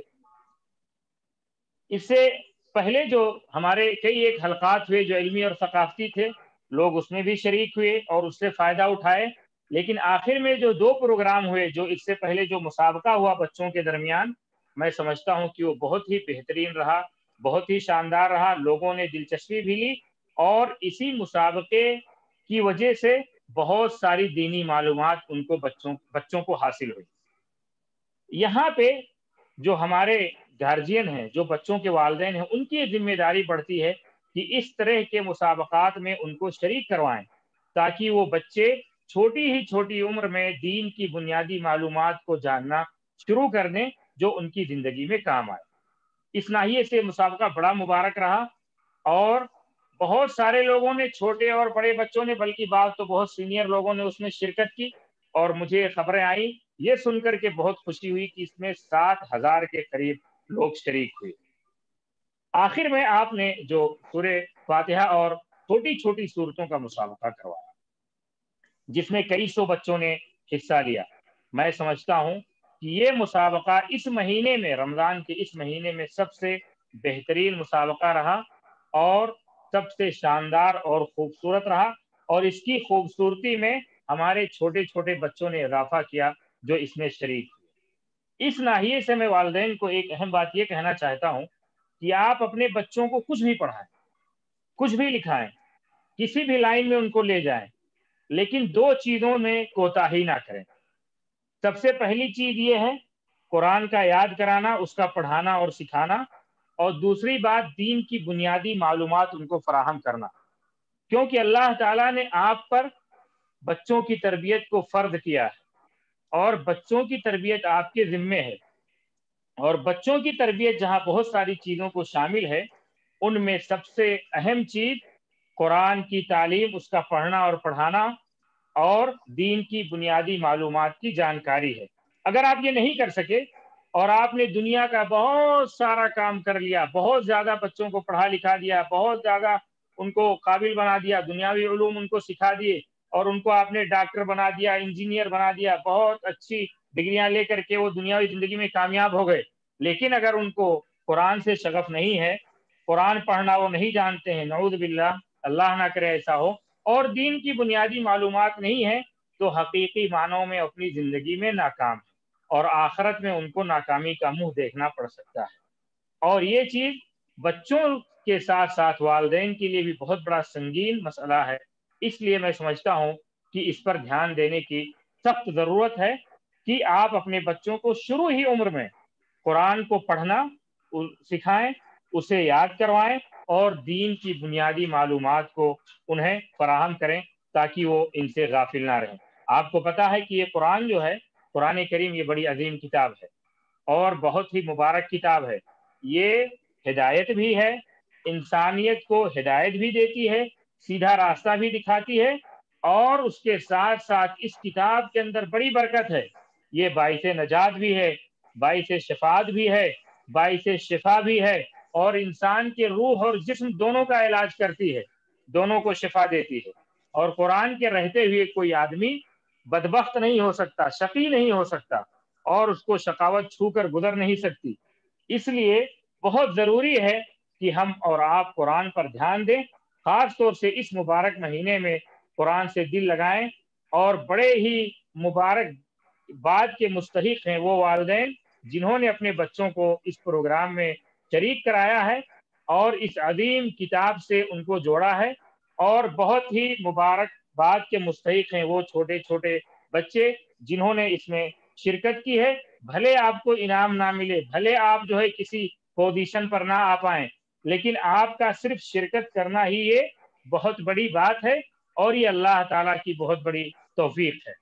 इससे पहले जो हमारे कई एक हलकात हुए जो इल्मी और सकाफती थे, लोग उसमें भी शरीक हुए और उससे फ़ायदा उठाए, लेकिन आखिर में जो दो प्रोग्राम हुए, जो इससे पहले जो मुसाबका हुआ बच्चों के दरमियान, मैं समझता हूँ कि वो बहुत ही बेहतरीन रहा, बहुत ही शानदार रहा। लोगों ने दिलचस्पी भी ली और इसी मुसाबके की वजह से बहुत सारी दीनी मालूमात उनको बच्चों बच्चों को हासिल हुई। यहाँ पे जो हमारे गार्जियन हैं, जो बच्चों के वालिदैन हैं, उनकी जिम्मेदारी बढ़ती है कि इस तरह के मुसाबकात में उनको शरीक करवाएं ताकि वो बच्चे छोटी ही छोटी उम्र में दीन की बुनियादी मालूमात को जानना शुरू कर दें जो उनकी ज़िंदगी में काम आए। इस नाहिए से मुसाबका बड़ा मुबारक रहा और बहुत सारे लोगों ने, छोटे और बड़े बच्चों ने, बल्कि बात तो बहुत सीनियर लोगों ने उसमें शिरकत की। और मुझे खबरें आई, ये सुनकर के बहुत खुशी हुई कि इसमें सात हजार के करीब लोग शरीक हुए। आखिर में आपने जो सूरे फातिहा और छोटी छोटी सूरतों का मुसाबका करवाया, जिसमें कई सौ बच्चों ने हिस्सा लिया, मैं समझता हूं कि ये मुसाबका इस महीने में, रमजान के इस महीने में सबसे बेहतरीन मुसाबका रहा और सबसे शानदार और खूबसूरत रहा। और इसकी खूबसूरती में हमारे छोटे छोटे बच्चों ने इजाफा किया जो इसमें शरीक हुए। इस नाहिए से मैं वालिदैन को एक अहम बात ये कहना चाहता हूं कि आप अपने बच्चों को कुछ भी पढ़ाएं, कुछ भी लिखाएं, किसी भी लाइन में उनको ले जाएं, लेकिन दो चीजों में कोताही ना करें। सबसे पहली चीज ये है कुरान का याद कराना, उसका पढ़ाना और सिखाना, और दूसरी बात दीन की बुनियादी मालूमात उनको फराहम करना, क्योंकि अल्लाह ताला ने आप पर बच्चों की तरबियत को फर्ज किया है और बच्चों की तरबियत आपके जिम्मे है। और बच्चों की तरबियत जहां बहुत सारी चीजों को शामिल है, उनमें सबसे अहम चीज कुरान की तालीम, उसका पढ़ना और पढ़ाना और दीन की बुनियादी मालूमात की जानकारी है। अगर आप ये नहीं कर सके और आपने दुनिया का बहुत सारा काम कर लिया, बहुत ज्यादा बच्चों को पढ़ा लिखा दिया, बहुत ज्यादा उनको काबिल बना दिया, दुनियावी उलूम उनको सिखा दिए और उनको आपने डॉक्टर बना दिया, इंजीनियर बना दिया, बहुत अच्छी डिग्रियां लेकर के वो दुनियावी जिंदगी में कामयाब हो गए, लेकिन अगर उनको कुरान से शगफ नहीं है, कुरान पढ़ना वो नहीं जानते हैं, नऊज़ बिल्लाह, अल्लाह ना करे ऐसा हो, और दीन की बुनियादी मालूमात नहीं है, तो हकीकी मानों में अपनी जिंदगी में नाकाम है और आखिरत में उनको नाकामी का मुंह देखना पड़ सकता है। और ये चीज बच्चों के साथ साथ वालिदैन के लिए भी बहुत बड़ा संगीन मसला है। इसलिए मैं समझता हूँ कि इस पर ध्यान देने की सख्त जरूरत है कि आप अपने बच्चों को शुरू ही उम्र में कुरान को पढ़ना सिखाएं, उसे याद करवाएं और दीन की बुनियादी मालूमात को उन्हें फराहम करें ताकि वो इनसे गाफिल ना रहें। आपको पता है कि ये कुरान जो है, कुरान करीम, ये बड़ी अजीम किताब है और बहुत ही मुबारक किताब है। ये हिदायत भी है, इंसानियत को हिदायत भी देती है, सीधा रास्ता भी दिखाती है, और उसके साथ साथ इस किताब के अंदर बड़ी बरकत है। ये बाइसे नजात भी है, बाइसे शफात भी है, बाइसे शिफा भी है, और इंसान के रूह और जिस्म दोनों का इलाज करती है, दोनों को शिफा देती है। और कुरान के रहते हुए कोई आदमी बदबख्त नहीं हो सकता, शकी नहीं हो सकता, और उसको शकावत छू कर गुजर नहीं सकती। इसलिए बहुत जरूरी है कि हम और आप कुरान पर ध्यान दें, खास तौर से इस मुबारक महीने में कुरान से दिल लगाएं। और बड़े ही मुबारक बात के मुस्तहिक हैं वो वालिदैन जिन्होंने अपने बच्चों को इस प्रोग्राम में शरीक कराया है और इस अजीम किताब से उनको जोड़ा है। और बहुत ही मुबारक बात के मुस्तहिक हैं वो छोटे छोटे बच्चे जिन्होंने इसमें शिरकत की है। भले आपको इनाम ना मिले, भले आप जो है किसी पोजीशन पर ना आ पाए, लेकिन आपका सिर्फ शिरकत करना ही ये बहुत बड़ी बात है और ये अल्लाह ताला की बहुत बड़ी तौफीक है।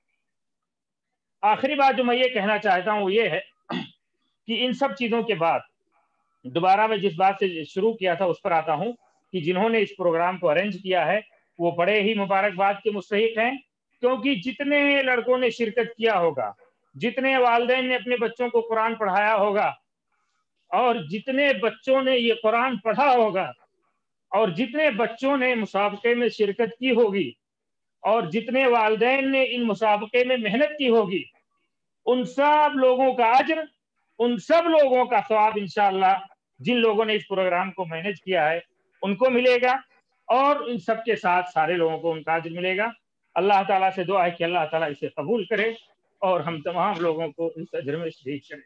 आखिरी बात जो मैं ये कहना चाहता हूँ वो ये है कि इन सब चीजों के बाद दोबारा मैं जिस बात से शुरू किया था उस पर आता हूँ कि जिन्होंने इस प्रोग्राम को अरेंज किया है वो बड़े ही मुबारकबाद के मुस्तहिक हैं, क्योंकि जितने लड़कों ने शिरकत किया होगा, जितने वालिदैन ने अपने बच्चों को कुरान पढ़ाया होगा, और जितने बच्चों ने ये कुरान पढ़ा होगा, और जितने बच्चों ने मुसाबके में शिरकत की होगी, और जितने वालिदैन ने इन मुसाबके में मेहनत की होगी, उन सब लोगों का अज्र, उन सब लोगों का सवाब इंशाअल्लाह जिन लोगों ने इस प्रोग्राम को मैनेज किया है उनको मिलेगा, और इन सब के साथ सारे लोगों को उनका अज्र मिलेगा। अल्लाह ताला से दुआ है कि अल्लाह ताला इसे कबूल करे और हम तमाम लोगों को इस अज्र में शरीक करे।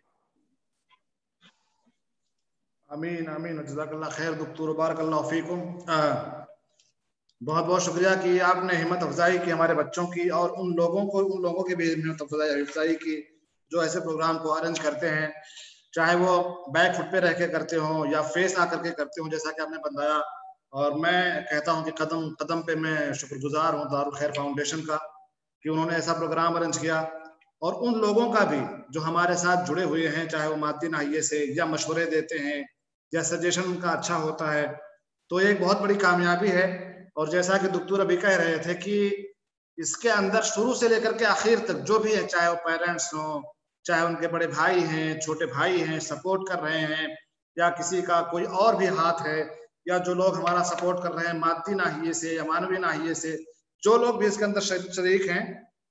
आमीन आमीन, जज़ाकल्लाह खैर दुक्तूर, बारकल्लाहु फीकुम। बहुत बहुत शुक्रिया कि आपने हिम्मत अफजाई की हमारे बच्चों की, और उन लोगों को उन लोगों की भी हिम्मत अफजाई अफजाई की जो ऐसे प्रोग्राम को अरेंज करते हैं, चाहे वो बैक फुट पे रह के करते हो या फेस आकर के करते हो, जैसा कि आपने बताया। और मैं कहता हूं कि कदम कदम पे मैं शुक्रगुजार हूं दारुल खैर फाउंडेशन का कि उन्होंने ऐसा प्रोग्राम अरेंज किया, और उन लोगों का भी जो हमारे साथ जुड़े हुए हैं, चाहे वो मादी नाहिए से या मशवरे देते हैं या सजेशन उनका अच्छा होता है, तो ये एक बहुत बड़ी कामयाबी है। और जैसा कि डॉक्टर अभी कह रहे थे कि इसके अंदर शुरू से लेकर के आखिर तक जो भी है, चाहे वो पेरेंट्स हों, चाहे उनके बड़े भाई हैं, छोटे भाई हैं, सपोर्ट कर रहे हैं, या किसी का कोई और भी हाथ है, या जो लोग हमारा सपोर्ट कर रहे हैं मादी नाहिए से या मानवी नाहिए से, जो लोग भी इसके अंदर शरीक हैं,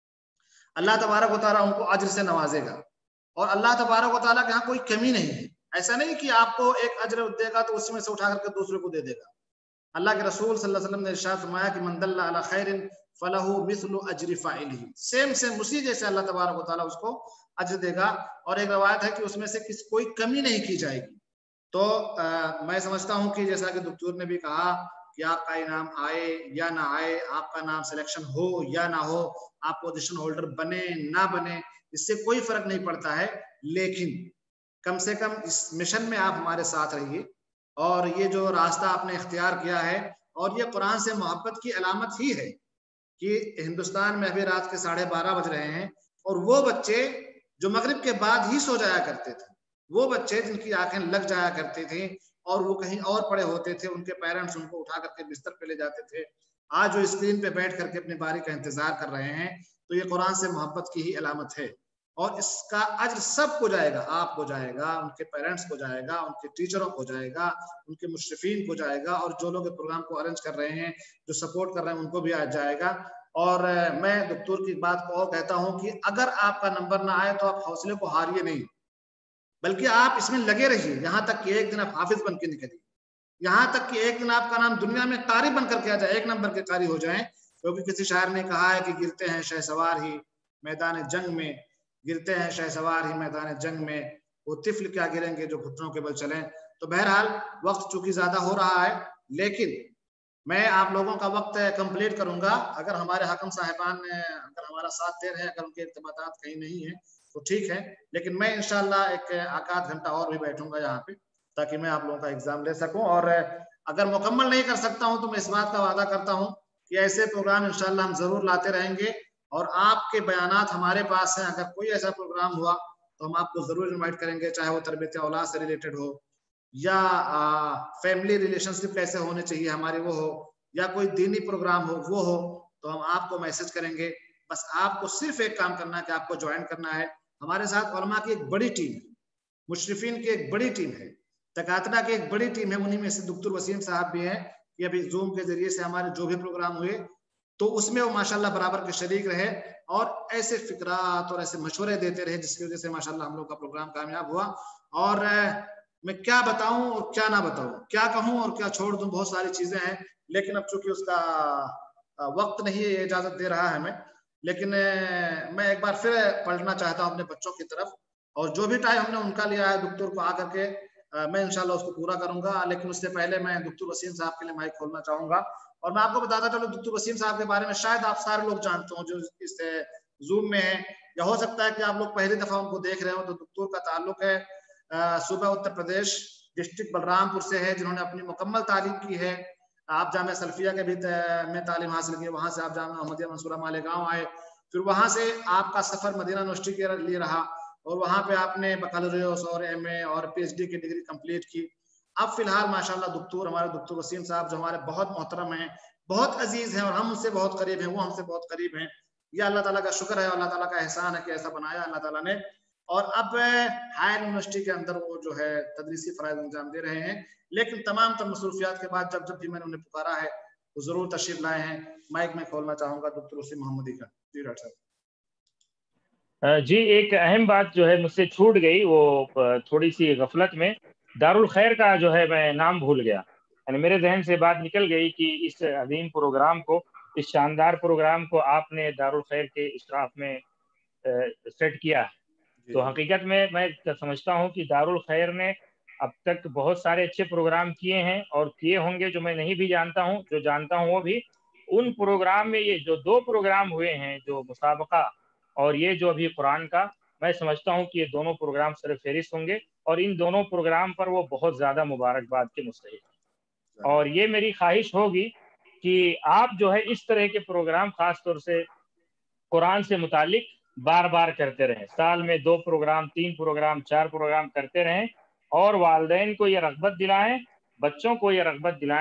अल्लाह तबारक व तआला उनको अज्र से नवाजेगा। और अल्लाह तबारक व तआला के यहाँ कोई कमी नहीं है। ऐसा नहीं कि आपको एक अज्र देगा तो उसमें से उठा करके दूसरे को दे देगा। अल्लाह के रसूल सल्लल्लाहु अलैहि वसल्लम ने इरशाद फरमाया कि मन दल्ला अला खैरिन फलहु मिस्लु अज्रि फाइलिही। सेम सेम उसी जैसे अल्लाह तबारक व तआला उसको अज्र देगा। और एक रवायत है कि उसमें से किसी कोई कमी नहीं की जाएगी। तो आ, मैं समझता हूँ कि जैसा कि डॉक्टर ने भी कहा कि आपका इनाम आए या ना आए, आपका नाम सिलेक्शन हो या ना हो, आप पोजीशन होल्डर बने ना बने, इससे कोई फर्क नहीं पड़ता है। लेकिन कम से कम इस मिशन में आप हमारे साथ रहिए। और ये जो रास्ता आपने इख्तियार किया है, और ये कुरान से मोहब्बत की अलामत ही है कि हिंदुस्तान में अभी रात के साढ़े बारह बज रहे हैं, और वो बच्चे जो मगरिब के बाद ही सो जाया करते थे, वो बच्चे जिनकी आंखें लग जाया करती थी और वो कहीं और पड़े होते थे, उनके पेरेंट्स उनको उठा करके बिस्तर पे ले जाते थे, आज जो स्क्रीन पे बैठ करके अपनी बारी का इंतजार कर रहे हैं, तो ये कुरान से मोहब्बत की ही अलामत है। और इसका अज्र सबको जाएगा, आपको जाएगा, उनके पेरेंट्स को जाएगा, उनके टीचरों को जाएगा, उनके मुशरिफीन को जाएगा, और जो लोग प्रोग्राम को अरेंज कर रहे हैं, जो सपोर्ट कर रहे हैं, उनको भी आज जाएगा। और मैं डॉक्टर की बात को और कहता हूँ कि अगर आपका नंबर ना आए तो आप हौसले को हारिए नहीं, बल्कि आप इसमें लगे रहिए, यहाँ तक कि एक दिन आप हाफिज बन के निकलिए, यहाँ तक कि एक दिन आपका नाम दुनिया में कारी बन करके आ जाए, एक नंबर के कारी हो जाए। क्योंकि किसी शायर ने कहा है कि गिरते हैं शहसवार ही मैदान जंग में, गिरते हैं शहसवार ही मैदान जंग में, वो तिफल क्या गिरेंगे जो घुटनों के बल चलें। तो बहरहाल वक्त चूंकि ज्यादा हो रहा है, लेकिन मैं आप लोगों का वक्त कंप्लीट करूंगा। अगर हमारे हाकिम साहिबान अगर हमारा साथ दे रहे हैं, अगर उनके इर्तबातात कहीं नहीं है तो ठीक है, लेकिन मैं इंशाल्लाह एक आध घंटा और भी बैठूंगा यहाँ पे, ताकि मैं आप लोगों का एग्जाम ले सकूं। और अगर मुकम्मल नहीं कर सकता हूं तो मैं इस बात का वादा करता हूं कि ऐसे प्रोग्राम इंशाल्लाह हम जरूर लाते रहेंगे। और आपके बयानात हमारे पास हैं, अगर कोई ऐसा प्रोग्राम हुआ तो हम आपको जरूर इन्वाइट करेंगे, चाहे वो तरबियत औलाद से रिलेटेड हो, या फैमिली रिलेशनशिप कैसे होने चाहिए हमारे वो हो, या कोई दीनी प्रोग्राम हो वो हो, तो हम आपको मैसेज करेंगे। बस आपको सिर्फ एक काम करना है कि आपको ज्वाइन करना है। हमारे साथ उलमा की एक बड़ी टीम है, मुशरिफीन की एक बड़ी टीम है, तकातना की एक बड़ी टीम है, उन्हीं में से डॉक्टर वसीम साहब भी हैं। ये अभी जूम के जरिए से हमारे जो भी प्रोग्राम हुए तो उसमें वो माशाल्लाह बराबर के शरीक रहे और ऐसे फिक्रात और ऐसे मशवरे देते रहे, जिसकी वजह से माशाल्लाह हम लोग का प्रोग्राम कामयाब हुआ। और मैं क्या बताऊं और क्या ना बताऊं, क्या कहूं और क्या छोड़ दूं, बहुत सारी चीजें हैं, लेकिन अब चूंकि उसका वक्त नहीं इजाजत दे रहा है हमें। लेकिन मैं एक बार फिर पलटना चाहता हूं अपने बच्चों की तरफ, और जो भी टाइम हमने उनका लिया है डॉक्टर को आकर के मैं इंशाल्लाह उसको पूरा करूंगा। लेकिन उससे पहले मैं डॉक्टर वसीम साहब के लिए माइक खोलना चाहूंगा। और मैं आपको बताता चलूं, डॉक्टर वसीम साहब के बारे में शायद आप सारे लोग जानते हो जो इस जूम में है, या हो सकता है कि आप लोग पहली दफा उनको देख रहे हो। तो डॉक्टर का ताल्लुक है सूबा उत्तर प्रदेश डिस्ट्रिक्ट बलरामपुर से है, जिन्होंने अपनी मुकम्मल तालीम की है। आप जामिया सल्फिया के भी में तालीम हासिल की, वहां से आप जामिया अहमदिया मंसूरा मालेगांव आए, फिर वहां से आपका सफर मदीना यूनिवर्सिटी के लिए रहा, और वहां पे आपने बकलरियोस और एमए और पीएचडी की डिग्री कंप्लीट की। अब फिलहाल माशाल्लाह डॉक्टर हमारे डॉक्टर वसीम साहब जो हमारे बहुत मोहतरम हैं, बहुत अजीज हैं, और हम उनसे बहुत करीब हैं, वो हमसे बहुत करीब हैं। ये अल्लाह ताला का शुक्र है, अल्लाह ताला का एहसान है कि ऐसा बनाया अल्लाह ताला ने। और अब हायर यूनिवर्सिटी के अंदर वो जो है तदरीसी फराइज अंजाम दे रहे हैं। लेकिन तमाम तम मसरूफियात के बाद जब जब भी मैंने उन्हें पुकारा है वो जरूर तशरीफ लाए हैं। माइक में खोलना चाहूंगा डॉक्टर वसीम मोहम्मदी का। जी डॉक्टर साहब। जी, एक अहम बात जो है मुझसे छूट गई, वो थोड़ी सी गफलत में दारुल खैर का जो है मैं नाम भूल गया, यानी मेरे जहन से बात निकल गई कि इस अजीम प्रोग्राम को, इस शानदार प्रोग्राम को आपने दारुल खैर के स्टाफ में सेट किया है। तो हकीकत में मैं समझता हूँ कि दारुल खैर ने अब तक बहुत सारे अच्छे प्रोग्राम किए हैं, और किए होंगे जो मैं नहीं भी जानता हूँ, जो जानता हूँ वो भी। उन प्रोग्राम में ये जो दो प्रोग्राम हुए हैं, जो मुसाबका और ये जो अभी कुरान का, मैं समझता हूँ कि ये दोनों प्रोग्राम सरफहरिस्त होंगे, और इन दोनों प्रोग्राम पर वो बहुत ज़्यादा मुबारकबाद के मुस्तहिक हैं। और ये मेरी ख्वाहिश होगी कि आप जो है इस तरह के प्रोग्राम खास तौर से कुरान से मुतालिक बार बार करते रहें, साल में दो प्रोग्राम, तीन प्रोग्राम, चार प्रोग्राम करते रहें, और वालिदैन को ये रग़बत दिलाएं, बच्चों को ये रग़बत दिलाएं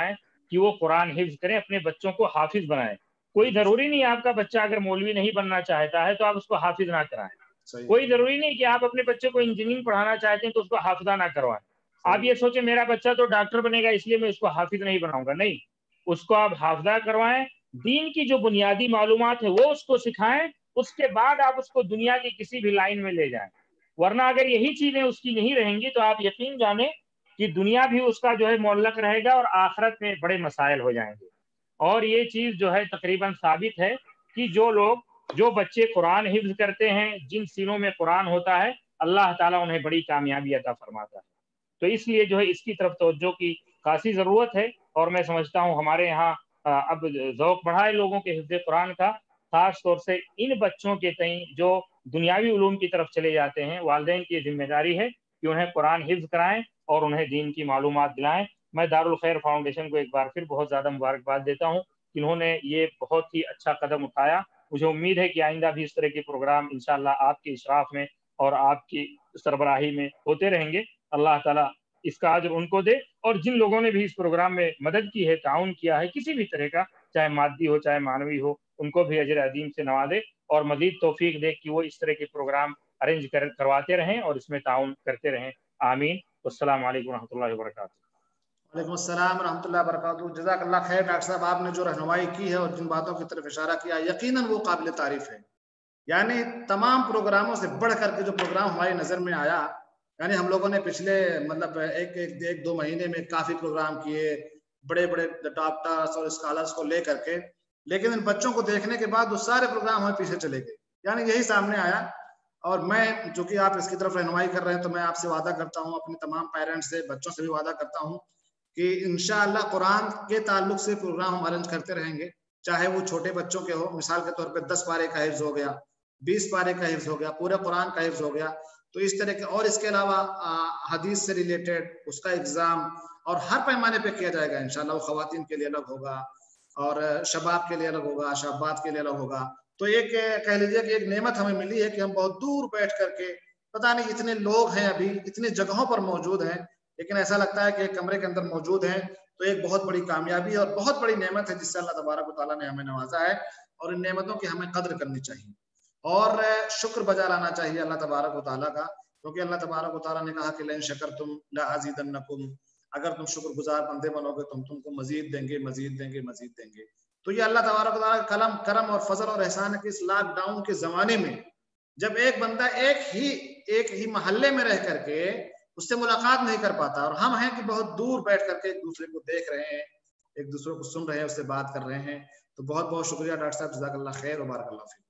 कि वो कुरान हिफ्ज करें, अपने बच्चों को हाफिज बनाएं। कोई जरूरी नहीं आपका बच्चा अगर मौलवी नहीं बनना चाहता है तो आप उसको हाफिज ना कराएं। कोई जरूरी नहीं कि आप अपने बच्चे को इंजीनियरिंग पढ़ाना चाहते हैं तो उसको हाफिजा ना करवाएं। आप ये सोचे मेरा बच्चा तो डॉक्टर बनेगा इसलिए मैं उसको हाफिज नहीं बनाऊंगा, नहीं, उसको आप हाफिजा करवाएं, दीन की जो बुनियादी मालूमात है वो उसको सिखाएं, उसके बाद आप उसको दुनिया की किसी भी लाइन में ले जाएं। वरना अगर यही चीजें उसकी नहीं रहेंगी तो आप यकीन जाने कि दुनिया भी उसका जो है मुअल्लक रहेगा और आखिरत में बड़े मसाइल हो जाएंगे। और ये चीज जो है तकरीबन साबित है कि जो लोग जो बच्चे कुरान हिफ्ज करते हैं, जिन सीनों में कुरान होता है, अल्लाह ताला उन्हें बड़ी कामयाबी अता फरमाता है। तो इसलिए जो है इसकी तरफ तवज्जो की खासी जरूरत है। और मैं समझता हूँ हमारे यहाँ अब ज़ौक़ बढ़ा है लोगों के हिफ्ज़ कुरान का, खास तौर से इन बच्चों के तई जो दुनियावी उलूम की तरफ चले जाते हैं, वालिदैन की जिम्मेदारी है कि उन्हें कुरान हिफ्ज़ कराएं और उन्हें दीन की मालूमात दिलाएं। मैं दारुल खैर फाउंडेशन को एक बार फिर बहुत ज़्यादा मुबारकबाद देता हूँ कि इन्होंने ये बहुत ही अच्छा कदम उठाया। मुझे उम्मीद है कि आइंदा भी इस तरह के प्रोग्राम इंशाअल्लाह आपके इशराफ में और आपकी सरबराही में होते रहेंगे। अल्लाह ताला इसका अजर उनको दे, और जिन लोगों ने भी इस प्रोग्राम में मदद की है, ताउन किया है किसी भी तरह का, चाहे मादी हो चाहे मानवी हो, उनको भी अजर अजीम से नवाजे और मजीद तौफीक दे कि वो इस तरह के प्रोग्राम अरेंज कर करवाते रहें और इसमें ताउन करते रहें। आमीन। अस्सलामु अलैकुम रहमतुल्लाहि व बरकातुहू। वालेकुम अस्सलाम रहमतुल्लाहि व बरकातुहू। जज़ाकल्लाह खैर डॉक्टर साहब, आपने जो रहनुमाई की है और जिन बातों की तरफ इशारा किया यकीनन वो काबिल तारीफ है। यानी तमाम प्रोग्रामों से बढ़ करके जो प्रोग्राम हमारी नज़र में आया, यानी हम लोगों ने पिछले मतलब एक एक, एक दो महीने में काफ़ी प्रोग्राम किए बड़े बड़े डॉक्टर्स और स्कॉलर्स को ले करके, लेकिन इन बच्चों को देखने के बाद वो सारे प्रोग्राम हमें पीछे चले गए। यानी यही सामने आया। और मैं जो कि आप इसकी तरफ रहनुमाई कर रहे हैं, तो मैं आपसे वादा करता हूँ, अपने तमाम पेरेंट्स से, बच्चों से भी वादा करता हूँ कि इंशाअल्लाह कुरान के ताल्लुक से प्रोग्राम हम अरेंज करते रहेंगे, चाहे वो छोटे बच्चों के हो। मिसाल के तौर पे दस पारे का हिफ्ज हो गया, बीस पारे का हिफ्ज हो गया, पूरे कुरान का हिफ्ज हो गया, तो इस तरह के। और इसके अलावा हदीस से रिलेटेड उसका एग्जाम और हर पैमाने पे किया जाएगा इंशाअल्लाह। वो खवातीन के लिए अलग होगा और शबाब के लिए अलग होगा, शबात के लिए अलग होगा। तो एक कह लीजिए कि एक नेमत हमें मिली है कि हम बहुत दूर बैठ करके, पता नहीं इतने लोग हैं अभी, इतनी जगहों पर मौजूद हैं, लेकिन ऐसा लगता है कि एक कमरे के अंदर मौजूद हैं। तो एक बहुत बड़ी कामयाबी और बहुत बड़ी नेमत है जिससे अल्लाह तबारक व तआला ने हमें नवाजा है, और इन नेमतों की हमें कद्र करनी चाहिए और शुक्र बजा लाना चाहिए अल्लाह तबारक व तआला का, क्योंकि अल्लाह तबारक व तआला ने कहा कि लइन शकरतुम लअज़ीदन्नकुम, अगर तुम शुक्रगुजार बंदे बनोगे तो हम तुमको मजीद देंगे, मजीद देंगे, मजीद देंगे। तो ये अल्लाह तबारक व तआला का कलम करम और फजल और एहसान है कि इस लॉकडाउन के जमाने में जब एक बंदा एक ही एक ही मोहल्ले में रह करके उससे मुलाकात नहीं कर पाता, और हम हैं कि बहुत दूर बैठ करके एक दूसरे को देख रहे हैं, एक दूसरे को सुन रहे हैं, उससे बात कर रहे हैं। तो बहुत बहुत शुक्रिया डॉक्टर साहब, जज़ाकल्लाह खैर व बारकल्लाह फीक।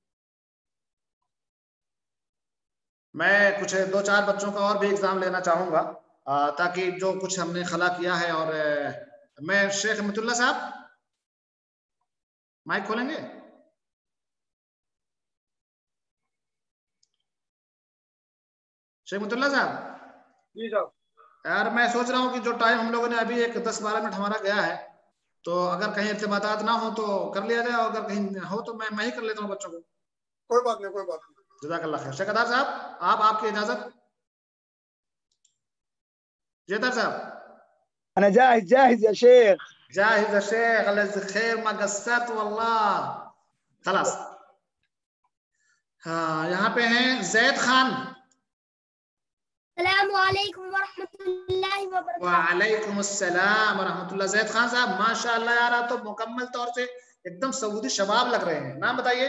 मैं कुछ दो चार बच्चों का और भी एग्जाम लेना चाहूंगा ताकि जो कुछ हमने खला किया है। और मैं शेख अहमदुल्ला साहब माइक खोलेंगे? शेख अहमदुल्ला साहब जी साहब। यार मैं सोच रहा हूँ कि जो टाइम हम लोगों ने अभी एक दस बारह मिनट हमारा गया है, तो अगर कहीं इर्तिबातात ना हो तो कर लिया जाए, और अगर कहीं हो तो मैं मैं ही कर लेता हूँ बच्चों को। कोई बात नहीं, कोई बात नहीं। जज़ाकल्लाह खैर। शेख अदार साहब, आप आपकी इजाजत। जेदर साहब أنا جاهز جاهز يا شيخ. جاهز يا شيخ، الله يجزيك خير، ما قصرت والله। خلاص। हाँ, यहाँ पे हैं जैद खान। अस्सलामुअलैकुम वरहमतुल्लाहि वबरकातुहू। वालेकुम अस्सलाम वरहमतुल्लाह। जैद खान साहब माशाअल्लाह यार, आप तो मुकम्मल तौर से एकदम सऊदी शबाब लग रहे हैं। नाम बताइए।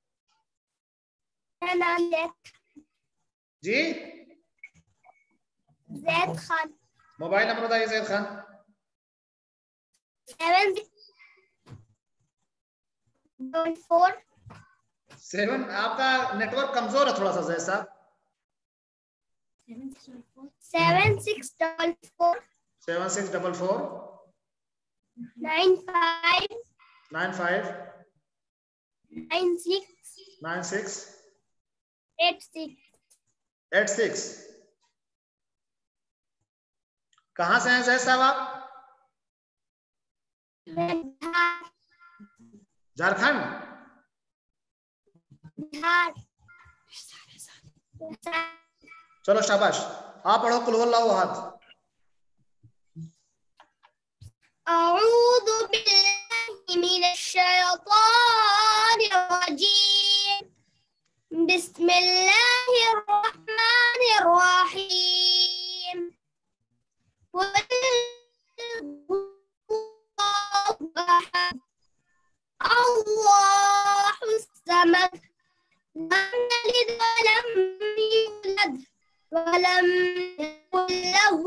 मेरा नाम जैद जी जैद खान। मोबाइल नंबर बताइए Zaid Khan. Seven double four seven. आपका नेटवर्क कमजोर है थोड़ा सा जैद साहब। Seven six double four seven six double four nine five nine five nine six nine six eight six eight six. कहाँ से हैं जैद साहब आप? झारखंड। बिहार। चलो शाबाश। आप पढ़ो कुल हुवल्लाहु अहद। أعوذ بالله من الشيطان الرجيم بسم الله الرحمن الرحيم قل هو أحد الله الصمد لم يلد ولم يولد ولم يكن له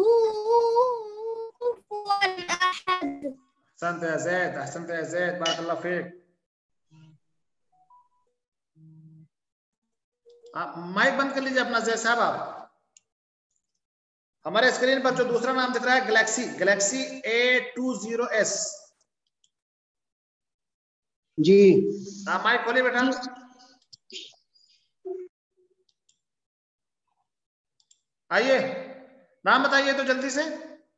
كفوا أحد. أحسنت يا زيد، أحسنت يا زيد، بارك الله فيك. माइक बंद कर लीजिए अपना जय साहब। आप हमारे स्क्रीन पर जो दूसरा नाम दिख रहा है galaxy, galaxy A two zero S. जी हाँ माइक खोलिए बेटा। आइए नाम बताइए तो जल्दी से,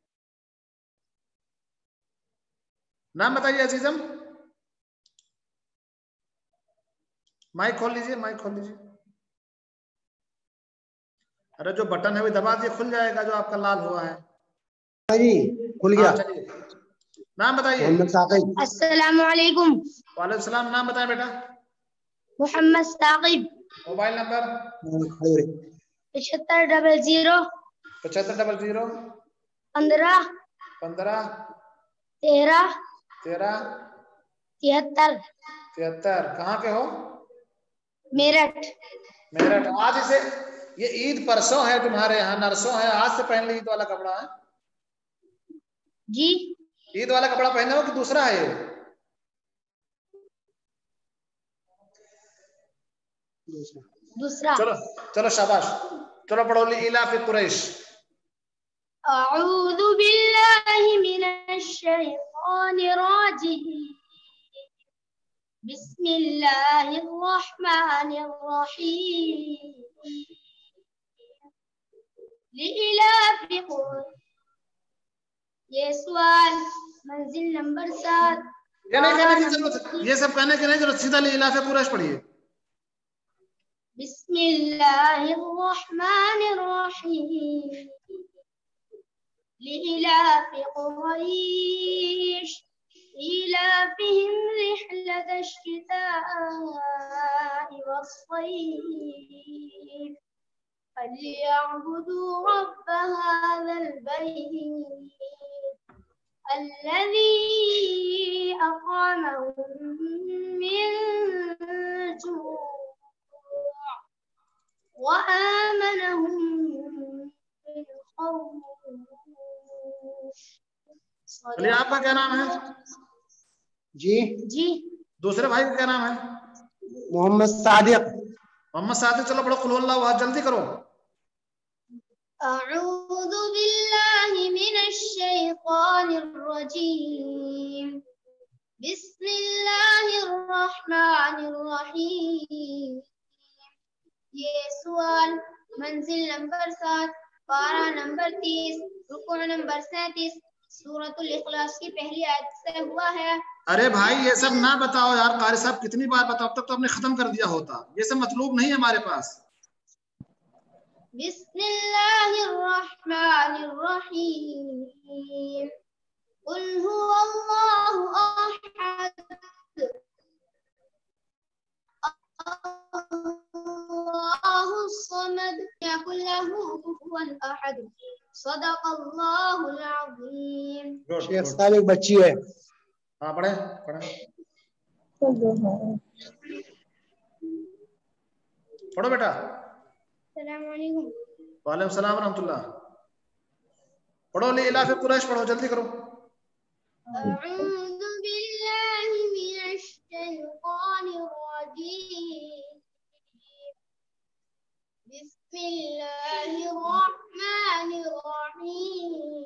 नाम बताइए अजीजम। माइक खोल लीजिए, माइक खोल लीजिए। अरे जो बटन है वो दबा दिए, खुल जाएगा जो आपका लाल हुआ है। जी खुल गया। चलिए नाम बताइए। मोहम्मद साकिब। अस्सलामु अलैकुम। वालेकुम सलाम। नाम बताएं बेटा। मोहम्मद साकिब। मोबाइल नंबर पचहत्तर डबल जीरो पचहत्तर डबल जीरो पंद्रह पंद्रह तेरह तेरह तिहत्तर तिहत्तर। कहाँ के हो? मेरठ। मेरठ। आज इसे ये ईद परसों है तुम्हारे यहाँ, नरसों है, आज से पहन ली ईद वाला कपड़ा है जी। ईद वाला कपड़ा पहने हो कि दूसरा है ये? दूसरा। चलो चलो शाबाश। चलो पढ़ो ली इलाफ कुरैश। अऊज़ु बिल्लाहि मिनश शैतानिर रजीम बिस्मिल्लाहिर रहमानिर रहीम लिइलाफि कुरैश। ये सवाल मंजिल नंबर सात। ये नहीं कहने की जरूरत, ये सब कहने की नहीं जरूरत, सीधा लिइलाफ कुरैश पढ़िए। बिस्मिल्लाहिर रहमानिर रहीम लिइलाफि कुरैश إيلافهم رحلة الشتاء والصيف فليعبدوا رب هذا البيت الذي أطعمهم من جوع وآمنهم من خوف। चलिए आपका क्या नाम है? जी जी। दूसरे भाई का क्या नाम है? मोहम्मद सादिक। मोहम्मद सादिक। चलो पढ़ो कुल हुवल्लाहु अहद, जल्दी करो। अऊज़ु बिल्लाहि मिनश शैतानिर रजीम बिस्मिल्लाहिर रहमानिर रहीम। ये सवाल मंजिल नंबर सात, पारा नंबर तीस, रुकू नंबर सैंतीस, सूरतुल इखलास की पहली आयत से हुआ है। अरे भाई ये सब ना बताओ यार, कारी साहब कितनी बार बताओ, तब तो आपने खत्म कर दिया होता। ये सब मतलूब नहीं है हमारे पास। बिस्मिल्लाहिर रहमानिर रहीम कुल हुवल्लाहु अहद अल्लाहुस समद लम यकुल लहू कुफुवन अहद सदक़ल्लाहुल अज़ीम। शेख साहब एक बच्ची है। हाँ पढ़े पढ़े पढ़ो बेटा। अस्सलामु अलैकुम। वालेकुम सलाम रहमतुल्लाह। पढ़ो ली इलाफ कुरैश पढ़ो, जल्दी करो। अऊज़ु बिल्लाहि मिनश शैतानिर रजीम बिस्मिल्लाहिर रहमानिर रहीम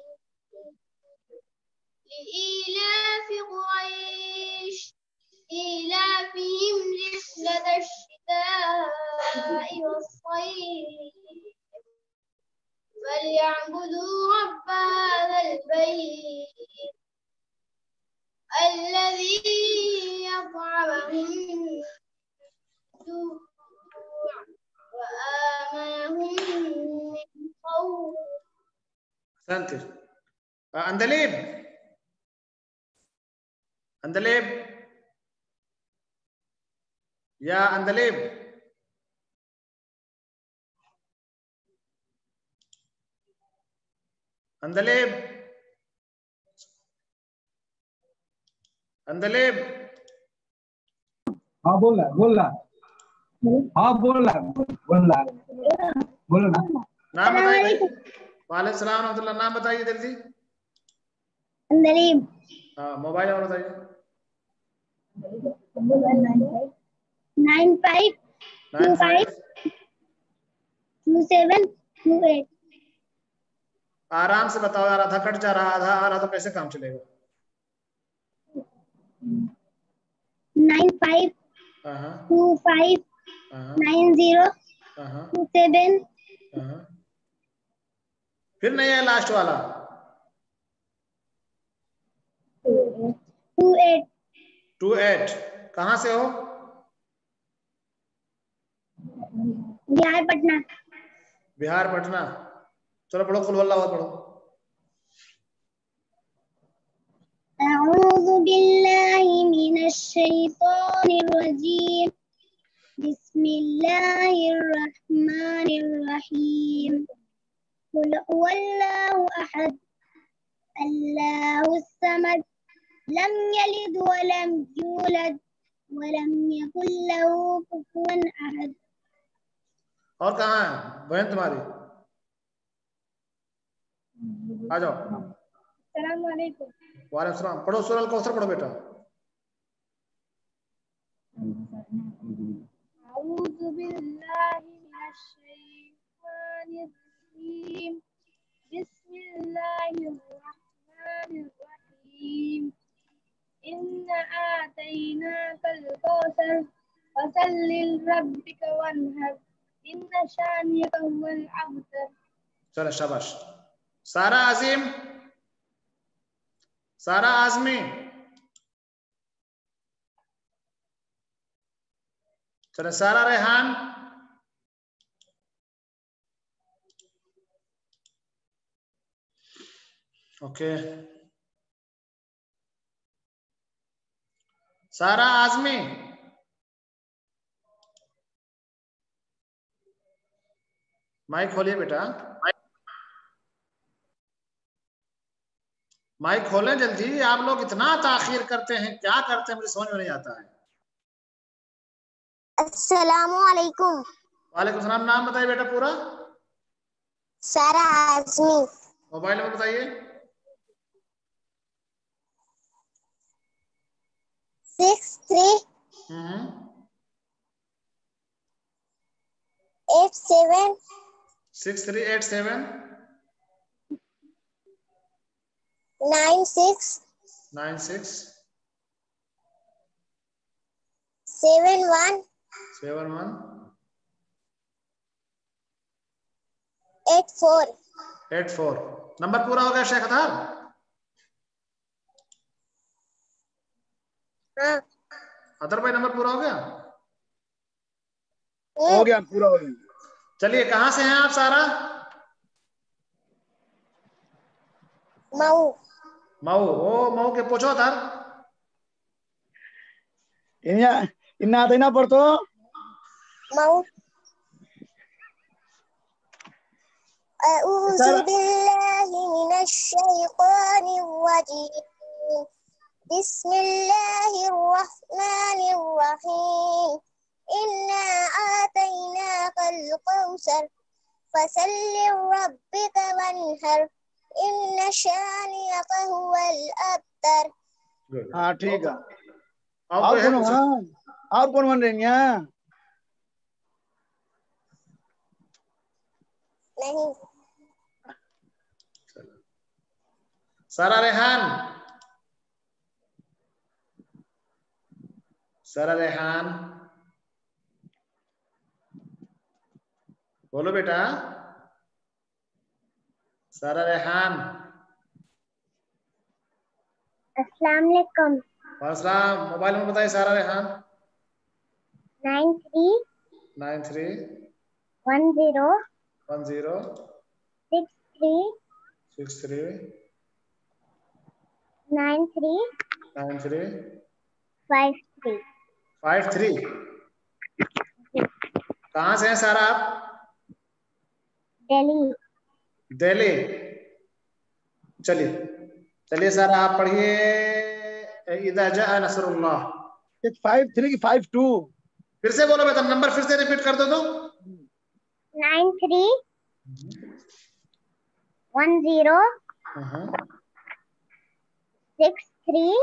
लिइलाफि कुरैश إيلافهم رحلة الشتاء والصيف فليعبدوا رب هذا البيت الذي أطعمهم من جوع وآمنهم من خوف. أحسنت. अंदलीब अंदलेब या अंदलेब अंदलेब अंदलेब। हाँ बोल रहा बोल रहा हाँ बोल रहा बोल रहा बोलो ना। नाम बताइए। वालेकुम सलाम रहमतुल्लाह। नाम बताइए जल्दी। अंदलीब। हाँ मोबाइल नंबर बताइए। Nine five two five two seven two eight. आराम से बताओ यार, आधा कट जा रहा, आधा आ रहा तो कैसे काम चलेगा। Nine five two five nine zero two seven. फिर नहीं है लास्ट वाला। Two eight. Two eight. कहाँ से हो? बिहार पटना। बिहार पटना। चलो पढ़ो, कुल वल्लाह अहद पढ़ो। अऊज़ु बिल्लाहि मिनश शैतानिर रजीम। बिस्मिल्लाहिर रहमानिर रहीम। कुल हुवल्लाहु अहद अल्लाहुस समद लम यलिद व लम यूलद व लम यकुल लहू कुफुवन अहद। और कहाँ है बहन तुम्हारी? आ जाओ। अस्सलाम वालेकुम। वालेकुम सलाम। पढ़ो सूरह अल कौसर पढ़ो बेटा। अऊज़ु बिल्लाहि मिनश शैतानिर रजीम। बिस्मिल्लाहिर रहमानिर रहीम। इन्ना आतैनाकल कौसर फसल्लि लिरब्बिका वन्हर इन्ना शानियका हुवल अबतर। चलो शाबाश। सारा आजिम, सारा आजमी। चलो सारा रेहान। ओके। सारा आजमी। माइक खोलिए बेटा, माइक खोलें जल्दी। आप लोग इतना ताखीर करते हैं, क्या करते हैं मुझे समझ में नहीं आता है। अस्सलामु अलैकुम। वालेकुम सलाम। नाम बताइए बेटा पूरा। सारा आजमी। मोबाइल नंबर बताइए। Six three eight seven six three eight seven nine six nine six seven one seven one eight four eight four. नंबर पूरा हो गया शेख अतार? हाँ। अतर भाई नंबर पूरा हो गया? हो गया, पूरा हो गया। चलिए, कहाँ से हैं आप सारा? मऊ। मऊ। ओ मऊ के पूछो अतर। इन्ना इन्ना आता ना पढ़तो। मऊ। अऊज़ु बिल्लाहि मिनश शैतानिर रजीम। बिस्मिल्लाहिर रहमानिर रहीम। इन्ना आतैनाकल कौसर फसल्लि लिरब्बिका वन्हर इन्ना शानियका हुवल अबतर। हाँ ठीक है। और और कौन हाँ और कौन बन रही हैं? नहीं। सारा रेहान। सारा रेहान बोलो बेटा। सारा रेहान। अस्सलाम वालेकुम। वालेकुम। मोबाइल नंबर बताइए Sara Rehan. Nine three nine three one zero one zero six three six three nine three nine three five three. five three. कहाँ से हैं सारा आप? दिल्ली। दिल्ली। चलिए चलिए सारा आप पढ़िए इज़ा जाअ नसरुल्लाह। फाइव थ्री की फाइव टू। फिर से बोलो बेटा, नंबर फिर से रिपीट कर दो तो। nine three one zero six three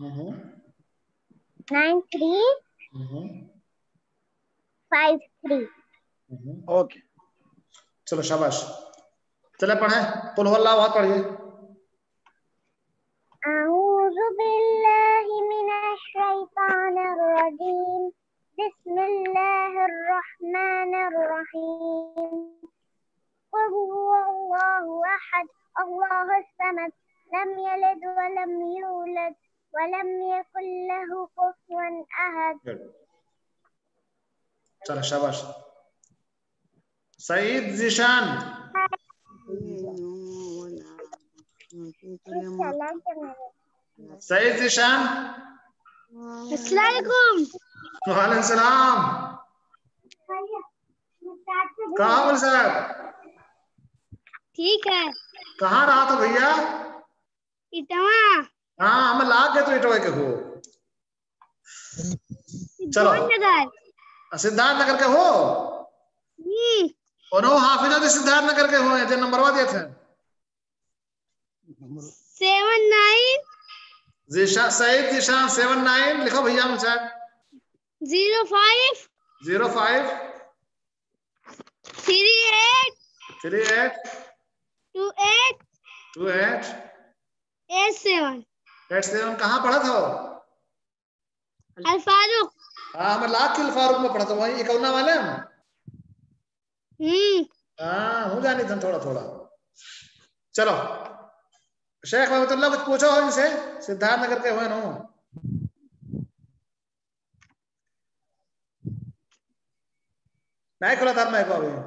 nine three five three. Okay चलो शाबाश। चले पढ़े कुल हुवल्लाहु अहद पढ़िए। أعوذ بالله من الشيطان الرجيم بسم الله الرحمن الرحيم قل هو الله أحد الله الصمد لم يلد ولم يولد ولم يكن له كفوا أحد. चलो शाबाश। सईद जिशान। सईद जिशान। अस्सलामुअलैकुम। वालेकुम सलाम। कहाँ बोल साहब? ठीक है। कहाँ रहा तो भैया? इटवा। हाँ हम लाग गए तो इटवा के हो। चलो सिद्धार्थ नगर के हो? और वो हाफिजा तो सिद्धार्थ नगर के हो जो नंबरवा दिए थे। सेवन नाइन जिशा सईद जिशान सेवन नाइन लिखो भैया मुझे। Zero five zero five three eight three eight two eight two eight eight seven eight seven. कहाँ पढ़ा था? अल फारूक। हाँ मैं लाख किल फारूक में पढ़ा था, वही इकौना वाले हम। हम्म हाँ हूँ जानी था थोड़ा थोड़ा। चलो शेख रहमतुल्लाह कुछ पूछो हो इनसे, सिद्धार्थ नगर के हुए ना। नहीं खुला था मैं को अभी।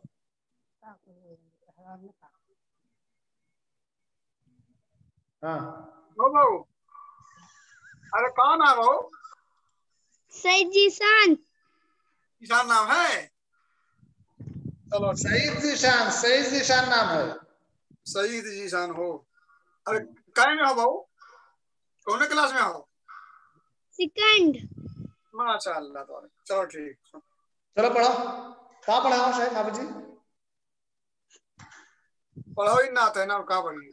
हाँ बाबू अरे कौन है वो? सईद जीशान। जीशान नाम है? चलो सईद जीशान सईद जीशान नाम है। सईद जीशान हो। अरे काय में हो बाबू? कौन क्लास में हो? सेकंड। माशाअल्लाह तो। चलो ठीक। चलो पढ़ो। कहाँ पढ़ा हो शेख हाफिज जी? पढ़ो ही ना तो ना कहाँ पढ़िए।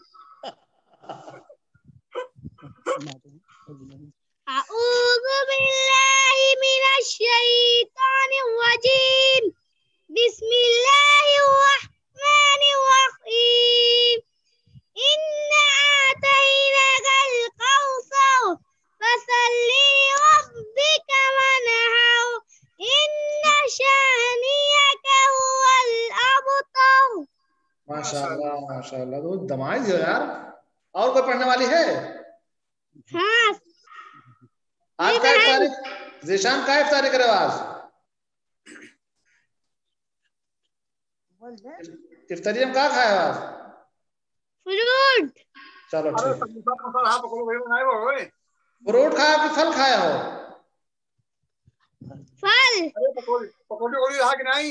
अऊज़ु बिल्लाहि मिनश शैतानिर रजीम बिस्मिल्लाहिर रहमानिर रहीम इन्ना आतैनाकल कौसर फसल्ली लिरब्बिका वनहर इन्ना शानियका हुवल अबतर। माशाअल्लाह माशाअल्लाह तो दमाई दियो यार। और कोई पढ़ने वाली है? हाँ आज का तारीख जीशान का तारीख रवाज इफ्तारियम का खाया आज? फ्रूट। चलो अरे ठीक। समोसा मसाला हाँ पकड़ो भाई बनाए वो ओए। फ्रूट खाया कि फल खाया हो? फल। अरे पकौड़ी पकौड़ी वकौड़ी रहा कि नहीं?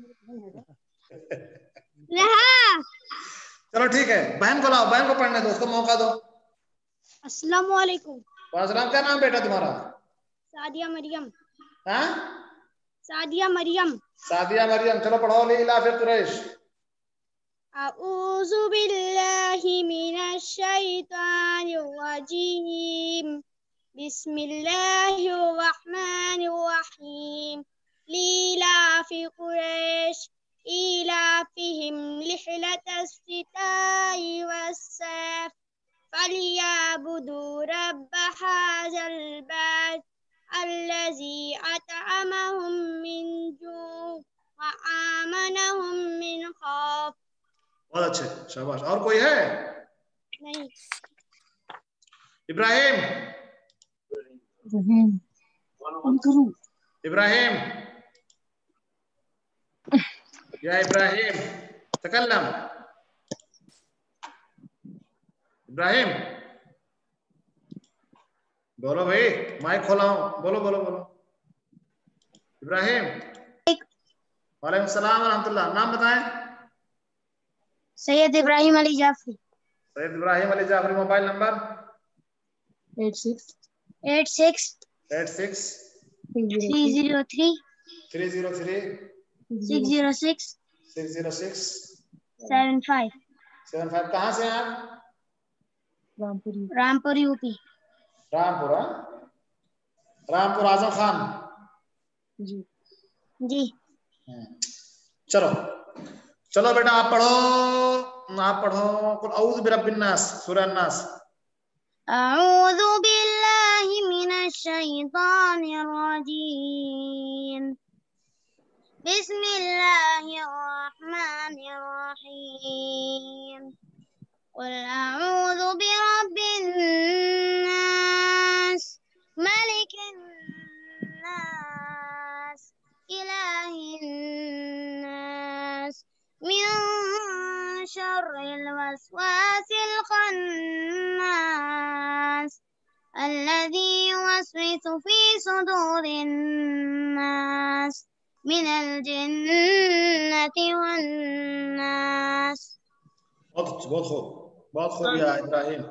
रहा। चलो ठीक है बहन को लाओ, बहन को पढ़ने दो, उसको मौका दो। अस्सलामु अलैकुम। वालेकुम। क्या नाम बेटा तुम्हारा? सादिया मरियम। हाँ सादिया मरियम। सादिया मरियम। चलो पढ़ो ली इलाफे कुरैश। अऊज़ु बिल्लाहि मिनश शैतानिर रजीम बिस्मिल्लाहिर रहमानिर रहीम लीलाफि कुरैश ईलाफिहिम रिहलतस शिताइ वस्सैफ फलियाबुदू रब्ब हाज़ल बैत अल्लज़ी अतअमहुम मिन जू' व आमनहुम मिन खौफ। बहुत अच्छे शाबाश। और कोई है? नहीं। इब्राहिम इब्राहिम या इब्राहिम तकल्लम। इब्राहिम बोलो भाई, माइक खोला हूं, बोलो बोलो बोलो। इब्राहिम। वालेकुम सलाम व रहमतुल्लाह। नाम बताएं। Syed Ibrahim Ali Jafri. Syed Ibrahim Ali Jafri. Mobile number eight six eight six eight six three zero three three zero three six zero six six zero six seven five seven five. कहाँ से हैं आप? रामपुर रामपुर यूपी। रामपुर। हाँ? रामपुर आजम खान। जी जी। चलो चलो बेटा, आप पढ़ो, आप पढ़ो। कुल औज़ु बिरब्बिन नास, सूरह अन्नास। अऊज़ु बिल्लाहि मिनश शैतानिर रजीम। बिस्मिल्लाहिर रहमानिर रहीम। क़ुल अऊज़ु बिरब्बिन नास, मलिकिन नास, इलाहिन नास, मिन शर्रिल वस्वासिल खन्नास, अल्लज़ी युवस्विसु फ़ी सुदूरिन नास, मिनल जिन्नति वन नास। बहुत बहुत खूब, बहुत खूब या इब्राहिम।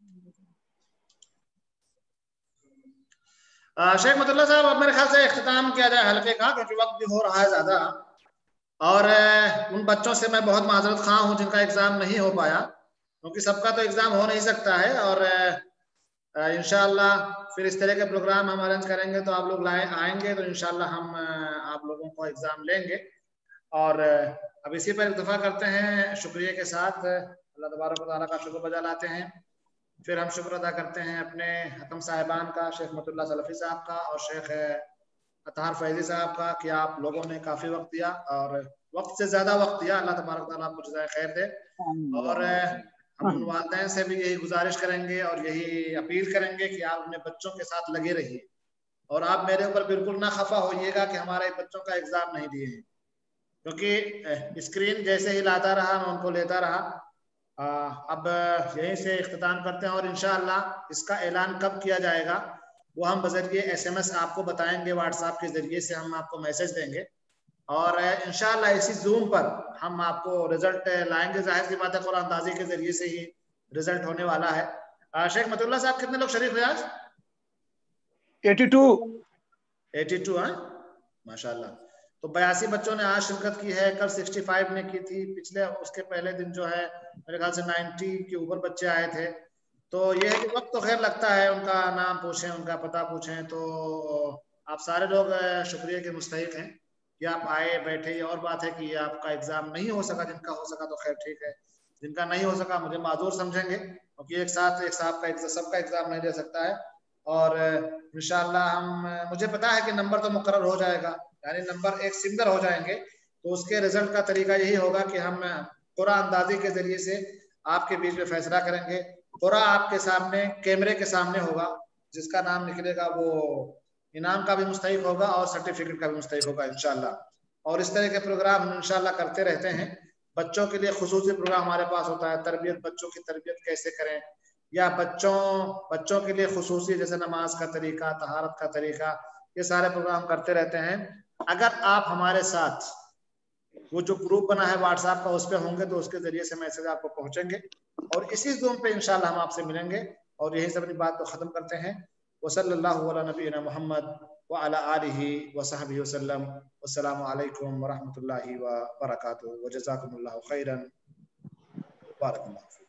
शेख मतुल्लाह साहब, अब मेरे ख्याल से इख्तिताम किया जाए हल्के का, क्योंकि वक्त भी हो रहा है ज्यादा। और उन बच्चों से मैं बहुत माजरत खां हूं जिनका एग्जाम नहीं हो पाया, क्योंकि सबका तो एग्जाम हो नहीं सकता है। और इंशाअल्लाह फिर इस तरह के प्रोग्राम हम अरेंज करेंगे तो आप लोग लाए आएंगे तो इंशाअल्लाह हम आप लोगों को एग्जाम लेंगे। और अब इसी पर इत्तफा करते हैं शुक्रिया के साथ, अल्लाह तबारक व तआला का शुक्र बजा लाते हैं। फिर हम शुक्र अदा करते हैं अपने हकम साहिबान का, शेख मतुल्लाह सलफ़ी साहब का और शेख अतहार फैजी साहब का, कि आप लोगों ने काफ़ी वक्त दिया और वक्त से ज़्यादा वक्त दिया। अल्लाह तबारक व तआला आपको जज़ाए खैर दे। और हम वालिदैन से भी यही गुजारिश करेंगे और यही अपील करेंगे कि आप अपने बच्चों के साथ लगे रहिए और आप मेरे ऊपर बिल्कुल ना खफा होइएगा कि हमारे बच्चों का एग्ज़ाम नहीं दिए हैं, क्योंकि स्क्रीन जैसे ही लाता रहा मैं उनको लेता रहा। आ, अब यहीं से इख्तिताम करते हैं और इंशाअल्लाह इसका ऐलान कब किया जाएगा वो हम बजरिए एसएमएस आपको बताएंगे, व्हाट्सएप के जरिए से हम आपको मैसेज देंगे और इंशाअल्लाह इसी जूम पर हम आपको रिजल्ट लाएंगे। जाहिर सी बात है कुरान अंदाजी के जरिए से ही रिजल्ट होने वाला है। आ, शेख मतुल्लाह साहब, कितने लोग शरीक हुए आज? Eighty two eighty two. हाँ, माशाल्लाह। तो बयासी बच्चों ने आज शिरकत की है, कल पैंसठ ने की थी, पिछले उसके पहले दिन जो है मेरे ख्याल से नब्बे के ऊपर बच्चे आए थे। तो ये है कि वक्त तो खैर लगता है, उनका नाम पूछें, उनका पता पूछें, तो आप सारे लोग शुक्रिया के मुस्तहिक हैं कि आप आए बैठे। ये और बात है कि ये आपका एग्जाम नहीं हो सका, जिनका हो सका तो खैर ठीक है, जिनका नहीं हो सका मुझे माजूर समझेंगे, क्योंकि एक साथ एक साहब का सबका एग्जाम नहीं दे सकता है। और इंशाअल्लाह हम, मुझे पता है कि नंबर तो मुकर्रर हो जाएगा, यानी नंबर एक सिंगल हो जाएंगे। तो उसके रिजल्ट का तरीका यही होगा कि हम पूरा अंदाजी के जरिए से आपके बीच में फैसला करेंगे। पूरा आपके सामने कैमरे के सामने होगा, जिसका नाम निकलेगा वो इनाम का भी मुस्तहिक होगा और सर्टिफिकेट का भी मुस्तहिक होगा इंशाअल्लाह। और इस तरह के प्रोग्राम हम इंशाअल्लाह करते रहते हैं। बच्चों के लिए खुसूसी प्रोग्राम हमारे पास होता है, तरबियत, बच्चों की तरबियत कैसे करें, या बच्चों बच्चों के लिए खुसूसी जैसे नमाज का तरीका, तहारत का तरीका, ये सारे प्रोग्राम करते रहते हैं। अगर आप हमारे साथ वो जो ग्रुप बना है व्हाट्सएप का उस पर होंगे तो उसके जरिए से मैसेज आपको पहुंचेंगे और इसी जूम पे इंशाल्लाह हम आपसे मिलेंगे। और यही सब अपनी बात को खत्म करते हैं। वसल्लल्लाहु अला नबीना मुहम्मद व अला आलिहि व सहबिहि वसल्लम। अस्सलामु अलैकुम व रहमतुल्लाहि व बरकातुहू व जज़ाकुमुल्लाहु खैरन। बारकल्लाहु।